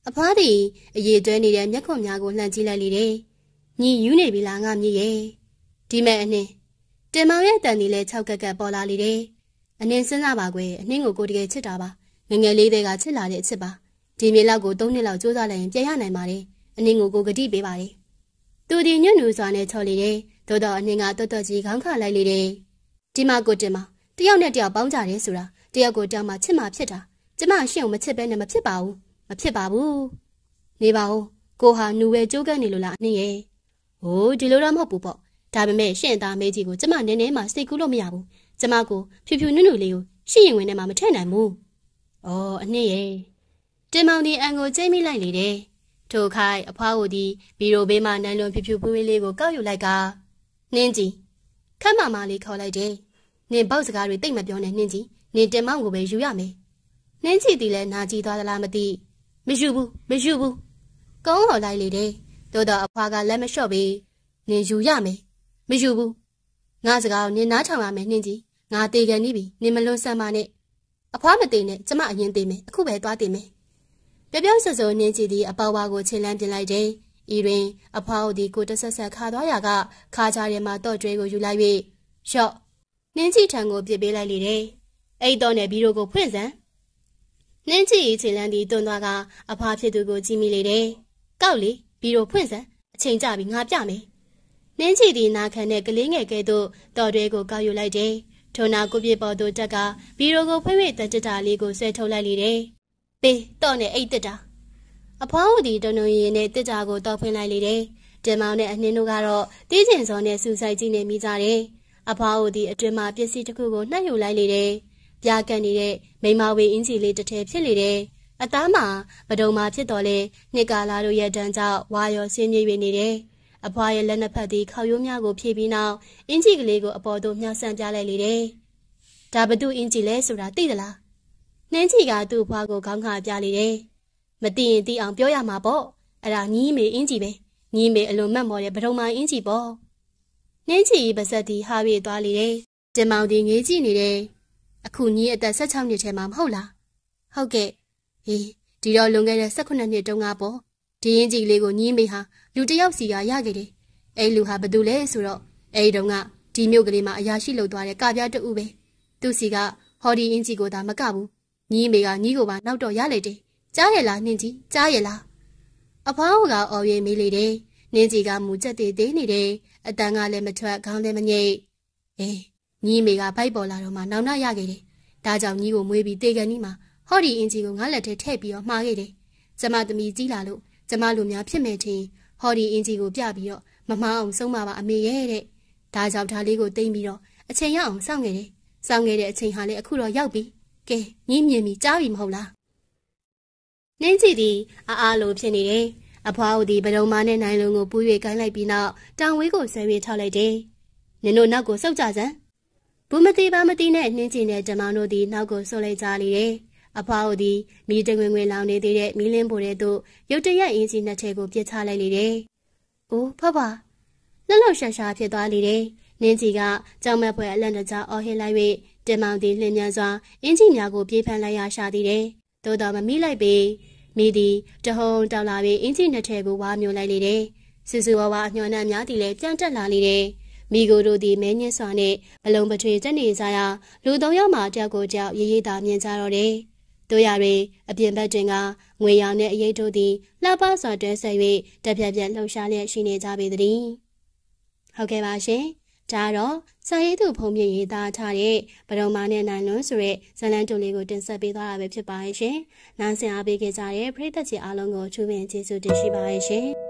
အဖွားသည်အရေးတွဲနေတဲ့မျက်ခွန်များကိုလှမ်းကြည့်လိုက်လေတယ်။ညီယူနေပြီလားငါမြည်ရဲ့။ဒီမဲ့အနှင်းတင်မောင်ရဲ့တန်ဒီလဲ၆ကက်ကက်ပေါ်လာလေတယ်။အနှင်းစဉ်းစားပါကွယ်အနှင်းကိုကိုတကယ်ချစ်တာပါ။ငငယ်လေးတွေကချစ်လာတဲ့အချစ်ပါ။ဒီမြေလောက်ကို၃နှစ်လောက်စူးစမ်းလိုက်ရင်ပြန်ရနိုင်ပါတယ်။အနှင်းကိုကိုဂတိပေးပါတယ်။သူဒီညွန့်နူစွာနဲ့ချော်လေတယ်။သို့တော့အနှင်းကတွတ်တွတ်ကြီးခေါင်းခလိုက်လေတယ်။ဒီမှာကိုတင်မောင်တယောက်နဲ့တယောက်ပေါင်းကြတယ်ဆိုတာတယောက်ကိုတောင်းမှချစ်မှဖြစ်တာကျမရှင့်ကိုမချစ်ပဲနဲ့မဖြစ်ပါဘူးမဖြစ်ပါဘူးနေပါဦးကိုဟာနူပဲကြိုးကန်းနေလို့လားအနှင်းရဲ့ဟိုးဒီလိုတော့မဟုတ်ဘူးပေါ့ဒါပေမဲ့ရှင့်သားမေးကြီးကိုကျမနည်းနည်းမှစိတ်ကူးလို့မရဘူးကျမကိုဖြူဖြူနုနုလေးကိုရှင့်ရင်ဝင်ထဲမှာမထည့်နိုင်ဘူးအော်အနှင်းရဲ့တင်မောင်ဒီအန်ကိုကျိတ်မိလိုက်လေတယ်ထိုခိုင်အဖွားကိုဒီဘီရိုဘေးမှာနိုင်လွန်ဖြူဖြူပွေးပွေးလေးကိုကောက်ယူလိုက်ကနှင်းကြီးခက်မမလေးခေါ်လိုက်တယ်နင်ပေါက်စကားတွေတိတ်မပြောနဲ့နှင်းကြီးနင်တင်မောင်ကိုပဲယူရမယ်နှင်းချီတီလည်းနာကြည့်သွားသလားမသိမယူဘူးမယူဘူးကုန်းဟော်လိုက်လေတယ်တိုးတော့အဖွားကလက်မလျှော့ပေးနင်ယူရမယ်မယူဘူးငါစကားကိုနင်နားထောင်ရမယ်နှင်းကြီးငါတေကန်နေပြီနင်မလွန်ဆမ်းပါနဲ့အဖွားမတေနဲ့ကျမအရင်တေမယ်အခုပဲသွားတေမယ်ပြောပြောဆွဆွနှင်းချီတီအပေါဝါကိုချင်းလန်းပြင်လိုက်တယ်ဤတွင်အဖွားတို့ဒီကိုတဆက်ဆက်ခါသွားရကခါချာထဲမှာတော့ကျွဲကိုယူလိုက်၍ရှော့နှင်းချီထံကိုပြစ်ပေးလိုက်လေတယ်အဲ့တော့နဲ့ဘီရိုကိုဖွင့်စမ်းနှင်းချီချီလန်းဒီတွန်းသွားကအဖွားဖြစ်သူကိုကြည့်မိလေတယ်ကောက်လေဘီရိုဖွင့်စမ်းအချိန်ကြပြီငါပြမယ်နှင်းချီဒီနာခံတဲ့ကလေးငယ်ကဲ့သို့တော်တွဲကိုကောက်ယူလိုက်တယ်ထိုနာကိုပြပေါ်သို့တက်ကဘီရိုကိုဖွင့်၍တတက်တာလေးကိုဆွဲထုတ်လိုက်လေတယ်ပေးတော့နဲ့အိတ်တက်တာအဖွားတို့ဒီတုံတုံရည်နဲ့တက်တာကိုတော့ဖွင့်လိုက်လေတယ်တင်မောင်နဲ့အနှင်းတို့ကတော့တီးကျင်စောနဲ့စူဆိုင်ကြည့်နေမိကြတယ်အဖွားတို့ဒီအတွင်မှာပစ္စည်းတစ်ခုကိုနှက်ယူလိုက်လေတယ်ပြားကန်နေတဲ့မိမဝေအင်းကြီးလေးတစ်ထည်ဖြစ်လေတယ်အသားမှာပဒုံမှာဖြစ်တော်လဲနှစ်ကာလာတို့ရဲ့တန်းကြောင့်ဝါရောဆင်းပြေးနေနေတယ်အဖွားရဲ့လက်နှစ်ဖက်ဒီခေါရိုးများကိုဖြည့်ပြီးနောက်အင်းကြီးကလေးကိုအပေါ်သို့မြှောက်ဆန့်ပြလိုက်လေတယ်ဒါဘသူအင်းကြီးလဲဆိုတာသိသလားနှင်းကြီးကသူ့အဖွားကိုခေါင်းခါပြလေတယ်မသိရင်သိအောင်ပြောရမှာပေါ့အဲ့ဒါညီးမေအင်းကြီးပဲညီးမေအလွန်မတ်မော်တဲ့ပဒုံမိုင်းအင်းကြီးပေါ့နှင်းကြီးပါဇက်တီဟာပြေးသွားလေတယ်တင်မောင်ဒီငေးကြည့်နေတယ်အခုညီးအသက်၁၆နှစ်ထဲမှာမဟုတ်လားဟုတ်ကဲ့ဟေးဒီတော့လွန်ခဲ့တဲ့၁၈နှစ်တုန်းကပေါ့ဒီအင်းကြီးလေးကိုညီးမေဟာလူတစ်ယောက်စီကရခဲ့တယ်အဲ့လူဟာဘသူလဲဆိုတော့အဲ့ဒီတုန်းကဒီမြို့ကလေးမှာအရာရှိလုပ်သွားတဲ့ကပြားတူပဲသူစီကဟော်ဒီအင်းကြီးကိုသာမကဘူးညီးမေကညီးကိုပါနောက်တော့ရလိုက်တယ်ကြားရလားနှင်းကြီးကြားရလားအဖွားကအော်ရိပ်မေးလေတယ်နှင်းကြီးကမူချက်သေးသေးနေတယ်အတန်းကလည်းမထွက်ခေါင်းလည်းမငိတ်အေးညီးမေကဘိုက်ပေါ်လာတော့မှနောင်နာရခဲ့တယ်ဒါကြောင့်ညီးကိုမွေးပြီးတေကန်နီးမှာဟော်ဒီအင်းကြီးကိုငါလက်ထဲထည့်ပြီးတော့မှားခဲ့တယ်ကျမသမီးကြီးလာလို့ကျမလူများဖြစ်မယ်ထင်ဟော်ဒီအင်းကြီးကိုပြပြီးတော့မမှားအောင်ဆုံးပါပါအမေရဲ့တဲ့ဒါကြောင့်ဒါလေးကိုတိမ့်ပြီးတော့အချိန်ရအောင်စောင့်ခဲ့တယ်စောင့်ခဲ့တဲ့အချိန်ဟာလည်းအခုတော့ရောက်ပြီကဲညီးမြင်ပြီကြားပြီမဟုတ်လားနှင်းကြီးဒီအားအားလိုဖြစ်နေတယ်အဖွားတို့ဒီဗဒုံမာနဲ့နိုင်လုံးကိုပူး၍ကိုင်းလိုက်ပြီးနောက်တောင်ဝေးကိုဆွဲ၍ထောက်လိုက်တယ်နင်တို့နောက်ကိုစောက်ကြစမ်းဘူးမတိပါမတိနဲ့နှင်းကြီးနဲ့ဓမ္မတို့ဒီနောက်ကိုဆွလိုက်ကြလေတယ်အဖွားတို့ဒီမီးတငွေငွေလောင်နေသေးတဲ့မီးလင်းပိုတဲ့သို့ရုတ်တရက်အင်းကြီးနှစ်ထည်ကိုပြစ်ချလိုက်လေတယ်အိုးဖဖလှလှရှာရှာဖြစ်သွားလေတယ်နှင်းကြီးကကြောင်မက်ဖွဲအလန့်တကြားအော်ဟစ်လိုက်၍တင်မောင်ဒီလင်းမြန်စွာအင်းကြီးများကိုပြေးဖမ်းလိုက်ရရှာသေးတယ်သို့တော်မမိလိုက်ပေမိသည်တဟုံတောက်လာပြီးအင်းကြီးနှစ်ထည်ကိုဝါမျိုးလိုက်လေတယ်စူစူဝါဝါအညွှန်းနှံများသည်လည်းပြန်တက်လာလေတယ်မိကိုတို့သည်မဲညစ်စွာနဲ့ဘလုံးပထွေတက်နေကြရာလူသုံးယောက်မှတယောက်ကိုတယောက်ရေးရေးသာမြင်ကြတော့တယ်တို့ရတွေအပြင်ဘက်တွင်ကငွေရောင်နဲ့အရေးတို့သည်လှပစွာတွဲဆက်၍တပြက်ပြက်လှုပ်ရှားလျက်ရှိနေကြပေသည်ဟုတ်ကဲ့ပါရှင်ဒါတော့စာရေးသူဖုံမြင့်ရေးသားထားတဲ့ဗဒုံမာနဲ့နိုင်လွန်းဆိုတဲ့ဇလန်တူလေးကိုတင်ဆက်ပေးသွားတာပဲဖြစ်ပါရဲ့ရှင်။နားဆင်အားပေးခဲ့ကြတဲ့ပရိသတ်ကြီးအားလုံးကိုချူးပင်ကျေးဇူးတင်ရှိပါရဲ့ရှင်။